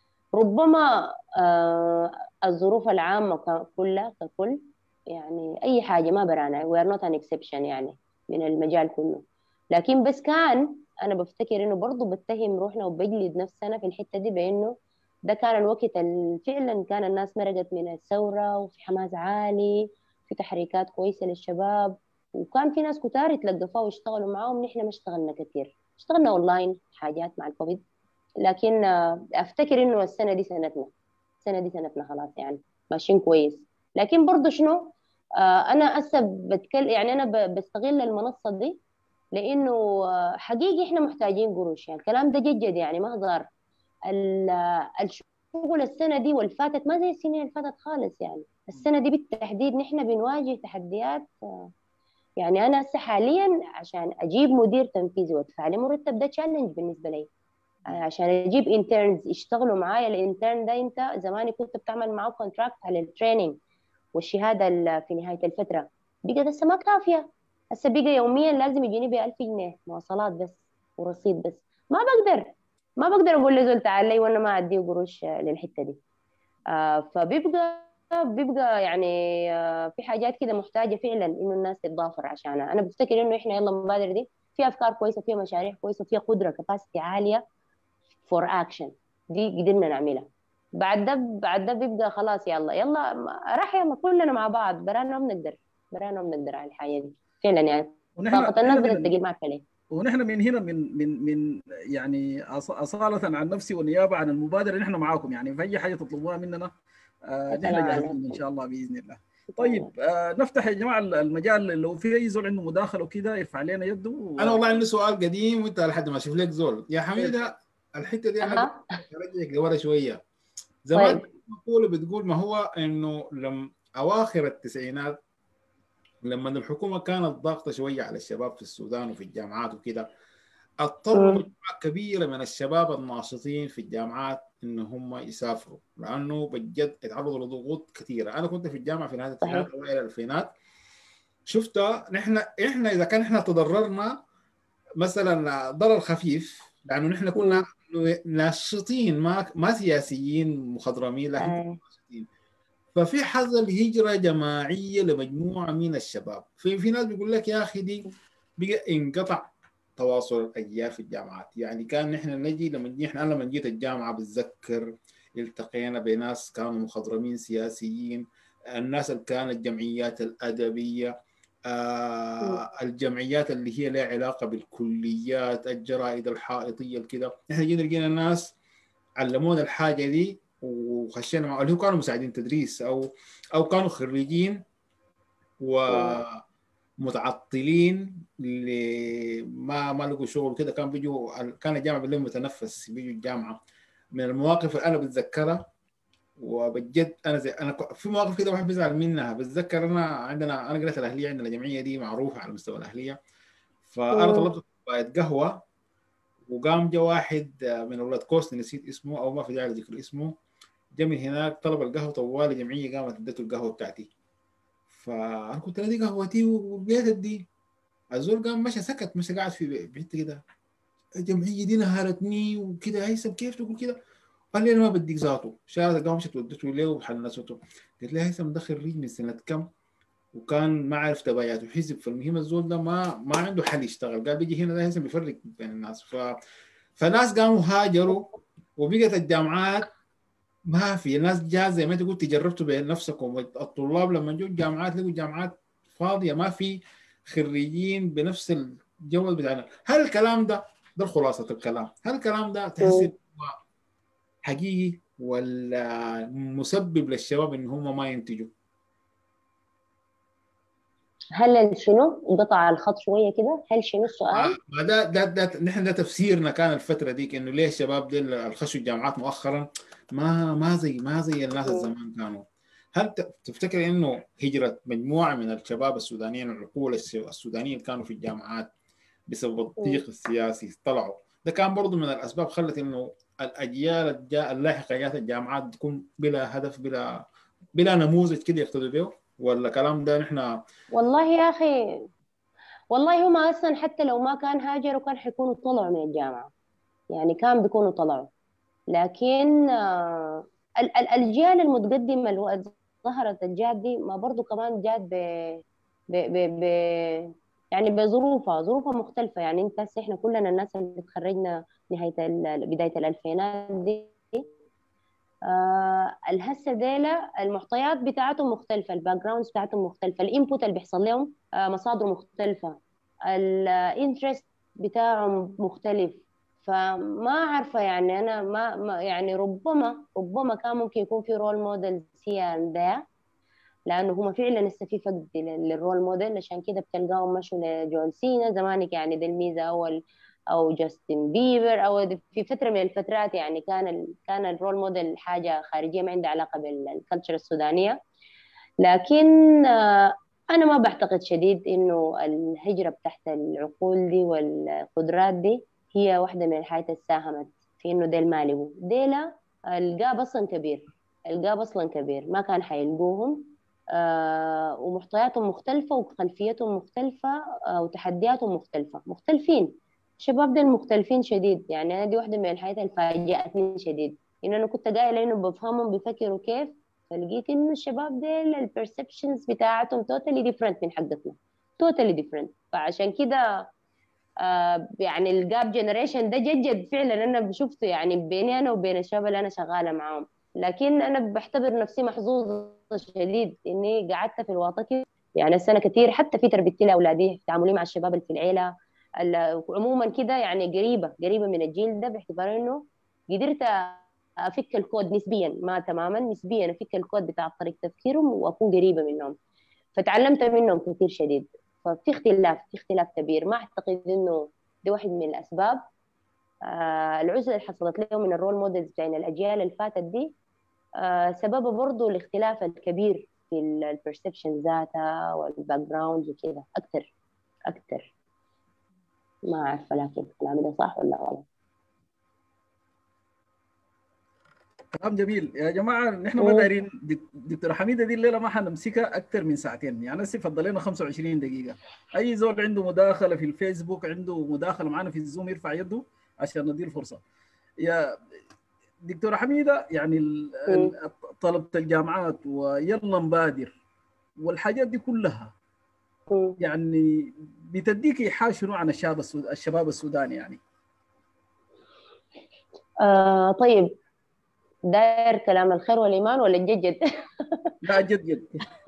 [SPEAKER 3] ربما آه الظروف العامه ك- كلها ككل، يعني اي حاجه ما برانا we are not an exception يعني من المجال كله. لكن بس كان انا بفتكر انه برضه بتهم روحنا وبجلد نفسنا في الحته دي بانه ده كان الوقت اللي فعلا كان الناس مرقت من الثورة وفي حماس عالي، في تحريكات كويسة للشباب، وكان في ناس كتار يتلقفوا واشتغلوا معاهم. نحن ما اشتغلنا كثير، اشتغلنا اونلاين حاجات مع الكوفيد. لكن آه، افتكر انه السنة دي سنتنا السنة دي سنتنا خلاص يعني ماشيين كويس. لكن برضه شنو، آه، انا هسه بتكلم يعني انا ب- بستغل المنصة دي لانه آه، حقيقي احنا محتاجين قروش. يعني الكلام ده جد جد يعني ما هزار. ال- الشغل السنة دي والفاتت ما زي السنين اللي فاتت خالص. يعني السنة دي بالتحديد نحن بنواجه تحديات. يعني أنا هسه حاليا عشان أجيب مدير تنفيذي وأدفع لي مرتب ده تشالنج بالنسبة لي. عشان أجيب انترنز يشتغلوا معايا. الانترن ده أنت زمان كنت بتعمل معاه كونتراكت على التريننج والشهادة ال- في نهاية الفترة. بقى هسه ما كافية. هسه بقى يوميا لازم يجيني ب ألف جنيه مواصلات بس ورصيد بس. ما بقدر ما بقدر اقول لزول تعال لي وانا ما اديه قروش آه، للحته دي. آه فبيبقى بيبقى يعني آه في حاجات كده محتاجه فعلا انه الناس تتضافر عشانها. انا بفتكر انه احنا يلا المبادره دي فيها افكار كويسه، فيها مشاريع كويسه، فيها قدره كباسيتي عاليه فور اكشن. دي قدرنا نعملها. بعد ده بعد ده بيبقى خلاص يلا يلا راح يلا كلنا مع بعض برانا وبنقدر برانا وبنقدر على الحاجه دي فعلا يعني.
[SPEAKER 1] ونحن
[SPEAKER 3] طاقه
[SPEAKER 1] نحن
[SPEAKER 3] الناس
[SPEAKER 1] من
[SPEAKER 3] بدات تقل معك عليه.
[SPEAKER 1] ونحن من هنا من من من يعني أص- أصالة عن نفسي والنيابة عن المبادرة نحن معاكم، يعني في أي حاجة تطلبوها مننا آه،
[SPEAKER 3] يا
[SPEAKER 1] نحن
[SPEAKER 3] سلام
[SPEAKER 1] جاهزين إن
[SPEAKER 3] عليكم.
[SPEAKER 1] شاء الله بإذن الله.
[SPEAKER 3] والله.
[SPEAKER 1] طيب آه، نفتح يا جماعة المجال، لو في أي زول عنده مداخلة وكده يرفع لنا يده
[SPEAKER 2] انا
[SPEAKER 1] و...
[SPEAKER 2] والله عندي سؤال قديم وانت لحد ما اشوف لك زول يا
[SPEAKER 1] طيب.
[SPEAKER 2] حميده. الحته دي انا
[SPEAKER 3] اها.
[SPEAKER 2] برجعك لورا شويه. زمان
[SPEAKER 3] طيب.
[SPEAKER 2] كنت مقوله بتقول ما هو انه لما اواخر التسعينات لما الحكومه كانت ضاغطه شويه على الشباب في السودان وفي الجامعات وكده، اضطروا
[SPEAKER 3] مم.
[SPEAKER 2] مجموعه كبيره من الشباب الناشطين في الجامعات ان هم يسافروا، لانه بجد اتعرضوا لضغوط كثيره. انا كنت في الجامعه في نهايه التسعينات
[SPEAKER 3] صحيح.
[SPEAKER 2] اوائل الالفينات، شفتها. نحن احنا اذا كان احنا تضررنا مثلا ضرر خفيف، لانه نحن كنا
[SPEAKER 3] مم.
[SPEAKER 2] ناشطين ما ما سياسيين مخضرمين، لكن كنا
[SPEAKER 3] آه.
[SPEAKER 2] ناشطين. ففي حصل هجره جماعيه لمجموعه من الشباب. في في ناس بيقول لك يا اخي دي بقى انقطع تواصل الاجيال في الجامعات. يعني كان نحن نجي لما نجي احنا أنا لما جيت الجامعه بتذكر التقينا بناس كانوا مخضرمين سياسيين، الناس اللي كانت الجمعيات الادبيه،
[SPEAKER 3] مم.
[SPEAKER 2] آه الجمعيات اللي هي لها علاقه بالكليات، الجرائد الحائطيه كده. احنا جينا لقينا ناس علمونا الحاجه دي وخشينا مع اللي هو كانوا مساعدين تدريس او او كانوا خريجين و
[SPEAKER 3] مم.
[SPEAKER 2] متعطلين اللي ما ما لقوا شغل كده، كان بيجوا، كان الجامعه بالليل متنفس بيجوا الجامعه. من المواقف اللي انا بتذكرها وبجد انا زي انا ك- في مواقف كده واحد بيزعل منها. بتذكر انا عندنا، انا قريت الاهليه، عندنا الجمعيه دي معروفه على مستوى الاهليه، فانا
[SPEAKER 3] مم.
[SPEAKER 2] طلبت كوبايه قهوه، وقام جا واحد من اولاد كوست نسيت اسمه او ما في داعي لذكر اسمه، جا من هناك طلب القهوه، طوال الجمعيه قامت ادته القهوه بتاعتي. فانا قلت له دي قهوتي وبيتك دي. الزول قام مشى سكت، مشى قاعد في بيت كده. الجمعيه دي نهارتني وكده، هيثم كيف تقول كده؟ قال لي انا ما بديك ذاته. شالت القهوه مشت ودته له وحنسته. قلت له هيثم ده خريج من سنه كم؟ وكان ما عرف تبعاته حزب. فالمهم الزول ده ما ما عنده حل يشتغل، قال بيجي هنا ده هيثم بيفرق بين الناس. ف فناس قاموا هاجروا، وبقت الجامعات ما في ناس جاء زي ما انت قلت جربتوا بنفسكم. الطلاب لما جو الجامعات لقوا الجامعات فاضيه، ما في خريجين بنفس الجو بتاعنا. هل الكلام ده، ده خلاصه الكلام، هل الكلام ده تحس
[SPEAKER 3] مم.
[SPEAKER 2] إنه حقيقي ولا مسبب للشباب ان هم ما ينتجوا؟
[SPEAKER 3] هل شنو انقطع الخط شويه كده؟ هل شنو
[SPEAKER 2] ما
[SPEAKER 3] السؤال؟
[SPEAKER 2] ما ده ده ده نحن ده تفسيرنا كان الفتره ديك، انه ليه الشباب دي اللي خشوا الجامعات مؤخرا ما ما زي ما زي الناس
[SPEAKER 3] مم.
[SPEAKER 2] الزمان كانوا. هل ت- تفتكر انه هجره مجموعه من الشباب السودانيين، العقول الس- السودانيين اللي كانوا في الجامعات بسبب
[SPEAKER 3] مم.
[SPEAKER 2] الضيق السياسي طلعوا، ده كان برضه من الاسباب خلت انه الاجيال الجا- اللاحقه جات الجامعات تكون بلا هدف، بلا بلا نموذج كده يقتدوا به؟ ولا كلام ده نحن؟
[SPEAKER 3] والله يا اخي، والله هم اصلا حتى لو ما كان هاجروا كان حيكونوا طلعوا من الجامعه، يعني كان بيكونوا طلعوا. لكن آه، ال- ال- الأجيال المتقدمة اللي هو ظهرت الجات دي ما برضو كمان جات ب ب ب ب يعني بظروفها ظروفها مختلفة. يعني انت هسه احنا كلنا الناس اللي تخرجنا نهاية ال- بداية الألفينات دي، آه الهسه ديلا المعطيات بتاعتهم مختلفة، الباك جراوندز بتاعتهم مختلفة، الانبوت اللي بيحصل لهم آه مصادر مختلفة، الانترست بتاعهم مختلف. فما عارفة يعني أنا ما, ما يعني ربما ربما كان ممكن يكون في رول موديلز هي ده، لأنه هم فعلا لسه في فقد لل- للرول موديل. عشان كده بتلقاهم مشوا لجون سينا زمانك، يعني ده الميزة. أول أو جاستن بيبر، أو د- في فترة من الفترات يعني كان ال كان الرول موديل حاجة خارجية ما عندها علاقة بالكالتشر السودانية. لكن آه، أنا ما بعتقد شديد إنه الهجرة بتاعت العقول دي والقدرات دي هي واحدة من الحاجات اللي ساهمت في إنه ديل ما لقوا ديلا. الجاب أصلا كبير، الجاب أصلا كبير ما كان حيلقوهم. آه ومحتوياتهم مختلفة وخلفيتهم مختلفة، آه وتحدياتهم مختلفة، مختلفين. الشباب دول مختلفين شديد. يعني أنا دي واحدة من الحاجات اللي فاجأتني شديد، إنه أنا كنت قايلة إنه بفهمهم بيفكروا كيف، فلقيت انه الشباب ديل البرسبشنز بتاعتهم توتالي ديفرنت من حقتنا، توتالي ديفرنت. فعشان كده آه يعني الجاب جنريشن ده جد جد فعلا انا شفته يعني بيني انا وبين الشباب اللي انا شغاله معاهم. لكن انا بعتبر نفسي محظوظه شديد اني قعدت في الوسط كده. يعني السنه كثير حتى في تربيتي لاولادي، في تعاملي مع الشباب اللي في العيله ال- عموما كده، يعني قريبه قريبه من الجيل ده، باعتبار انه قدرت افك الكود نسبيا، ما تماما، نسبيا افك الكود بتاع طريقه تفكيرهم واكون قريبه منهم. فتعلمت منهم كثير شديد. ففي اختلاف، في اختلاف كبير. ما اعتقد انه ده واحد من الاسباب. آه العزله اللي حصلت لهم من الرول موديلز بين الاجيال اللي فاتت دي آه سببها برضه الاختلاف الكبير في البرسبشن ذاتها والباك جراوند وكده، اكثر اكثر. ما عارفه لكن كلامي ده صح ولا غلط.
[SPEAKER 1] كلام جميل يا جماعه. نحن ما
[SPEAKER 3] مم.
[SPEAKER 1] دايرين دك- دكتوره حميده دي الليله ما حنمسكها اكثر من ساعتين، يعني هسه فضل لنا خمسة وعشرين دقيقه. اي زول عنده مداخله في الفيسبوك، عنده مداخله معنا في الزوم، يرفع يده عشان ندير فرصه. يا دكتوره حميده، يعني ال-
[SPEAKER 3] مم.
[SPEAKER 1] ال- طلبه الجامعات ويلا نبادر والحاجات دي كلها،
[SPEAKER 3] مم.
[SPEAKER 1] يعني بتديك ايحاء شنو عن الشباب السود... الشباب السوداني يعني؟
[SPEAKER 3] آه طيب، داير كلام الخير والايمان ولا الجد جد؟
[SPEAKER 1] لا جد جد.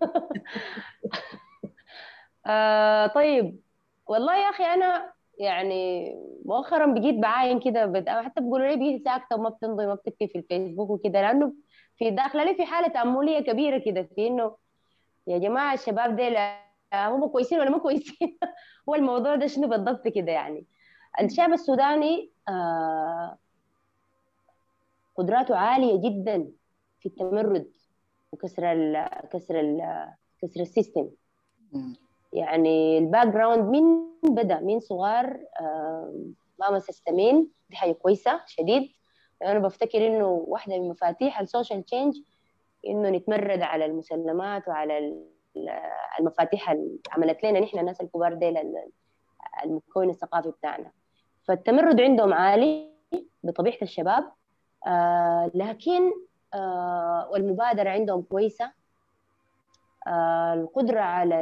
[SPEAKER 3] آه طيب، والله يا اخي انا يعني مؤخرا بقيت بعاين كده، بد- حتى بيقولوا لي بقيت ساكته وما بتمضي ما بتكتب في الفيسبوك وكده، لانه في داخله لي في حاله تامليه كبيره كده، في انه يا جماعه الشباب ديل هم كويسين ولا مو كويسين. هو الموضوع ده شنو بالضبط كده يعني. الشعب السوداني آه قدراته عالية جدا في التمرد وكسر ال كسر ال كسر السيستم. يعني الباك جراوند من بدأ من صغار آه ماما سستمين، دي حاجة كويسة شديد. أنا بفتكر إنه واحدة من مفاتيح السوشيال تشينج إنه نتمرد على المسلمات وعلى المفاتيح اللي عملت لنا نحن الناس الكبار دي المكون الثقافي بتاعنا. فالتمرد عندهم عالي بطبيعة الشباب، آه لكن آه والمبادرة عندهم كويسة. آه القدرة على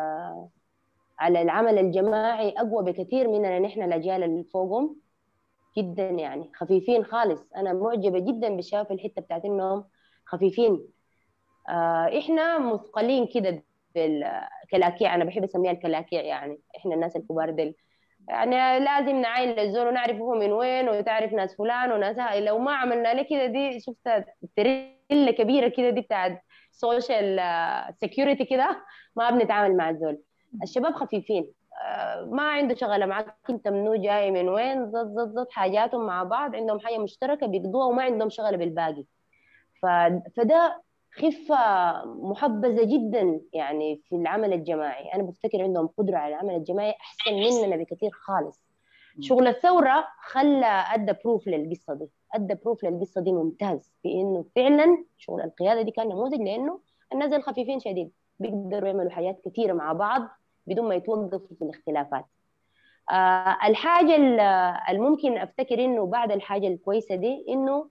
[SPEAKER 3] على العمل الجماعي أقوى بكثير مننا نحن الأجيال اللي فوقهم جدا، يعني خفيفين خالص. أنا معجبة جدا بالشباب في الحتة بتاعت إنهم خفيفين. آه إحنا مثقلين كده بالكلاكيع، أنا بحب أسميها الكلاكيع، يعني إحنا الناس الكبار ديل يعني لازم نعاين للزول ونعرف هو من وين وتعرف ناس فلان وناس هاي. لو ما عملنا له كده، دي شفت تريلة كبيرة كده دي بتاعت سوشيال سيكيورتي كده، ما بنتعامل مع الزول. الشباب خفيفين، ما عنده شغله معك انت منو جاي من وين، زط زط زط حاجاتهم مع بعض، عندهم حاجه مشتركه بيقضوها وما عندهم شغله بالباقي. ف... فده خفه محبذه جدا يعني في العمل الجماعي. انا بفتكر عندهم قدره على العمل الجماعي احسن مننا بكثير خالص. شغل الثوره خلى ادى بروف للقصه دي، ادى بروف للقصه دي ممتاز، بانه فعلا شغل القياده دي كان نموذج، لانه الناس الخفيفين شديد بيقدروا يعملوا حاجات كثيره مع بعض بدون ما يتوقفوا في الاختلافات. آه الحاجة الممكن أفتكر إنه بعد الحاجة الكويسة دي إنه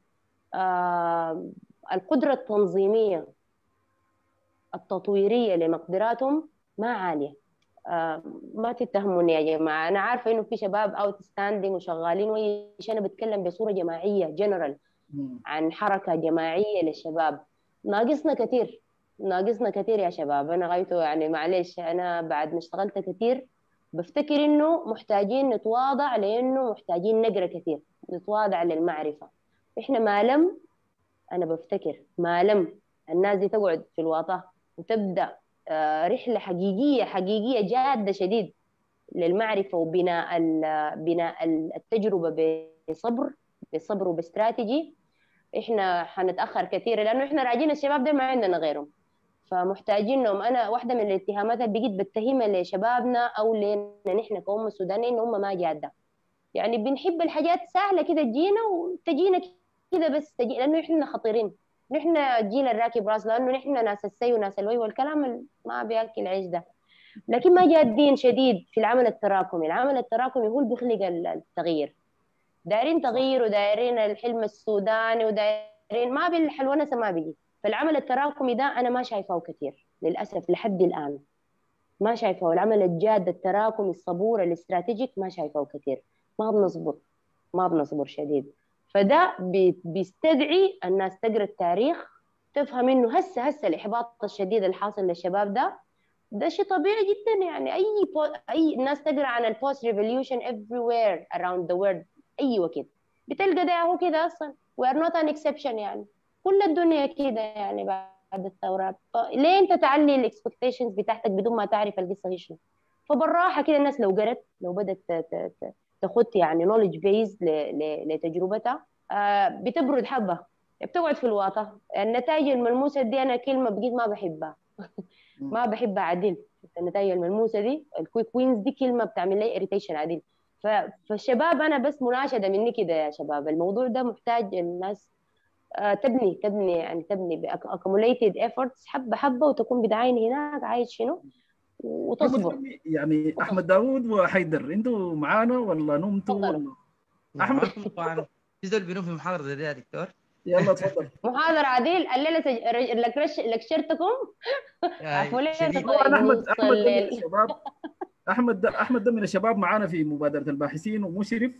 [SPEAKER 3] آه القدرة التنظيمية التطويرية لمقدراتهم ما عالية. آه ما تتهموني يا جماعة، أنا عارفة إنه في شباب أوت ستاندينج وشغالين ويش، أنا بتكلم بصورة جماعية جنرال عن حركة جماعية للشباب. ناقصنا كثير، ناقصنا كثير يا شباب. أنا غايته يعني معلش، أنا بعد ما اشتغلت كثير بفتكر إنه محتاجين نتواضع، لأنه محتاجين نقرأ كثير، نتواضع للمعرفة. إحنا ما لم أنا بفتكر ما لم الناس دي تقعد في الوطن وتبدأ رحلة حقيقية حقيقية جادة شديد للمعرفة وبناء بناء التجربة بصبر بصبر وباستراتيجي، احنا حنتاخر كثير، لانه احنا راجعين الشباب ده ما عندنا غيرهم، فمحتاجينهم. انا واحده من الاتهامات اللي بقيت بتهمها لشبابنا او لنا نحن كأم سودانيين ان هم ما جاده، يعني بنحب الحاجات سهله كده تجينا وتجينا كده بس تجي، لانه احنا خطيرين، نحن الجيل الراكب راس، لانه نحن ناس السي وناس الوي والكلام ما بياكل عيش ده. لكن ما جادين شديد في العمل التراكمي. العمل التراكمي هو اللي بيخلق التغيير. دايرين تغيير ودايرين الحلم السوداني ودايرين ما بالحلونسه ما بيجي. فالعمل التراكمي ده انا ما شايفاه كثير للاسف لحد الان، ما شايفاه. العمل الجاد التراكمي الصبور الاستراتيجيك ما شايفاه كثير، ما بنصبر ما بنصبر شديد. فده بيستدعي الناس تقرا التاريخ، تفهم انه هسه هسه الاحباط الشديد الحاصل للشباب ده ده شيء طبيعي جدا. يعني اي بو... اي الناس تقرا عن البوست ريفوليوشن everywhere around the world، اي وقت بتلقى ده هو كده اصلا. we are not an exception، يعني كل الدنيا كده يعني بعد الثورات. ليه انت تعلي الاكسبكتيشنز بتاعتك بدون ما تعرف القصه شنو؟ فبالراحه كده الناس لو قرت، لو بدات تاخد يعني نولج بيز لتجربتها، آه بتبرد حبه، بتقعد في الواطه. النتائج الملموسه دي انا كلمه بقيت ما بحبها ما بحبها عديل. النتائج الملموسه دي الكويك وينز دي كلمه بتعمل لي اريتيشن عديل. فالشباب انا بس مناشده مني كده يا شباب، الموضوع ده محتاج الناس تبني تبني يعني تبني باكوموليتد ايفورتس حبه حبه، وتكون بدعين هناك عايز شنو وتصبر.
[SPEAKER 1] يعني احمد داوود وحيدر انتوا معانا ولا نمتوا ولا؟
[SPEAKER 4] احمد طبعا في زول بينوم في محاضره زي دي يا دكتور.
[SPEAKER 1] يلا تفضل.
[SPEAKER 3] محاضره عديل الليله لك لكشرتكم عفوا ليه
[SPEAKER 1] طبعا احمد احمد ده من الشباب احمد ده احمد ده من الشباب معانا في مبادره الباحثين ومشرف،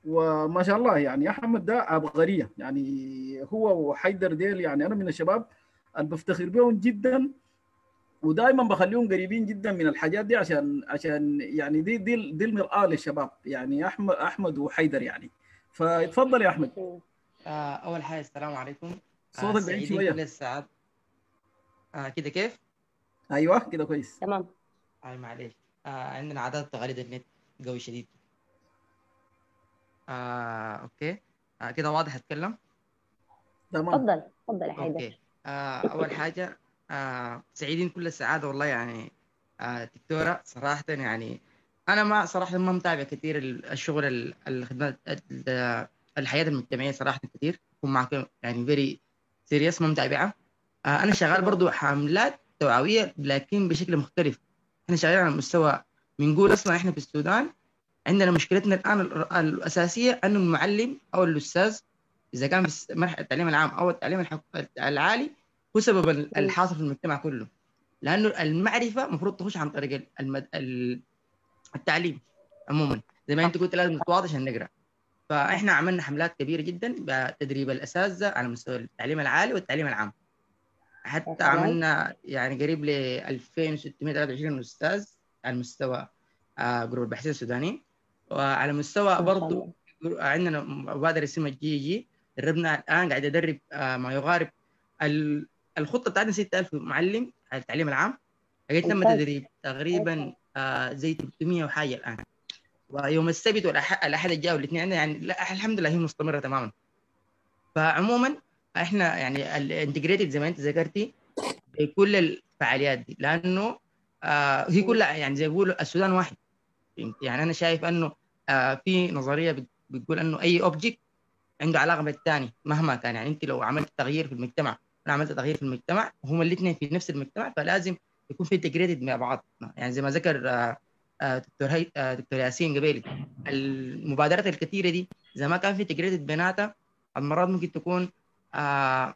[SPEAKER 1] وما شاء الله يعني احمد ده عبقريه. يعني هو وحيدر ديل يعني انا من الشباب اللي بفتخر بهم جدا، ودائما بخليهم قريبين جدا من الحاجات دي، عشان عشان يعني دي دي دي المرآة للشباب، يعني احمد احمد وحيدر يعني. فاتفضل يا احمد.
[SPEAKER 4] آه اول حاجه السلام عليكم.
[SPEAKER 1] صوتك بعيد شويه.
[SPEAKER 4] كل السعاد. آه كده كيف؟
[SPEAKER 1] ايوه كده كويس
[SPEAKER 3] تمام.
[SPEAKER 4] اي معلش. آه عندنا عادات وتقاليد النت قوي شديد. آه اوكي. آه كده واضح اتكلم.
[SPEAKER 1] تمام.
[SPEAKER 3] تفضل تفضل يا حيدر.
[SPEAKER 4] اوكي. آه اول حاجه، آه سعيدين كل السعاده والله يعني. آه دكتوره صراحه يعني انا ما صراحه ما متابع كثير ال- الشغل ال- الخدمات ال- الحياه المجتمعيه صراحه كثير، اكون معك يعني فيري سيريس ما متابعه. آه انا شغال برضو حملات توعويه لكن بشكل مختلف. احنا شغالين على مستوى، بنقول اصلا احنا في السودان عندنا مشكلتنا الان ال- الاساسيه انه المعلم او الاستاذ اذا كان في مرحله التعليم العام او التعليم الحك- العالي هو سبب ال-
[SPEAKER 3] مم.
[SPEAKER 4] الحاصل في المجتمع كله. لانه المعرفه المفروض تخش عن طريق المد... ال- التعليم عموما. زي ما انت قلت لازم نتواضع عشان نقرا. فاحنا عملنا حملات كبيره جدا بتدريب الاساتذه على مستوى التعليم العالي والتعليم العام.
[SPEAKER 3] يا
[SPEAKER 4] حتى
[SPEAKER 3] سلام.
[SPEAKER 4] عملنا يعني قريب ل ألفين وستمائة وثلاثة وعشرين استاذ على مستوى آه، جروب الباحثين السودانيين. وعلى مستوى
[SPEAKER 3] ما شاء
[SPEAKER 4] برضو
[SPEAKER 3] الله.
[SPEAKER 4] عندنا مبادره اسمها جي جي. دربنا الان قاعد ادرب آه، ما يقارب ال- الخطه بتاعتنا ستة آلاف معلم على التعليم العام. حقيقة تم
[SPEAKER 3] ممتاز.
[SPEAKER 4] تدريب تقريبا آه، زي ثلاثمائة وحاجه الان. ويوم السبت والاحد الأحد الجاي والاثنين عندنا يعني لا الحمد لله هي مستمره تماما. فعموما احنا يعني الانتجريتد زي ما انت ذكرتي بكل الفعاليات دي، لانه آه هي كلها يعني زي ما بيقولوا السودان واحد. يعني انا شايف انه آه في نظريه بت- بتقول انه اي اوبجكت عنده علاقه بالثاني مهما كان. يعني انت لو عملت تغيير في المجتمع وانا عملت تغيير في المجتمع وهما الاثنين في نفس المجتمع فلازم يكون في انتجريتد مع بعض. يعني زي ما ذكر آه آه دكتور هي آه دكتور ياسين قبيل، المبادرات الكثيره دي اذا ما كان في انتجريتد بيناتها المرات ممكن تكون آه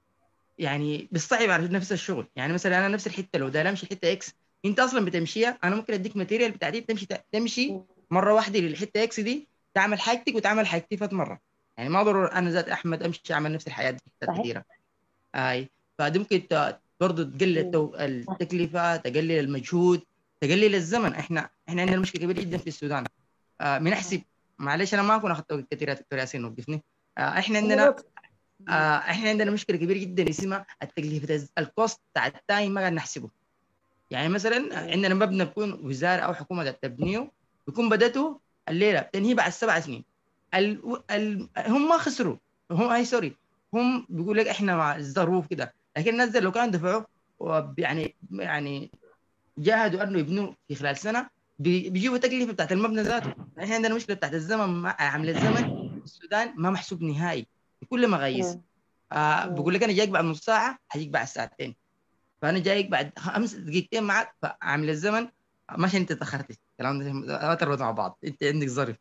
[SPEAKER 4] يعني بالصعب على نفس الشغل. يعني مثلا انا نفس الحته لو داير امشي حته اكس انت اصلا بتمشيها، انا ممكن اديك ماتيريال بتاعتي تمشي تمشي مره واحده للحته اكس دي، تعمل حاجتك وتعمل حاجتي فات مره. يعني ما ضروري انا ذات احمد امشي اعمل نفس الحياه دي حتات
[SPEAKER 3] صحيح.
[SPEAKER 4] كثيره. اي فدي ممكن ت- برضه تقلل
[SPEAKER 3] مم.
[SPEAKER 4] التو- التكلفه، تقلل المجهود، تقلل الزمن. احنا احنا عندنا مشكله كبيره جدا في السودان. آه بنحسب، معلش انا ما اكون اخذت وقت كثير يا دكتور ياسين وقفني. آه احنا عندنا آه احنا عندنا مشكله كبيره جدا اسمها التكلفه، الكوست بتاع التايم ما قاعد نحسبه. يعني مثلا عندنا مبنى بيكون وزاره او حكومه قاعد تبنيه بيكون بدته الليله تنهي بعد سبع سنين. ال... ال... هم ما خسروا، هم هاي سوري هم بيقول لك احنا مع الظروف كده، لكن الناس دي لو كانوا دفعوا وب- يعني يعني جاهدوا انه يبنوا في خلال سنه بي- بيجيبوا تكلفه بتاعت المبنى ذاته. احنا عندنا مشكله بتاعت الزمن، ما- عامل الزمن في السودان ما محسوب نهائي بكل مقاييس.
[SPEAKER 3] مم.
[SPEAKER 4] آه
[SPEAKER 3] مم.
[SPEAKER 4] بقول لك انا جايك بعد نص ساعه هجيك بعد ساعتين، فانا جايك بعد خمس دقيقتين معك فعامل الزمن ما عشان انت تاخرت. الكلام ده ما تربط مع بعض، انت عندك ظرف.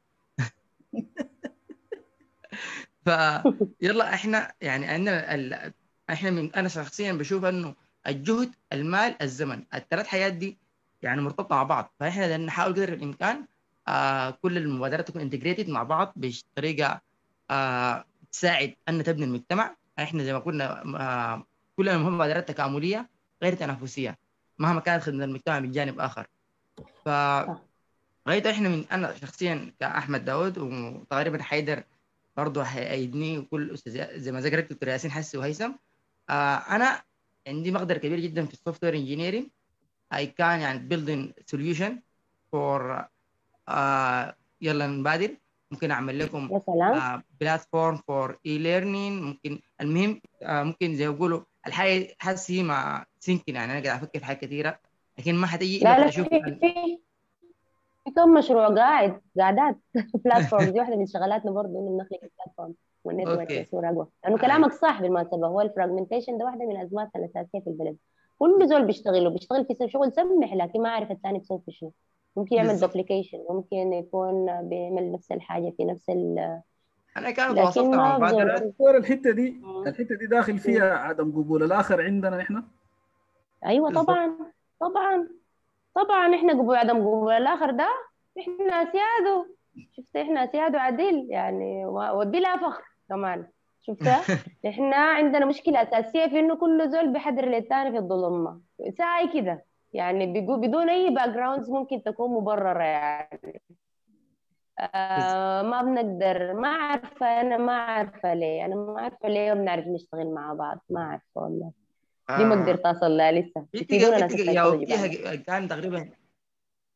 [SPEAKER 4] فيلا احنا يعني عندنا ال... احنا من... انا شخصيا بشوف انه الجهد المال الزمن الثلاث حيات دي يعني مرتبطه مع بعض. فاحنا نحاول قدر الامكان آه كل المبادرات تكون انتجريتد مع بعض بطريقه آه تساعد ان تبني المجتمع. احنا زي ما قلنا آه كلنا مبادرات تكامليه غير تنافسيه مهما كانت خدمه المجتمع من جانب اخر. ف
[SPEAKER 3] صح.
[SPEAKER 4] غاية احنا من انا شخصيا كاحمد داود وتقريبا حيدر برضه هيأيدني وكل استاذ زي ما ذكرت دكتور ياسين حسي وهيثم. آه انا عندي مقدر كبير جدا في السوفت وير انجينيرنج. I can يعني building solution for آه يلا نبادر. ممكن اعمل لكم
[SPEAKER 3] يا سلام.
[SPEAKER 4] آه بلاتفورم فور اي ليرنينج. ممكن المهم آه ممكن زي ما يقولوا الحاجه حسي مع سينكين. يعني انا قاعد افكر في حاجات كثيره لكن ما حتيجي الا
[SPEAKER 3] لا لا،
[SPEAKER 4] اشوف
[SPEAKER 3] في في في كم مشروع قاعد قاعدات بلاتفورم دي واحده من شغلاتنا برضه انه نخلق بلاتفورم والنتورك
[SPEAKER 4] اوكي.
[SPEAKER 3] يصير اقوى، لانه
[SPEAKER 4] آه.
[SPEAKER 3] كلامك صح بالمناسبه. هو الفراجمنتيشن ده واحده من الازمات الاساسيه في البلد. كل زول بيشتغل وبيشتغل في شغل سمح لكن ما عارف الثاني بيسوي في شنو. ممكن يعمل
[SPEAKER 4] بالضبط.
[SPEAKER 3] دوبليكيشن، ممكن يكون بيعمل نفس الحاجه في نفس ال...
[SPEAKER 4] انا كان تواصلت
[SPEAKER 3] لكن
[SPEAKER 4] مع
[SPEAKER 3] ما بزول.
[SPEAKER 4] مبادره.
[SPEAKER 1] دكتور الحته دي
[SPEAKER 3] مم.
[SPEAKER 1] الحته دي داخل
[SPEAKER 3] مم.
[SPEAKER 1] فيها عدم قبول الاخر عندنا نحن.
[SPEAKER 3] ايوه
[SPEAKER 4] بالضبط.
[SPEAKER 3] طبعا طبعا طبعا. احنا قبول عدم قبول الاخر ده احنا اسياده. شفت احنا اسياده عديل يعني و- وبلا فخر كمان. شفتها. احنا عندنا مشكله اساسيه في انه كل زول بيحضر للثاني في الظلمه ساعي كده، يعني بيقول بدون اي باك جراوندز ممكن تكون مبرره يعني.
[SPEAKER 4] بز-
[SPEAKER 3] آه ما بنقدر. ما عارفه، انا ما عارفه ليه، انا ما عارفه ليه ما بنعرف نشتغل مع بعض. ما عارفه والله. دي ما
[SPEAKER 4] آه
[SPEAKER 3] قدرت اصل لها لسه.
[SPEAKER 4] في تلقى
[SPEAKER 3] يفيدونا
[SPEAKER 4] في
[SPEAKER 3] ناس
[SPEAKER 4] تلقى يا
[SPEAKER 3] السيكولوجي
[SPEAKER 4] فيها
[SPEAKER 3] بعدها.
[SPEAKER 4] كان تقريبا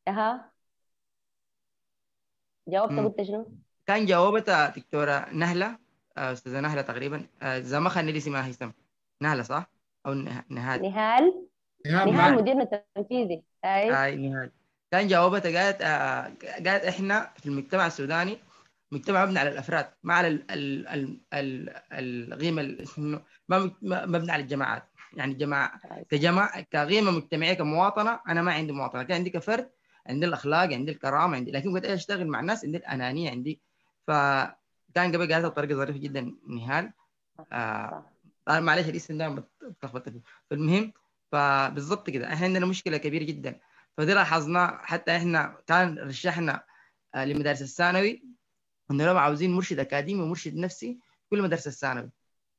[SPEAKER 3] اها جاوبت
[SPEAKER 4] مم.
[SPEAKER 3] قلت شنو؟
[SPEAKER 4] كان جاوبتها دكتورة نهلة، آه، أستاذة نهلة تقريبا، آه، إذا ما خاني اسمها هيثم، نهلة صح؟ أو نه- نهاد.
[SPEAKER 3] نهال
[SPEAKER 2] نهال
[SPEAKER 3] نهال
[SPEAKER 2] معك.
[SPEAKER 3] مديرنا التنفيذي. اي
[SPEAKER 4] آه نهاد. كان جاوبتها قالت آه قالت إحنا في المجتمع السوداني مجتمع مبني على الأفراد، ما على ال ال ال ال القيمة ال- إنه ما مج- ما- مبني على الجماعات. يعني الجماعة كجماعة كقيمة مجتمعية كمواطنة، أنا ما عندي مواطنة، كان عندي كفرد، عندي الأخلاق، عندي الكرامة، عندي، لكن قد أشتغل مع الناس عندي الأنانية عندي. فكان قبل قالتها بطريقة ظريفة جدا نهال. آه
[SPEAKER 3] صح.
[SPEAKER 4] طبعاً معلش الاسم ده بتلخبطت فيه. فالمهم، فبالضبط كده احنا عندنا مشكله كبيره جدا. فدي لاحظناه، حتى احنا كان رشحنا آه، لمدارس الثانوي انه لو عاوزين مرشد اكاديمي ومرشد نفسي كل مدارس الثانوي.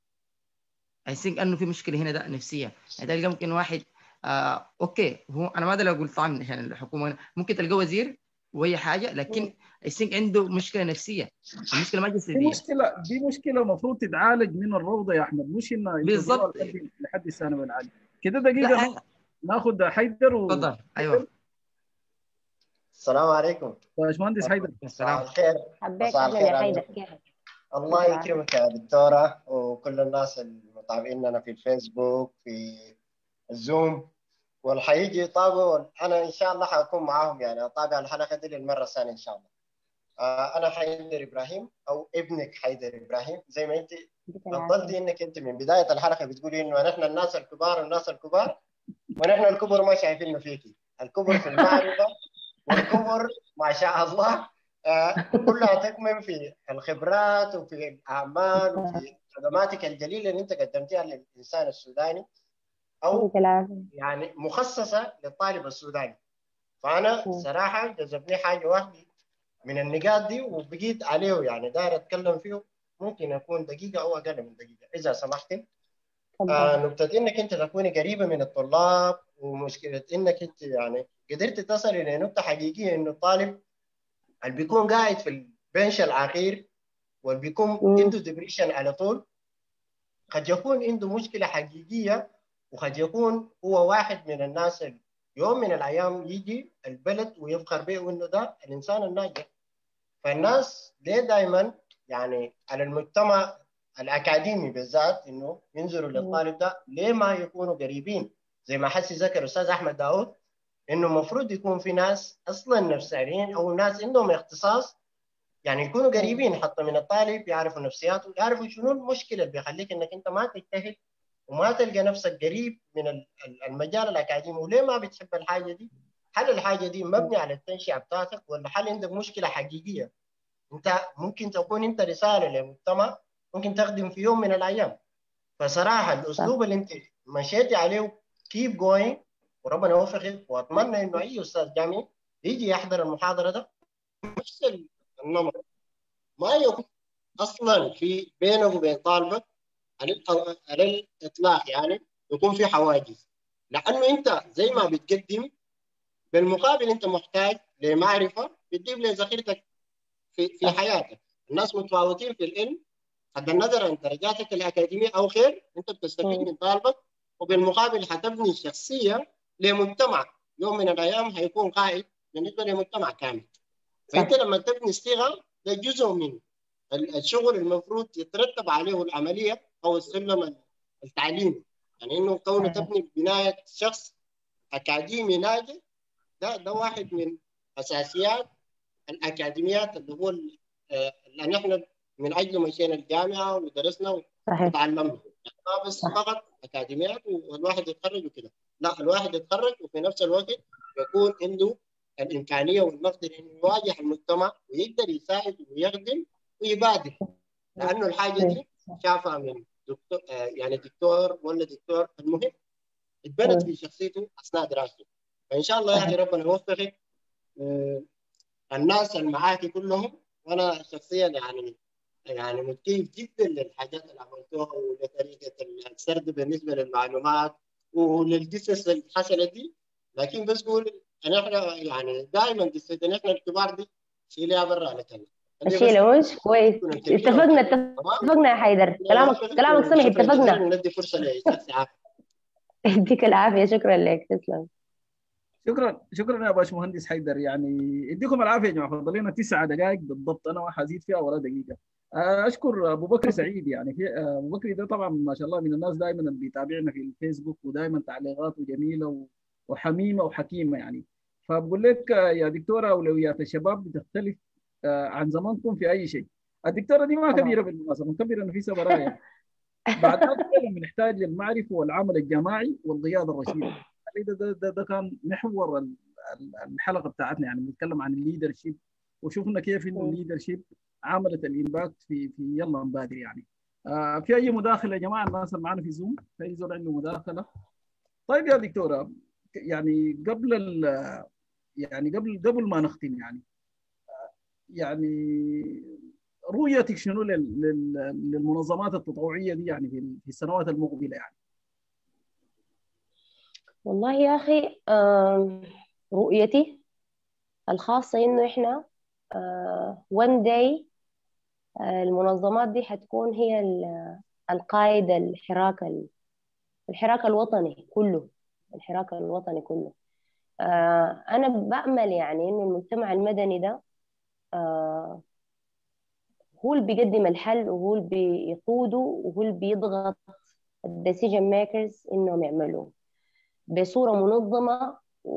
[SPEAKER 4] I think انه في مشكله هنا ده نفسيه. يعني تلقى ممكن واحد آه اوكي، هو انا ما ادري لو قلت طبعا عشان الحكومه ممكن تلقى وزير واي حاجه، لكن I think عنده مشكله نفسيه، المشكله ما
[SPEAKER 1] دي
[SPEAKER 4] جسديه.
[SPEAKER 1] مشكله دي مشكله المفروض تتعالج من الروضه يا احمد، مش انها انتظروها
[SPEAKER 4] بالضبط.
[SPEAKER 1] لحد لحد الثانوي العالي. كده دقيقه
[SPEAKER 4] لا
[SPEAKER 1] نا- ناخذ حيدر و
[SPEAKER 4] تفضل. ايوه.
[SPEAKER 5] السلام عليكم.
[SPEAKER 1] باشمهندس حيدر.
[SPEAKER 5] مساء
[SPEAKER 4] السلام.
[SPEAKER 5] الخير.
[SPEAKER 3] حبيك
[SPEAKER 5] مساء
[SPEAKER 3] اهلا
[SPEAKER 5] الخير
[SPEAKER 3] يا حيدر،
[SPEAKER 5] عليكم.
[SPEAKER 3] كيفك؟
[SPEAKER 5] الله يكرمك يا دكتورة وكل الناس المتابعيننا في الفيسبوك في الزوم واللي حيجي يتابعوا. أنا إن شاء الله حأكون معاهم، يعني أتابع الحلقة دي للمرة الثانية إن شاء الله. آه أنا حيدر إبراهيم أو ابنك حيدر إبراهيم، زي ما أنت فضلتي إنك أنت من بداية الحلقة بتقولي إنه نحن الناس الكبار والناس الكبار، ونحن الكبر ما شايفينه فيكي. الكبر في المعرفة والكبر ما شاء الله آه كلها تكمن في الخبرات وفي الأعمال وفي خدماتك الجليلة اللي أنت قدمتها للإنسان السوداني أو يعني مخصصة للطالب السوداني. فأنا صراحة جذبني حاجة واحدة من النقاط دي وبقيت عليه، يعني داير أتكلم فيه، ممكن أكون دقيقة أو أقل من دقيقة إذا سمحتي. آه نقطة إنك أنت تكوني قريبة من الطلاب، ومشكلة إنك أنت يعني قدرت تصل إلى نقطة حقيقية إنه الطالب اللي بيكون قاعد في البنش الأخير واللي بيكون عنده ديبريشن على طول، قد يكون عنده مشكلة حقيقية، وقد يكون هو واحد من الناس اللي يوم من الأيام يجي البلد ويفخر به إنه ده الإنسان الناجح. فالناس ليه دائما يعني على المجتمع الأكاديمي بالذات إنه ينظروا للطالب ده، ليه ما يكونوا قريبين زي ما حسي ذكر أستاذ أحمد داود، إنه المفروض يكون في ناس أصلا نفسانيين أو ناس عندهم اختصاص يعني يكونوا قريبين حتى من الطالب، يعرفوا نفسياته، يعرفوا شنو المشكلة اللي بيخليك إنك أنت ما تجتهد وما تلقى نفسك قريب من المجال الأكاديمي، وليه ما بتحب الحاجة دي؟ هل الحاجة دي مبني على التنشئة بتاعتك ولا هل عندك مشكلة حقيقية؟ أنت ممكن تكون أنت رسالة للمجتمع ممكن تخدم في يوم من الأيام. فصراحة الأسلوب اللي أنت مشيتي عليه keep going وربنا يوفقك، وأتمنى إنه أي أستاذ جامعي يجي يحضر المحاضرة ده نفس النمط، ما يكون أصلا في بينه وبين طالبك على الإطلاق يعني يكون في حواجز، لأنه أنت زي ما بتقدم بالمقابل أنت محتاج لمعرفة بتجيب لي ذخيرتك في في حياتك. الناس متفاوتين في العلم بغض النظر عن درجاتك الأكاديمية أو خير، أنت بتستفيد من طالبك وبالمقابل حتبني شخصية لمجتمع يوم من الأيام هيكون قائد بالنسبة لمجتمع كامل. فأنت لما تبني صيغة ده جزء من الشغل المفروض يترتب عليه العملية أو السلم التعليمي، يعني إنه كونه تبني بناية شخص أكاديمي ناجح، ده ده واحد من أساسيات الأكاديميات اللي هو اللي نحن من أجل مشينا الجامعة ودرسنا وتعلمنا، يعني ما بس فقط أكاديميات والواحد يتخرج وكده، لا الواحد يتخرج وفي نفس الوقت يكون عنده الإمكانية والمقدرة إنه يواجه المجتمع ويقدر يساعد ويخدم ويبادل، لأنه الحاجة دي شافها من دكتور يعني دكتور ولا دكتور، المهم اتبنت في شخصيته أثناء دراسته. فإن شاء الله يا أخي ربنا يوفقك الناس اللي معاكي كلهم. وأنا شخصيا يعني يعني متكيف جدا للحاجات اللي عملتوها ولطريقة السرد بالنسبة للمعلومات وللقصص اللي حصلت دي، لكن بس بقول أنا إحنا يعني دائما قصتنا إحنا الكبار دي شيلها برا على كلام
[SPEAKER 3] شيلها مش كويس. اتفقنا اتفقنا يا حيدر، كلامك كلامك سمح، اتفقنا.
[SPEAKER 5] ندي فرصة لشخص عارف.
[SPEAKER 3] يديك العافية، شكرا لك، تسلم.
[SPEAKER 1] شكرا شكرا يا باشمهندس حيدر، يعني يديكم العافيه يا جماعه، فضل لنا تسع دقائق بالضبط، انا ما حزيد فيها ولا دقيقه. اشكر ابو بكر سعيد، يعني في ابو بكر ده طبعا ما شاء الله من الناس دائما اللي بيتابعنا في الفيسبوك، ودائما تعليقاته جميله و- وحميمه وحكيمه يعني. فبقول لك يا دكتوره، اولويات الشباب بتختلف عن زمانكم في اي شيء. الدكتوره دي ما
[SPEAKER 3] طبعا.
[SPEAKER 1] كبيره بالمناسبه، مكبره نفيسه برايا. بعدها فعلا بنحتاج للمعرفه والعمل الجماعي والقياده الرشيده. ده ده ده, ده كان محور ال- ال- الحلقه بتاعتنا، يعني بنتكلم عن الليدر شيب، وشفنا كيف انه
[SPEAKER 3] م.
[SPEAKER 1] الليدر شيب عملت الامباكت في في يلا مبادر يعني. آه في اي مداخله يا جماعه؟ الناس اللي معنا في زوم، في اي زول عنده مداخله؟ طيب يا دكتوره، يعني قبل ال- يعني قبل قبل ما نختم يعني، يعني رؤيتك شنو لل- لل- للمنظمات التطوعيه دي يعني في في السنوات المقبله يعني؟
[SPEAKER 3] والله يا أخي، آم، رؤيتي الخاصة إنه إحنا آه، one day آه، المنظمات دي حتكون هي ال- القائد الحراك ال- الحراك الوطني كله، الحراك الوطني كله. آه، أنا بأمل يعني إنه المجتمع المدني ده آه، هو اللي بيقدم الحل، وهو اللي بيقوده، وهو اللي بيضغط الديسيجن ميكرز إنهم يعملوه بصورة منظمة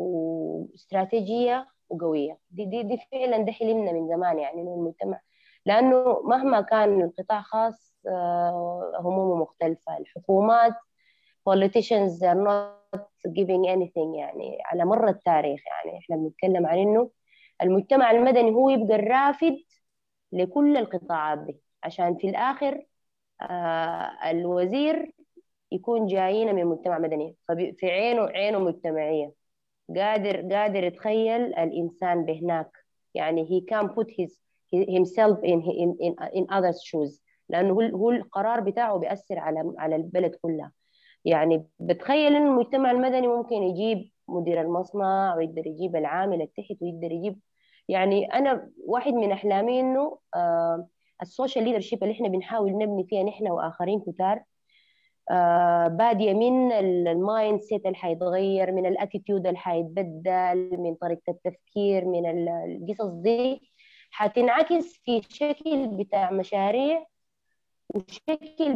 [SPEAKER 3] واستراتيجية وقوية. دي دي دي فعلا ده حلمنا من زمان يعني، إنه المجتمع، لأنه مهما كان القطاع خاص آه، همومه مختلفة، الحكومات politicians are not giving anything يعني على مر التاريخ. يعني احنا بنتكلم عن إنه المجتمع المدني هو يبقى الرافد لكل القطاعات دي، عشان في الآخر آه، الوزير يكون جايين من مجتمع مدني، ففي عينه عينه مجتمعية، قادر قادر يتخيل الإنسان بهناك. يعني he can put his himself in in in, in others shoes، لأنه هو هو القرار بتاعه بيأثر على على البلد كلها. يعني بتخيل إن المجتمع المدني ممكن يجيب مدير المصنع، ويقدر يجيب العامل التحت، ويقدر يجيب، يعني أنا واحد من أحلامي إنه آه السوشيال ليدرشيب اللي إحنا بنحاول نبني فيها نحن وآخرين كتار، آه بادية من المايند سيت اللي حيتغير، من الاتيتيود اللي حيتبدل، من طريقة التفكير، من ال- القصص دي حتنعكس في شكل بتاع مشاريع، وشكل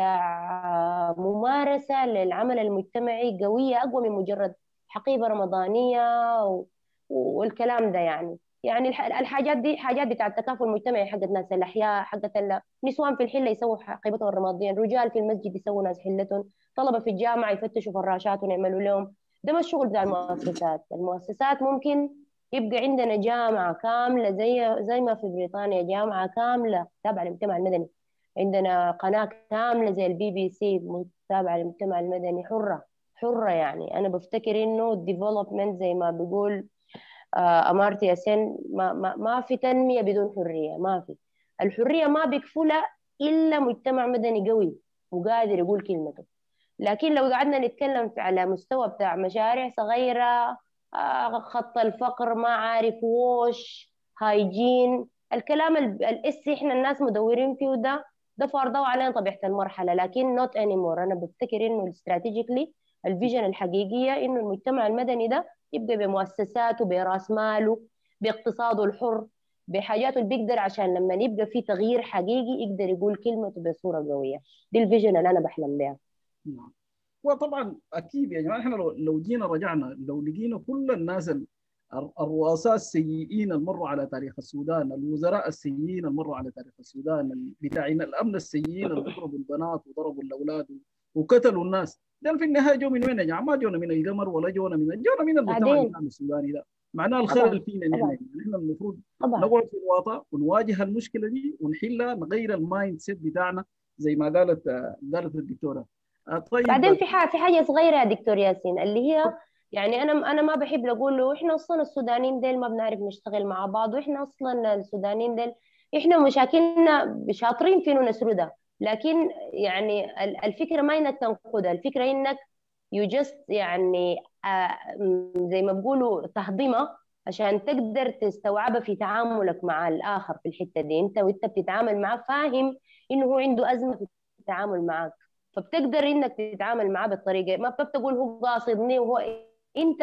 [SPEAKER 3] بتاع ممارسة للعمل المجتمعي قوية، أقوى من مجرد حقيبة رمضانية و... والكلام ده يعني. يعني الح- الحاجات دي حاجات بتاع التكافل المجتمعي، حقت ناس الأحياء، حقت النسوان في الحلة يسووا حقيبتهم الرمادية، الرجال في المسجد يسووا ناس حلتهم، طلبة في الجامعة يفتشوا فراشاتهم يعملوا لهم. ده مش شغل بتاع المؤسسات. المؤسسات ممكن يبقى عندنا جامعة كاملة زي زي ما في بريطانيا، جامعة كاملة تابعة للمجتمع المدني، عندنا قناة كاملة زي البي بي سي تابعة للمجتمع المدني، حرة حرة. يعني أنا بفتكر إنه الديفلوبمنت زي ما بيقول آه، أمارتيا سين، ما, ما, ما في تنمية بدون حرية، ما في. الحرية ما بيكفلها إلا مجتمع مدني قوي وقادر يقول كلمته. لكن لو قعدنا نتكلم في- على مستوى بتاع مشاريع صغيرة، آه، خط الفقر، ما عارف ووش، هايجين، الكلام ال- الاسي احنا الناس مدورين فيه ده، ده فرضوا علينا طبيعة المرحلة. لكن not anymore. أنا بفتكر إنه استراتيجيكلي الفيجن الحقيقية إنه المجتمع المدني ده يبقى بمؤسساته، برأس ماله، باقتصاده الحر، بحاجاته اللي بيقدر، عشان لما يبقى في تغيير حقيقي يقدر يقول كلمته بصورة قوية. دي الفيجن اللي أنا بحلم بها.
[SPEAKER 1] نعم. وطبعا اكيد يا جماعه، احنا لو لو جينا رجعنا، لو لقينا كل الناس ال- الرؤساء السيئين اللي مروا على تاريخ السودان، الوزراء السيئين اللي مروا على تاريخ السودان، بتاعين الامن السيئين اللي ضربوا البنات وضربوا الاولاد وقتلوا الناس، ده في النهايه جو من وين يا جماعه؟ ما جونا من القمر، ولا جونا من جونا من المجتمع
[SPEAKER 3] بعدين
[SPEAKER 1] بتاعنا السوداني ده. معناه
[SPEAKER 3] طبعا
[SPEAKER 1] الخلل فينا نحن.
[SPEAKER 3] طبعا
[SPEAKER 1] يعني احنا المفروض
[SPEAKER 3] طبعا.
[SPEAKER 1] نقعد في الوطن ونواجه المشكله دي ونحلها، نغير المايند سيت بتاعنا زي ما قالت قالت الدكتوره. آه، طيب.
[SPEAKER 3] بعدين في حاجة في حاجة صغيرة يا دكتور ياسين، اللي هي يعني أنا أنا ما بحب أقول له إحنا أصلا السودانيين ديل ما بنعرف نشتغل مع بعض، وإحنا أصلا السودانيين ديل إحنا مشاكلنا شاطرين فينه نسردها. لكن يعني ال- الفكرة ما إنك تنقدها، الفكرة إنك you just يعني آه، زي ما بقولوا تهضمها، عشان تقدر تستوعبها في تعاملك مع الآخر في الحتة دي. أنت وأنت بتتعامل معاه فاهم إنه هو عنده أزمة في التعامل معك، فبتقدر انك تتعامل معاه بالطريقه، ما بتقول هو قاصدني وهو انت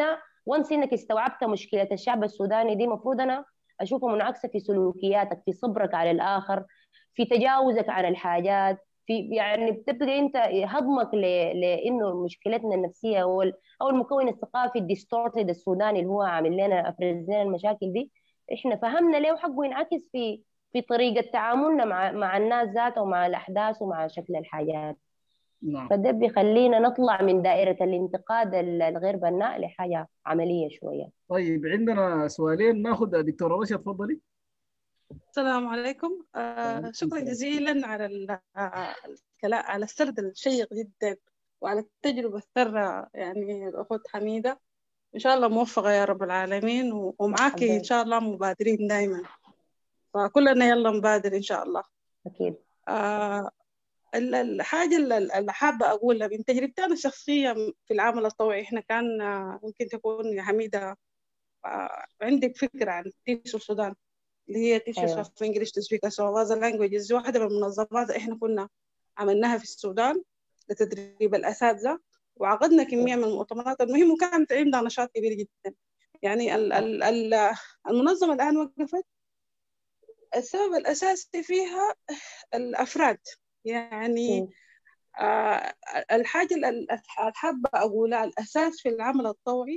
[SPEAKER 3] وانس انك استوعبت مشكله الشعب السوداني دي، المفروض انا اشوفها منعكسه في سلوكياتك، في صبرك على الاخر، في تجاوزك عن الحاجات، في يعني بتبقى انت هضمك ل... لانه مشكلتنا النفسيه او ال- او المكون الثقافي الديستورتد السوداني اللي هو عامل لنا افرز لنا المشاكل دي، احنا فهمنا ليه وحقه ينعكس في في طريقه تعاملنا مع مع الناس ذاتها ومع الاحداث ومع شكل الحاجات.
[SPEAKER 1] نعم.
[SPEAKER 3] فده بيخلينا نطلع من دائره الانتقاد ال- الغير بناء لحاجه عمليه شويه.
[SPEAKER 1] طيب عندنا سؤالين ناخذ دكتورة رشا، تفضلي.
[SPEAKER 6] السلام عليكم. آه شكرا جزيلا على ال- آه، الكلام، على السرد الشيق جدا، وعلى التجربة الثرة يعني الأخت حميدة. إن شاء الله موفقة يا رب العالمين، و- ومعاكي إن شاء الله مبادرين دائما، فكلنا يلا نبادر إن شاء الله.
[SPEAKER 3] اكيد.
[SPEAKER 6] آه ال- الحاجة اللي اللي حابة أقولها من تجربتي أنا الشخصية في العمل الطوعي، إحنا كان آه، ممكن تكون يا حميدة آه، عندك فكرة عن تيسو السودان اللي هي Teachers
[SPEAKER 3] أيوة.
[SPEAKER 6] of English to Speak as well as a Languages. واحدة من المنظمات إحنا كنا عملناها في السودان لتدريب الأساتذة، وعقدنا كمية من المؤتمرات المهم، وكانت عندنا نشاط كبير جدا. يعني ال ال ال المنظمة الآن وقفت. السبب الأساسي فيها الأفراد، يعني آه الحاجة اللي حابة أقولها، الأساس في العمل الطوعي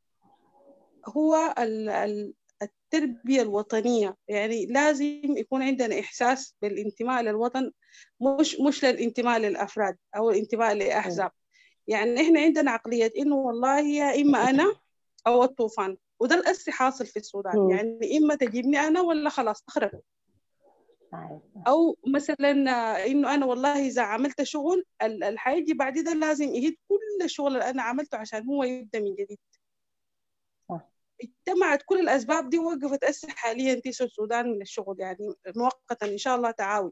[SPEAKER 6] هو ال ال التربية الوطنية. يعني لازم يكون عندنا إحساس بالانتماء للوطن، مش مش للانتماء للأفراد أو الانتماء لأحزاب. يعني إحنا عندنا عقلية إنه والله يا إما أنا أو الطوفان، وده الأسي حاصل في السودان. يعني إما تجيبني أنا ولا خلاص أخرب. أو مثلا إنه أنا والله إذا عملت شغل اللي حيجي بعد ده لازم يهد كل الشغل اللي أنا عملته عشان هو يبدأ من جديد. اجتمعت كل الأسباب دي ووقفت أسي حاليا تيسو السودان من الشغل، يعني مؤقتا إن شاء الله تعاون.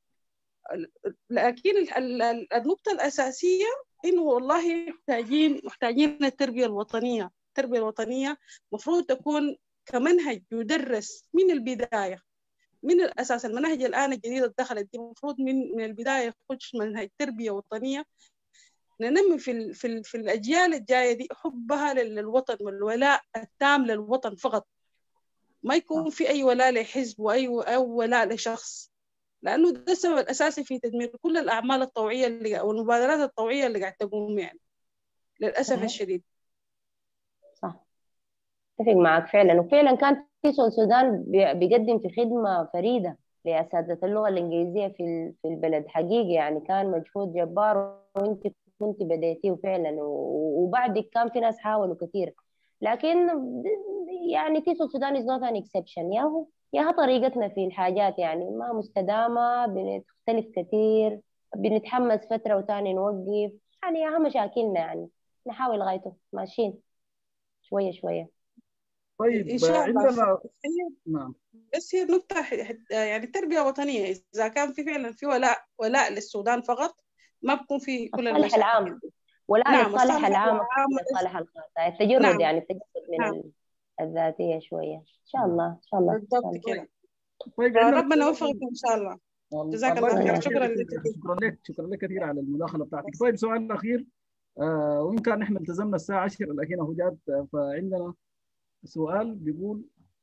[SPEAKER 6] لكن النقطة الأساسية إنه والله محتاجين محتاجين التربية الوطنية. التربية الوطنية مفروض تكون كمنهج يدرس من البداية، من الأساس. المناهج الآن الجديدة دخلت دي مفروض من من البداية يخش منهج تربية وطنية، ننمي في ال في, ال في الأجيال الجاية دي حبها للوطن والولاء التام للوطن فقط، ما يكون في أي ولاء لحزب وأي أو ولاء لشخص، لأنه ده السبب الأساسي في تدمير كل الأعمال الطوعية اللي أو المبادرات الطوعية اللي قاعد تقوم يعني للأسف صحيح. الشديد.
[SPEAKER 3] صح، اتفق معك فعلا. وفعلا كان تيسو السودان بيقدم في خدمة فريدة لأساتذة اللغة الإنجليزية في في البلد حقيقي، يعني كان مجهود جبار، وأنت كنت بديتيه فعلا، وبعدك كان في ناس حاولوا كثير. لكن يعني تيسو السودان is not an exception. يا هو يا طريقتنا في الحاجات يعني ما مستدامة، بنختلف كثير، بنتحمس فترة وتاني نوقف، يعني يا مشاكلنا يعني نحاول غايته ماشيين شوية شوية.
[SPEAKER 1] طيب
[SPEAKER 6] إن شاء الله.
[SPEAKER 1] عندنا نعم
[SPEAKER 6] بس هي نقطة يعني التربية وطنية، إذا كان في فعلا في ولاء ولاء للسودان فقط ما بكون في كل
[SPEAKER 3] الصالح العام، ولا
[SPEAKER 6] نعم
[SPEAKER 3] للصالح العام الصالح الخاص، التجرد
[SPEAKER 6] نعم.
[SPEAKER 3] يعني التجرد من نعم. الذاتية شوية. إن شاء الله إن شاء الله
[SPEAKER 6] بالضبط كده.
[SPEAKER 1] طيب
[SPEAKER 6] ربنا يوفقك إن شاء الله. جزاك الله خير. شكرا لك
[SPEAKER 1] شكرا لك شكرا لك كثير على المداخلة بتاعتك. طيب سؤال أخير، آه وإن كان إحنا التزمنا الساعة عشرة لكن هو جات، فعندنا سؤال بيقول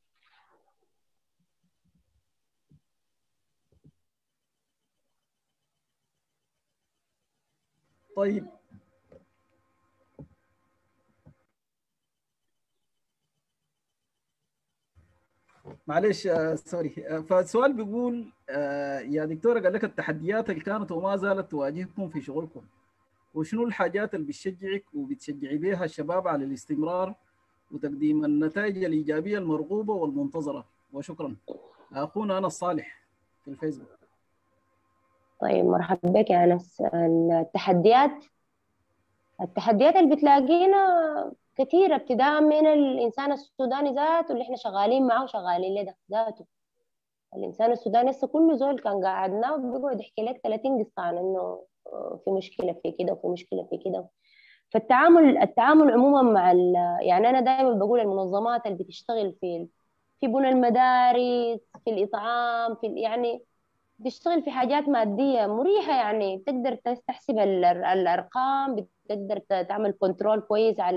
[SPEAKER 1] طيب معلش آه سوري آه فالسؤال بيقول آه يا دكتورة، قال لك التحديات اللي كانت وما زالت تواجهكم في شغلكم، وشنو الحاجات اللي بتشجعك وبتشجعي بها الشباب على الاستمرار وتقديم النتائج الإيجابية المرغوبة والمنتظرة؟ وشكرا. أخونا أنا الصالح في الفيسبوك.
[SPEAKER 3] طيب مرحبا بك يا أنس. التحديات التحديات اللي بتلاقينا كثيرة، ابتداء من الإنسان السوداني ذاته اللي احنا شغالين معه وشغالين له ذاته. الإنسان السوداني هسه كل زول كان قاعدنا بيقعد يحكي لك ثلاثين قصة عن إنه في مشكلة في كده وفي مشكلة في كده. فالتعامل التعامل عموما مع يعني أنا دائما بقول المنظمات اللي بتشتغل في في بنى المدارس، في الإطعام، في يعني بتشتغل في حاجات مادية مريحة، يعني بتقدر تحسب الأرقام، بتقدر تعمل كنترول كويس على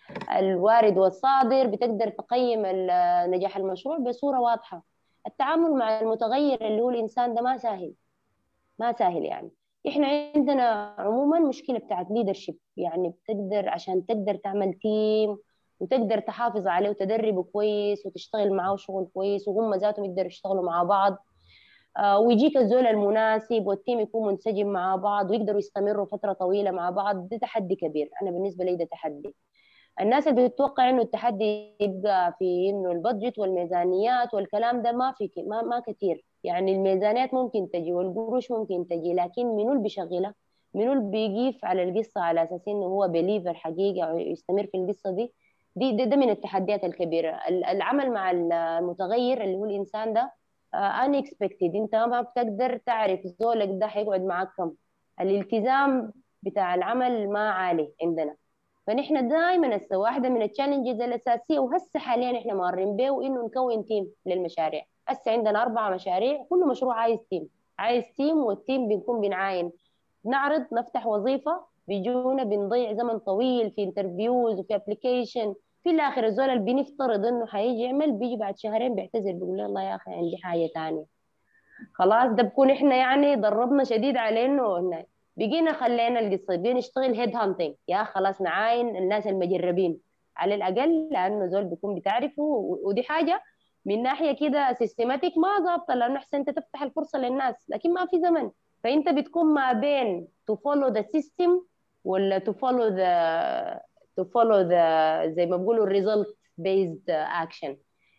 [SPEAKER 3] الوارد والصادر، بتقدر تقيم نجاح المشروع بصورة واضحة. التعامل مع المتغير اللي هو الإنسان ده ما سهل، ما سهل يعني. إحنا عندنا عموما مشكلة بتاعت ليدرشيب، يعني بتقدر عشان تقدر تعمل تيم وتقدر تحافظ عليه وتدربه كويس وتشتغل معاه شغل كويس وهم ذاتهم يقدروا يشتغلوا مع بعض، آه ويجيك الزول المناسب والتيم يكون منسجم مع بعض ويقدروا يستمروا فترة طويلة مع بعض. ده تحدي كبير، أنا بالنسبة لي ده تحدي. الناس اللي بتتوقع انه التحدي يبقى في انه البادجت والميزانيات والكلام ده ما في ما ما كتير. يعني الميزانيات ممكن تجي والقروش ممكن تجي، لكن منو اللي بيشغلها؟ منو اللي بيقيف على القصه على اساس انه هو بليفر حقيقي او يستمر في القصه دي؟ دي ده, ده من التحديات الكبيره. العمل مع المتغير اللي هو الانسان ده unexpected، انت ما بتقدر تعرف زولك ده حيقعد معاك كم. الالتزام بتاع العمل ما عالي عندنا، فنحن دائما هسه واحده من التشالنجز الاساسيه وهسه حاليا احنا مارين به انه نكون تيم للمشاريع. هسه عندنا اربع مشاريع، كل مشروع عايز تيم، عايز تيم والتيم بنكون بنعاين، نعرض نفتح وظيفه، بيجونا بنضيع زمن طويل في انترفيوز وفي ابلكيشن، في الاخر الزول اللي بنفترض انه حيجي يعمل بيجي بعد شهرين بيعتذر بيقول لي الله يا اخي عندي حاجه ثانيه. خلاص ده بكون احنا يعني ضربنا شديد عليه انه بقينا خلينا القصه بقينا نشتغل هيد هانتنج، يا خلاص نعاين الناس المجربين على الاقل، لانه زول بيكون بتعرفه، ودي حاجه من ناحيه كده سيستماتيك ما ظابطه، لانه احسن انت تفتح الفرصه للناس لكن ما في زمن، فانت بتكون ما بين تو فولو ذا سيستم ولا تو فولو ذا تو فولو ذا زي ما بيقولوا الريزلت بيزد اكشن.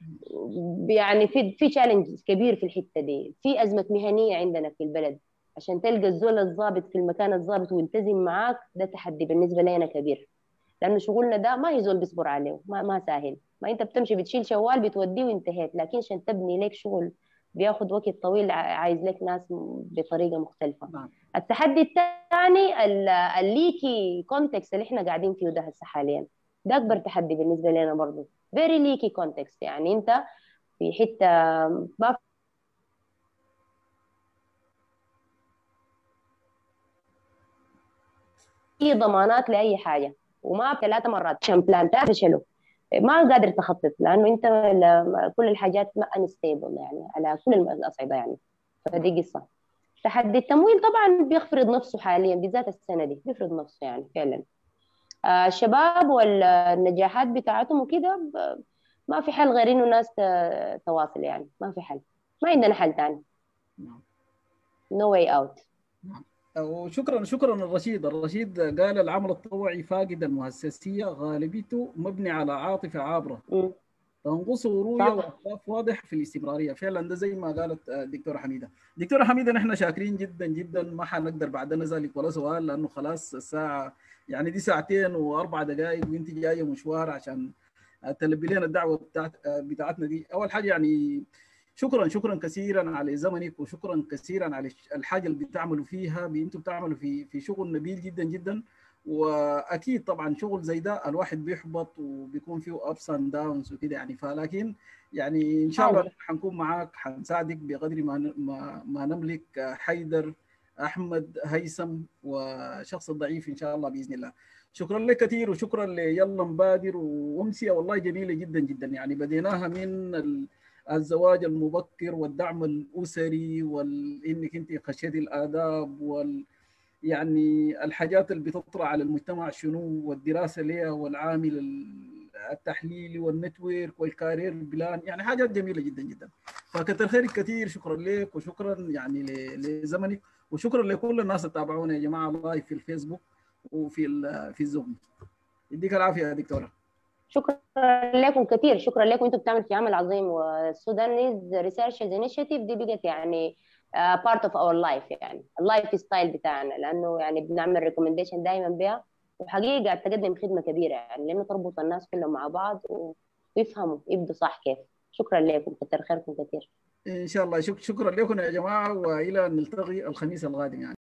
[SPEAKER 3] يعني في في تشالنج كبير في الحته دي، في ازمه مهنيه عندنا في البلد عشان تلقى الزول الضابط في المكان الضابط ويلتزم معاك، ده تحدي بالنسبه لنا كبير، لانه شغلنا ده ما يزول بيصبر عليه، ما ما سهل. ما انت بتمشي بتشيل شوال بتوديه وانتهيت، لكن عشان تبني لك شغل بياخد وقت طويل، عايز لك ناس بطريقه مختلفه. نعم. التحدي الثاني الليكي كونتكست اللي احنا قاعدين فيه ده هسه حاليا، ده اكبر تحدي بالنسبه لنا برضه، فيري ليكي كونتكست. يعني انت في حته ما في ضمانات لاي حاجه، وما ثلاث مرات عشان بلان فشلوا، ما قادر تخطط لانه انت كل الحاجات ما انستيبل يعني على كل الاصعده يعني. فدي قصه. تحدي التمويل طبعا بيفرض نفسه حاليا، بالذات السنه دي بيفرض نفسه يعني فعلا. آه الشباب والنجاحات بتاعتهم وكده ما في حل غير انه الناس تواصل، يعني ما في حل، ما عندنا حل ثاني. نو واي اوت.
[SPEAKER 1] وشكرا شكرا الرشيد الرشيد قال العمل التطوعي فاقد المؤسسيه، غالبيته مبني على عاطفه عابره تنقصه رؤيه واهداف واضح في الاستمراريه. فعلا ده زي ما قالت الدكتوره حميده. دكتوره حميده نحن شاكرين جدا جدا، ما حنقدر بعد نزلك ولا سؤال لانه خلاص الساعه يعني دي ساعتين واربع دقائق وانت جايه مشوار عشان تلبي لنا الدعوه بتاعت بتاعتنا دي. اول حاجه يعني شكرا شكرا كثيرا على زمنك، وشكرا كثيرا على الحاجه اللي بتعملوا فيها، انتم بتعملوا في في شغل نبيل جدا جدا. واكيد طبعا شغل زي ده الواحد بيحبط وبيكون فيه ابس اند داونز وكده يعني، فلكن يعني ان شاء الله حنكون معاك، حنساعدك بقدر ما ما, ما نملك. حيدر، احمد، هيثم، وشخص الضعيف ان شاء الله باذن الله. شكرا لك كثير، وشكرا ليلا مبادر وامسيه والله جميله جدا جدا. يعني بديناها من ال الزواج المبكر والدعم الاسري، وانك انت خشيتي الاداب، وال يعني الحاجات اللي بتطرح على المجتمع شنو، والدراسه ليها، والعامل التحليلي والنتورك والكارير بلان، يعني حاجات جميله جدا جدا. فكتر خيرك كثير، شكرا لك وشكرا يعني لزمنك، وشكرا لكل الناس اللي تابعونا يا جماعه لايف في الفيسبوك وفي في الزوم. يديك العافيه يا دكتوره.
[SPEAKER 3] شكرا لكم كثير، شكرا لكم، انتم بتعملوا في عمل عظيم، والسودانيز ريسيرشرز انيشيتيف دي بقت يعني بارت اوف اور لايف، يعني اللايف ستايل بتاعنا، لانه يعني بنعمل ريكومنديشن دائما بها، وحقيقه تقدم خدمه كبيره يعني، لانه تربط الناس كلهم مع بعض ويفهموا يبدوا صح كيف. شكرا لكم، كثر خيركم كثير.
[SPEAKER 1] ان شاء الله. شكرا لكم يا جماعه، والى ان نلتقي الخميس القادم يعني.